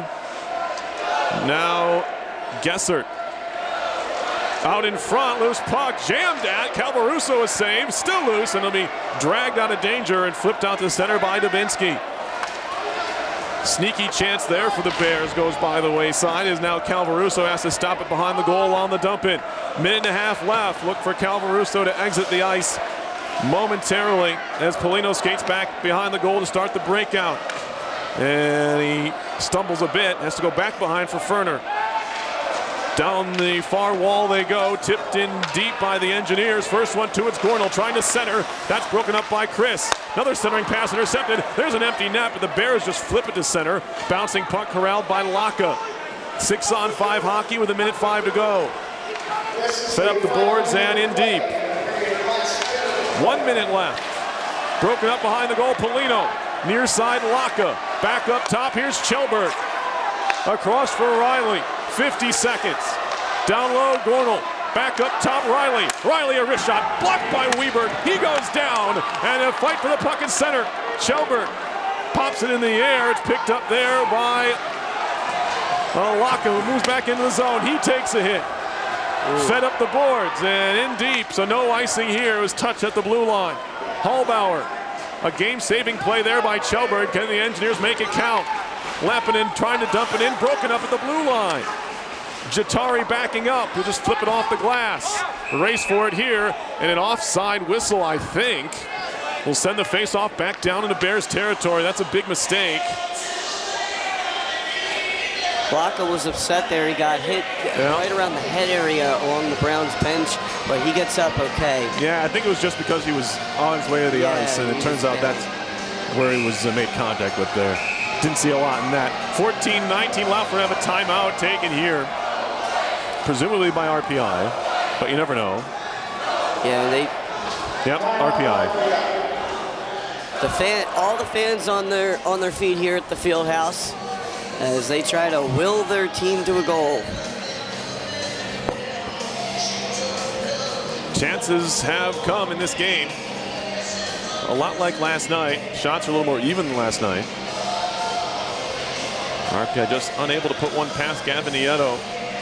Now Gessert. Out in front, loose puck, jammed at. Calvaruso is saved, still loose, and it'll be dragged out of danger and flipped out to center by Dubinsky. Sneaky chance there for the Bears goes by the wayside as now Calvaruso has to stop it behind the goal on the dump in. Minute and a half left. Look for Calvaruso to exit the ice momentarily as Polino skates back behind the goal to start the breakout. And he stumbles a bit, has to go back behind for Ferner. Down the far wall they go, tipped in deep by the Engineers. First one to its Gornell, trying to center. That's broken up by Chris. Another centering pass intercepted. There's an empty net, but the Bears just flip it to center. Bouncing puck corralled by Laka. Six on five hockey with a minute five to go. Set up the boards and in deep. One minute left. Broken up behind the goal, Polino. Near side, Laka. Back up top, here's Chelberg. Across for Riley. fifty seconds. Down low, Gornell. Back up top, Riley. Riley, a wrist shot. Blocked by Weber. He goes down. And a fight for the puck in center. Chelberg pops it in the air. It's picked up there by Laka, who moves back into the zone. He takes a hit. Ooh. Fed up the boards and in deep. So no icing here. It was touched at the blue line. Hallbauer. A game-saving play there by Chelberg. Can the Engineers make it count? Lappinen trying to dump it in, broken up at the blue line. Jatari backing up, he'll just flip it off the glass. Race for it here, and an offside whistle, I think, will send the face-off back down into Bears territory. That's a big mistake. Laka was upset there. He got hit yeah. right around the head area along the Browns bench, but he gets up okay. Yeah, I think it was just because he was on his way to the yeah, ice, and it turns out that's where he was uh, made contact with there. Didn't see a lot in that. fourteen nineteen left. We're going to have a timeout taken here, presumably by R P I, but you never know. Yeah, they... Yep, R P I. The fan, all the fans on their, on their feet here at the field house as they try to will their team to a goal. Chances have come in this game. A lot like last night. Shots are a little more even than last night. R P I just unable to put one past Gavin Nieto.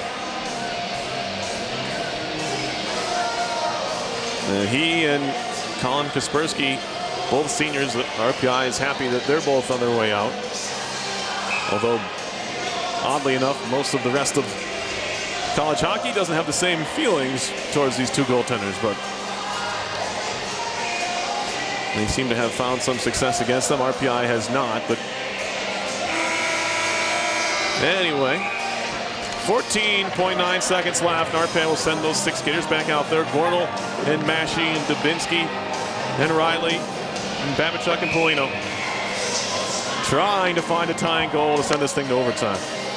Uh, he and Colin Kaspersky, both seniors, R P I is happy that they're both on their way out. Although, oddly enough, most of the rest of college hockey doesn't have the same feelings towards these two goaltenders, but they seem to have found some success against them. R P I has not, but anyway, fourteen point nine seconds left. R P I will send those six skaters back out there. Gornell and Mashi and Dubinsky and Riley and Babachuk and Polino trying to find a tying goal to send this thing to overtime.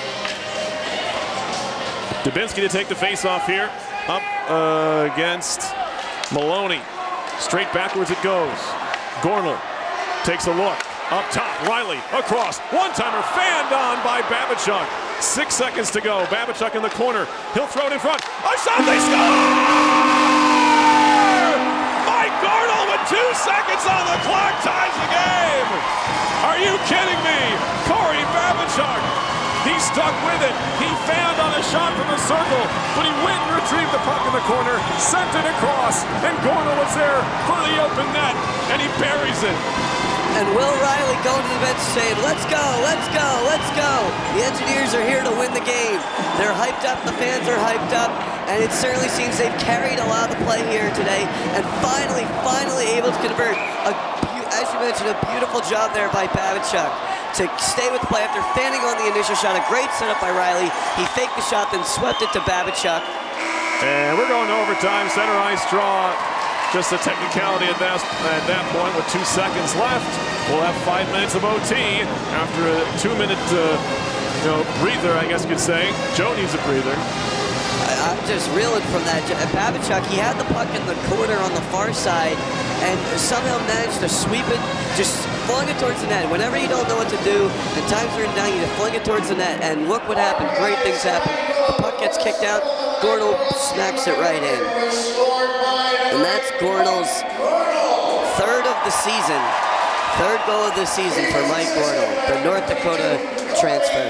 Dubinsky to take the face-off here. Up uh, against Maloney. Straight backwards it goes. Gornell takes a look. Up top, Riley across. One-timer fanned on by Babachuk. Six seconds to go. Babachuk in the corner. He'll throw it in front. A shot, they score! Mike Gornell with two seconds on the clock ties the game. Are you kidding me? Corey Babachuk. He stuck with it. He fanned on a shot from the circle, but he went and retrieved the puck in the corner, sent it across, and Gornell was there for the open net, and he buries it. And Will Riley going to the bench saying, let's go, let's go, let's go. The Engineers are here to win the game. They're hyped up, the fans are hyped up, and it certainly seems they've carried a lot of the play here today, and finally, finally able to convert. A, as you mentioned, a beautiful job there by Babachuk to stay with the play after fanning on the initial shot. A great setup by Riley. He faked the shot, then swept it to Babachuk. And we're going to overtime. Center ice draw. Just a technicality at that, at that point with two seconds left. We'll have five minutes of O T after a two-minute uh, you know, breather, I guess you could say. Joe needs a breather. I, I'm just reeling from that. Babachuk, he had the puck in the corner on the far side and somehow managed to sweep it, just flung it towards the net. Whenever you don't know what to do and times are down, you just fling it towards the net. And look what happened. Great things happen. The gets kicked out. Gornall smacks it right in. And that's Gornall's third of the season. Third goal of the season for Mike Gornall, the North Dakota transfer.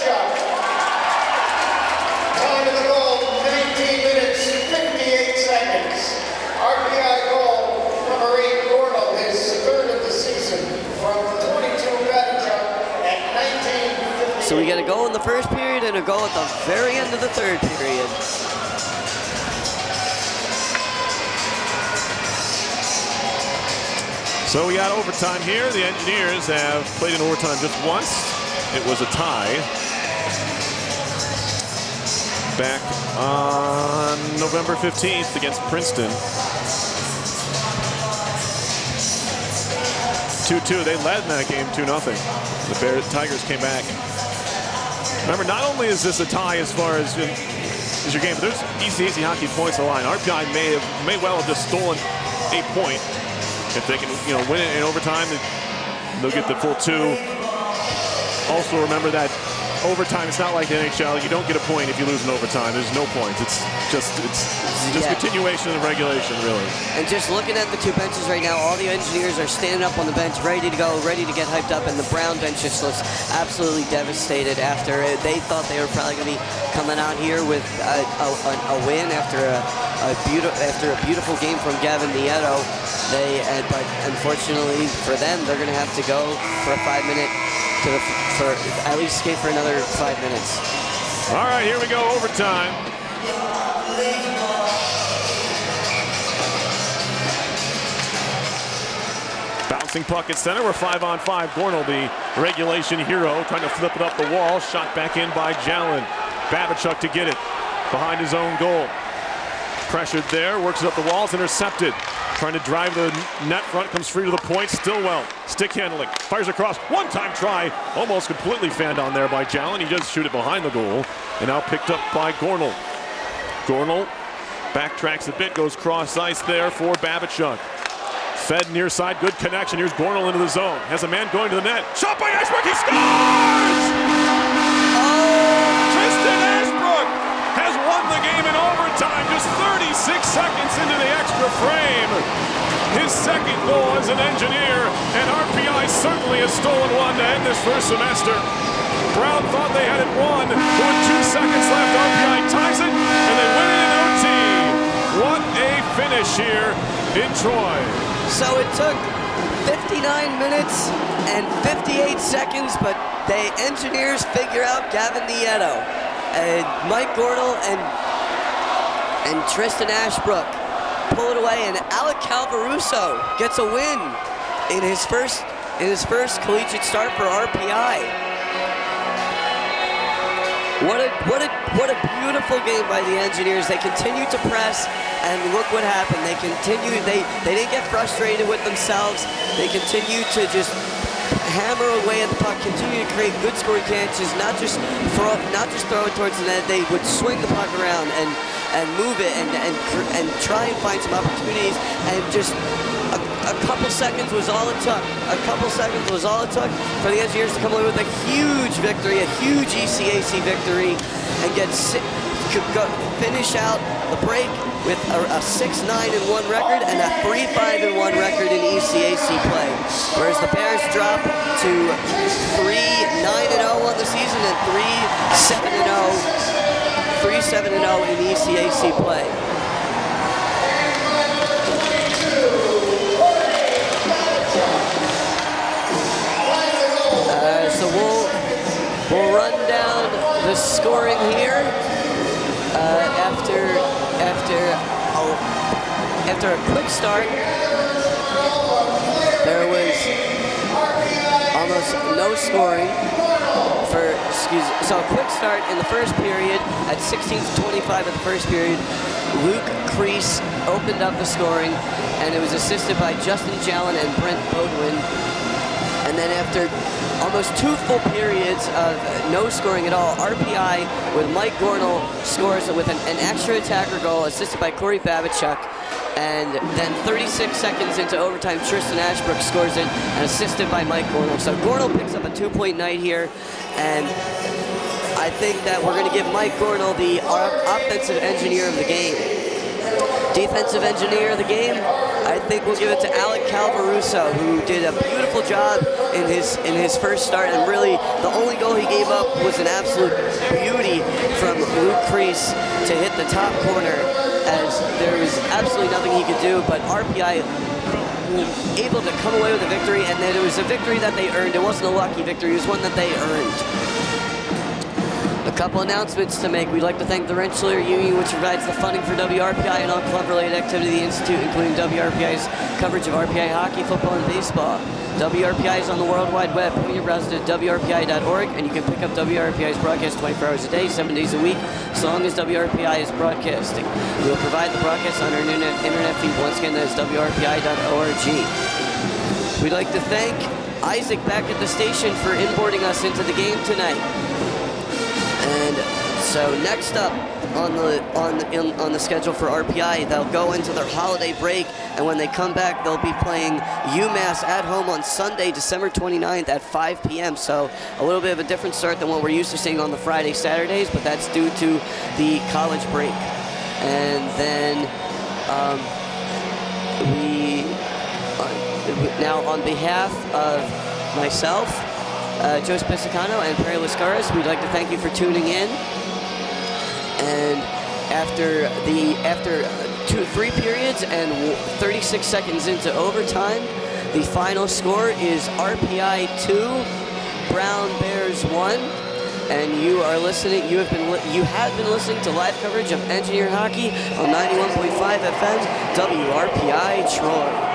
Time of the goal, nineteen minutes, fifty-eight seconds. R P I goal, number eight, Gornall, his third of the season from twenty-two Babcock at nineteen fifty-eight. So we get a goal in the first period and a goal at the very end of the third period. So we got overtime here. The Engineers have played in overtime just once. It was a tie back on November fifteenth against Princeton. two two. They led in that game two nothing. The Bears, Tigers came back. Remember, not only is this a tie as far as, as your game, but there's E C A C hockey points on the line. R P I may have may well have just stolen a point. If they can, you know, win it in overtime, they'll get the full two. Also remember that overtime, it's not like the N H L. You don't get a point if you lose in overtime. There's no points. It's just it's just Yeah. continuation of regulation, really. And just looking at the two benches right now, all the Engineers are standing up on the bench, ready to go, ready to get hyped up, and the Brown bench just looks absolutely devastated after it. They thought they were probably going to be coming out here with a, a, a win after a, a beautiful after a beautiful game from Gavin Nieto. They, uh, but unfortunately for them, they're going to have to go for a five-minute to the, for at least skate for another five minutes. All right, here we go, overtime. Bouncing puck at center. We're five on five. Gornall, the regulation hero, trying to flip it up the wall. Shot back in by Jalen. Babachuk to get it behind his own goal. Pressured there, works it up the walls, intercepted. Trying to drive the net front, comes free to the point. Stillwell, stick handling, fires across. One-time try, almost completely fanned on there by Jalen. He does shoot it behind the goal, and now picked up by Gornall. Gornall backtracks a bit, goes cross ice there for Babachuk. Fed near side, good connection. Here's Gornall into the zone. Has a man going to the net. Shot by Ashbrook, he scores! Oh! Tristan Ashbrook has won the game in overtime, just thirty-six seconds into the extra frame. His second goal as an Engineer, and R P I certainly has stolen one to end this first semester. Brown thought they had it won, but with two seconds left, R P I ties it, and they win it in O T. What a finish here in Troy. So it took fifty-nine minutes and fifty-eight seconds, but the Engineers figure out Gavin Nieto, and Mike Gornall and and Tristan Ashbrook pull it away, and Alec Calvaruso gets a win in his first in his first collegiate start for R P I. What a what a what a beautiful game by the Engineers. They continue to press, and look what happened. They continue. They they didn't get frustrated with themselves. They continue to just hammer away at the puck, continue to create good scoring chances. Not just throw not just throw it towards the net. They would swing the puck around and and move it and and and try and find some opportunities. And just a, a couple seconds was all it took. A couple seconds was all it took for the Engineers to come away with a huge victory, a huge E C A C victory, and get could go, finish out the break with a six nine and one record and a three five and one record in E C A C play. Whereas the Bears drop to three nine and oh on the season and three seven and oh, three seven and oh in E C A C play. Uh, so we'll we'll run down the scoring here. Uh, after after oh, after a quick start, there was almost no scoring for excuse. So a quick start in the first period at sixteen to twenty-five of the first period. Luke Crease opened up the scoring, and it was assisted by Justin Jalen and Brent Bodwin. And then after almost two full periods of no scoring at all, R P I with Mike Gornall scores with an, an extra attacker goal assisted by Corey Babachuk. And then thirty-six seconds into overtime, Tristan Ashbrook scores it and assisted by Mike Gornall. So Gornall picks up a two-point night here. And I think that we're going to give Mike Gornall the offensive engineer of the game. Defensive engineer of the game, I think we'll give it to Alec Calvaruso, who did a beautiful job in his in his first start, and really the only goal he gave up was an absolute beauty from Luke Crease to hit the top corner, as there was absolutely nothing he could do, but R P I able to come away with a victory, and then it was a victory that they earned. It wasn't a lucky victory, it was one that they earned. A couple announcements to make. We'd like to thank the Rensselaer Union, which provides the funding for W R P I and all club-related activity of the Institute, including W R P I's coverage of R P I hockey, football, and baseball. W R P I is on the World Wide Web. Point your browser to W R P I dot org, and you can pick up W R P I's broadcast twenty-four hours a day, seven days a week, so long as W R P I is broadcasting. We will provide the broadcast on our internet, internet feed. Once again, that is W R P I dot org. We'd like to thank Isaac back at the station for inboarding us into the game tonight. And so next up on the on the, in, on the schedule for R P I, they'll go into their holiday break, and when they come back, they'll be playing UMass at home on Sunday, December twenty-ninth at five p m So a little bit of a different start than what we're used to seeing on the Friday, Saturdays, but that's due to the college break. And then um, we uh, now on behalf of myself, Uh, Joe Spisicano and Perry Lascaris, we'd like to thank you for tuning in. And after the after two, three periods and thirty-six seconds into overtime, the final score is R P I two, Brown Bears one. And you are listening. You have been you have been listening to live coverage of Engineer Hockey on ninety-one point five F M W R P I Troy.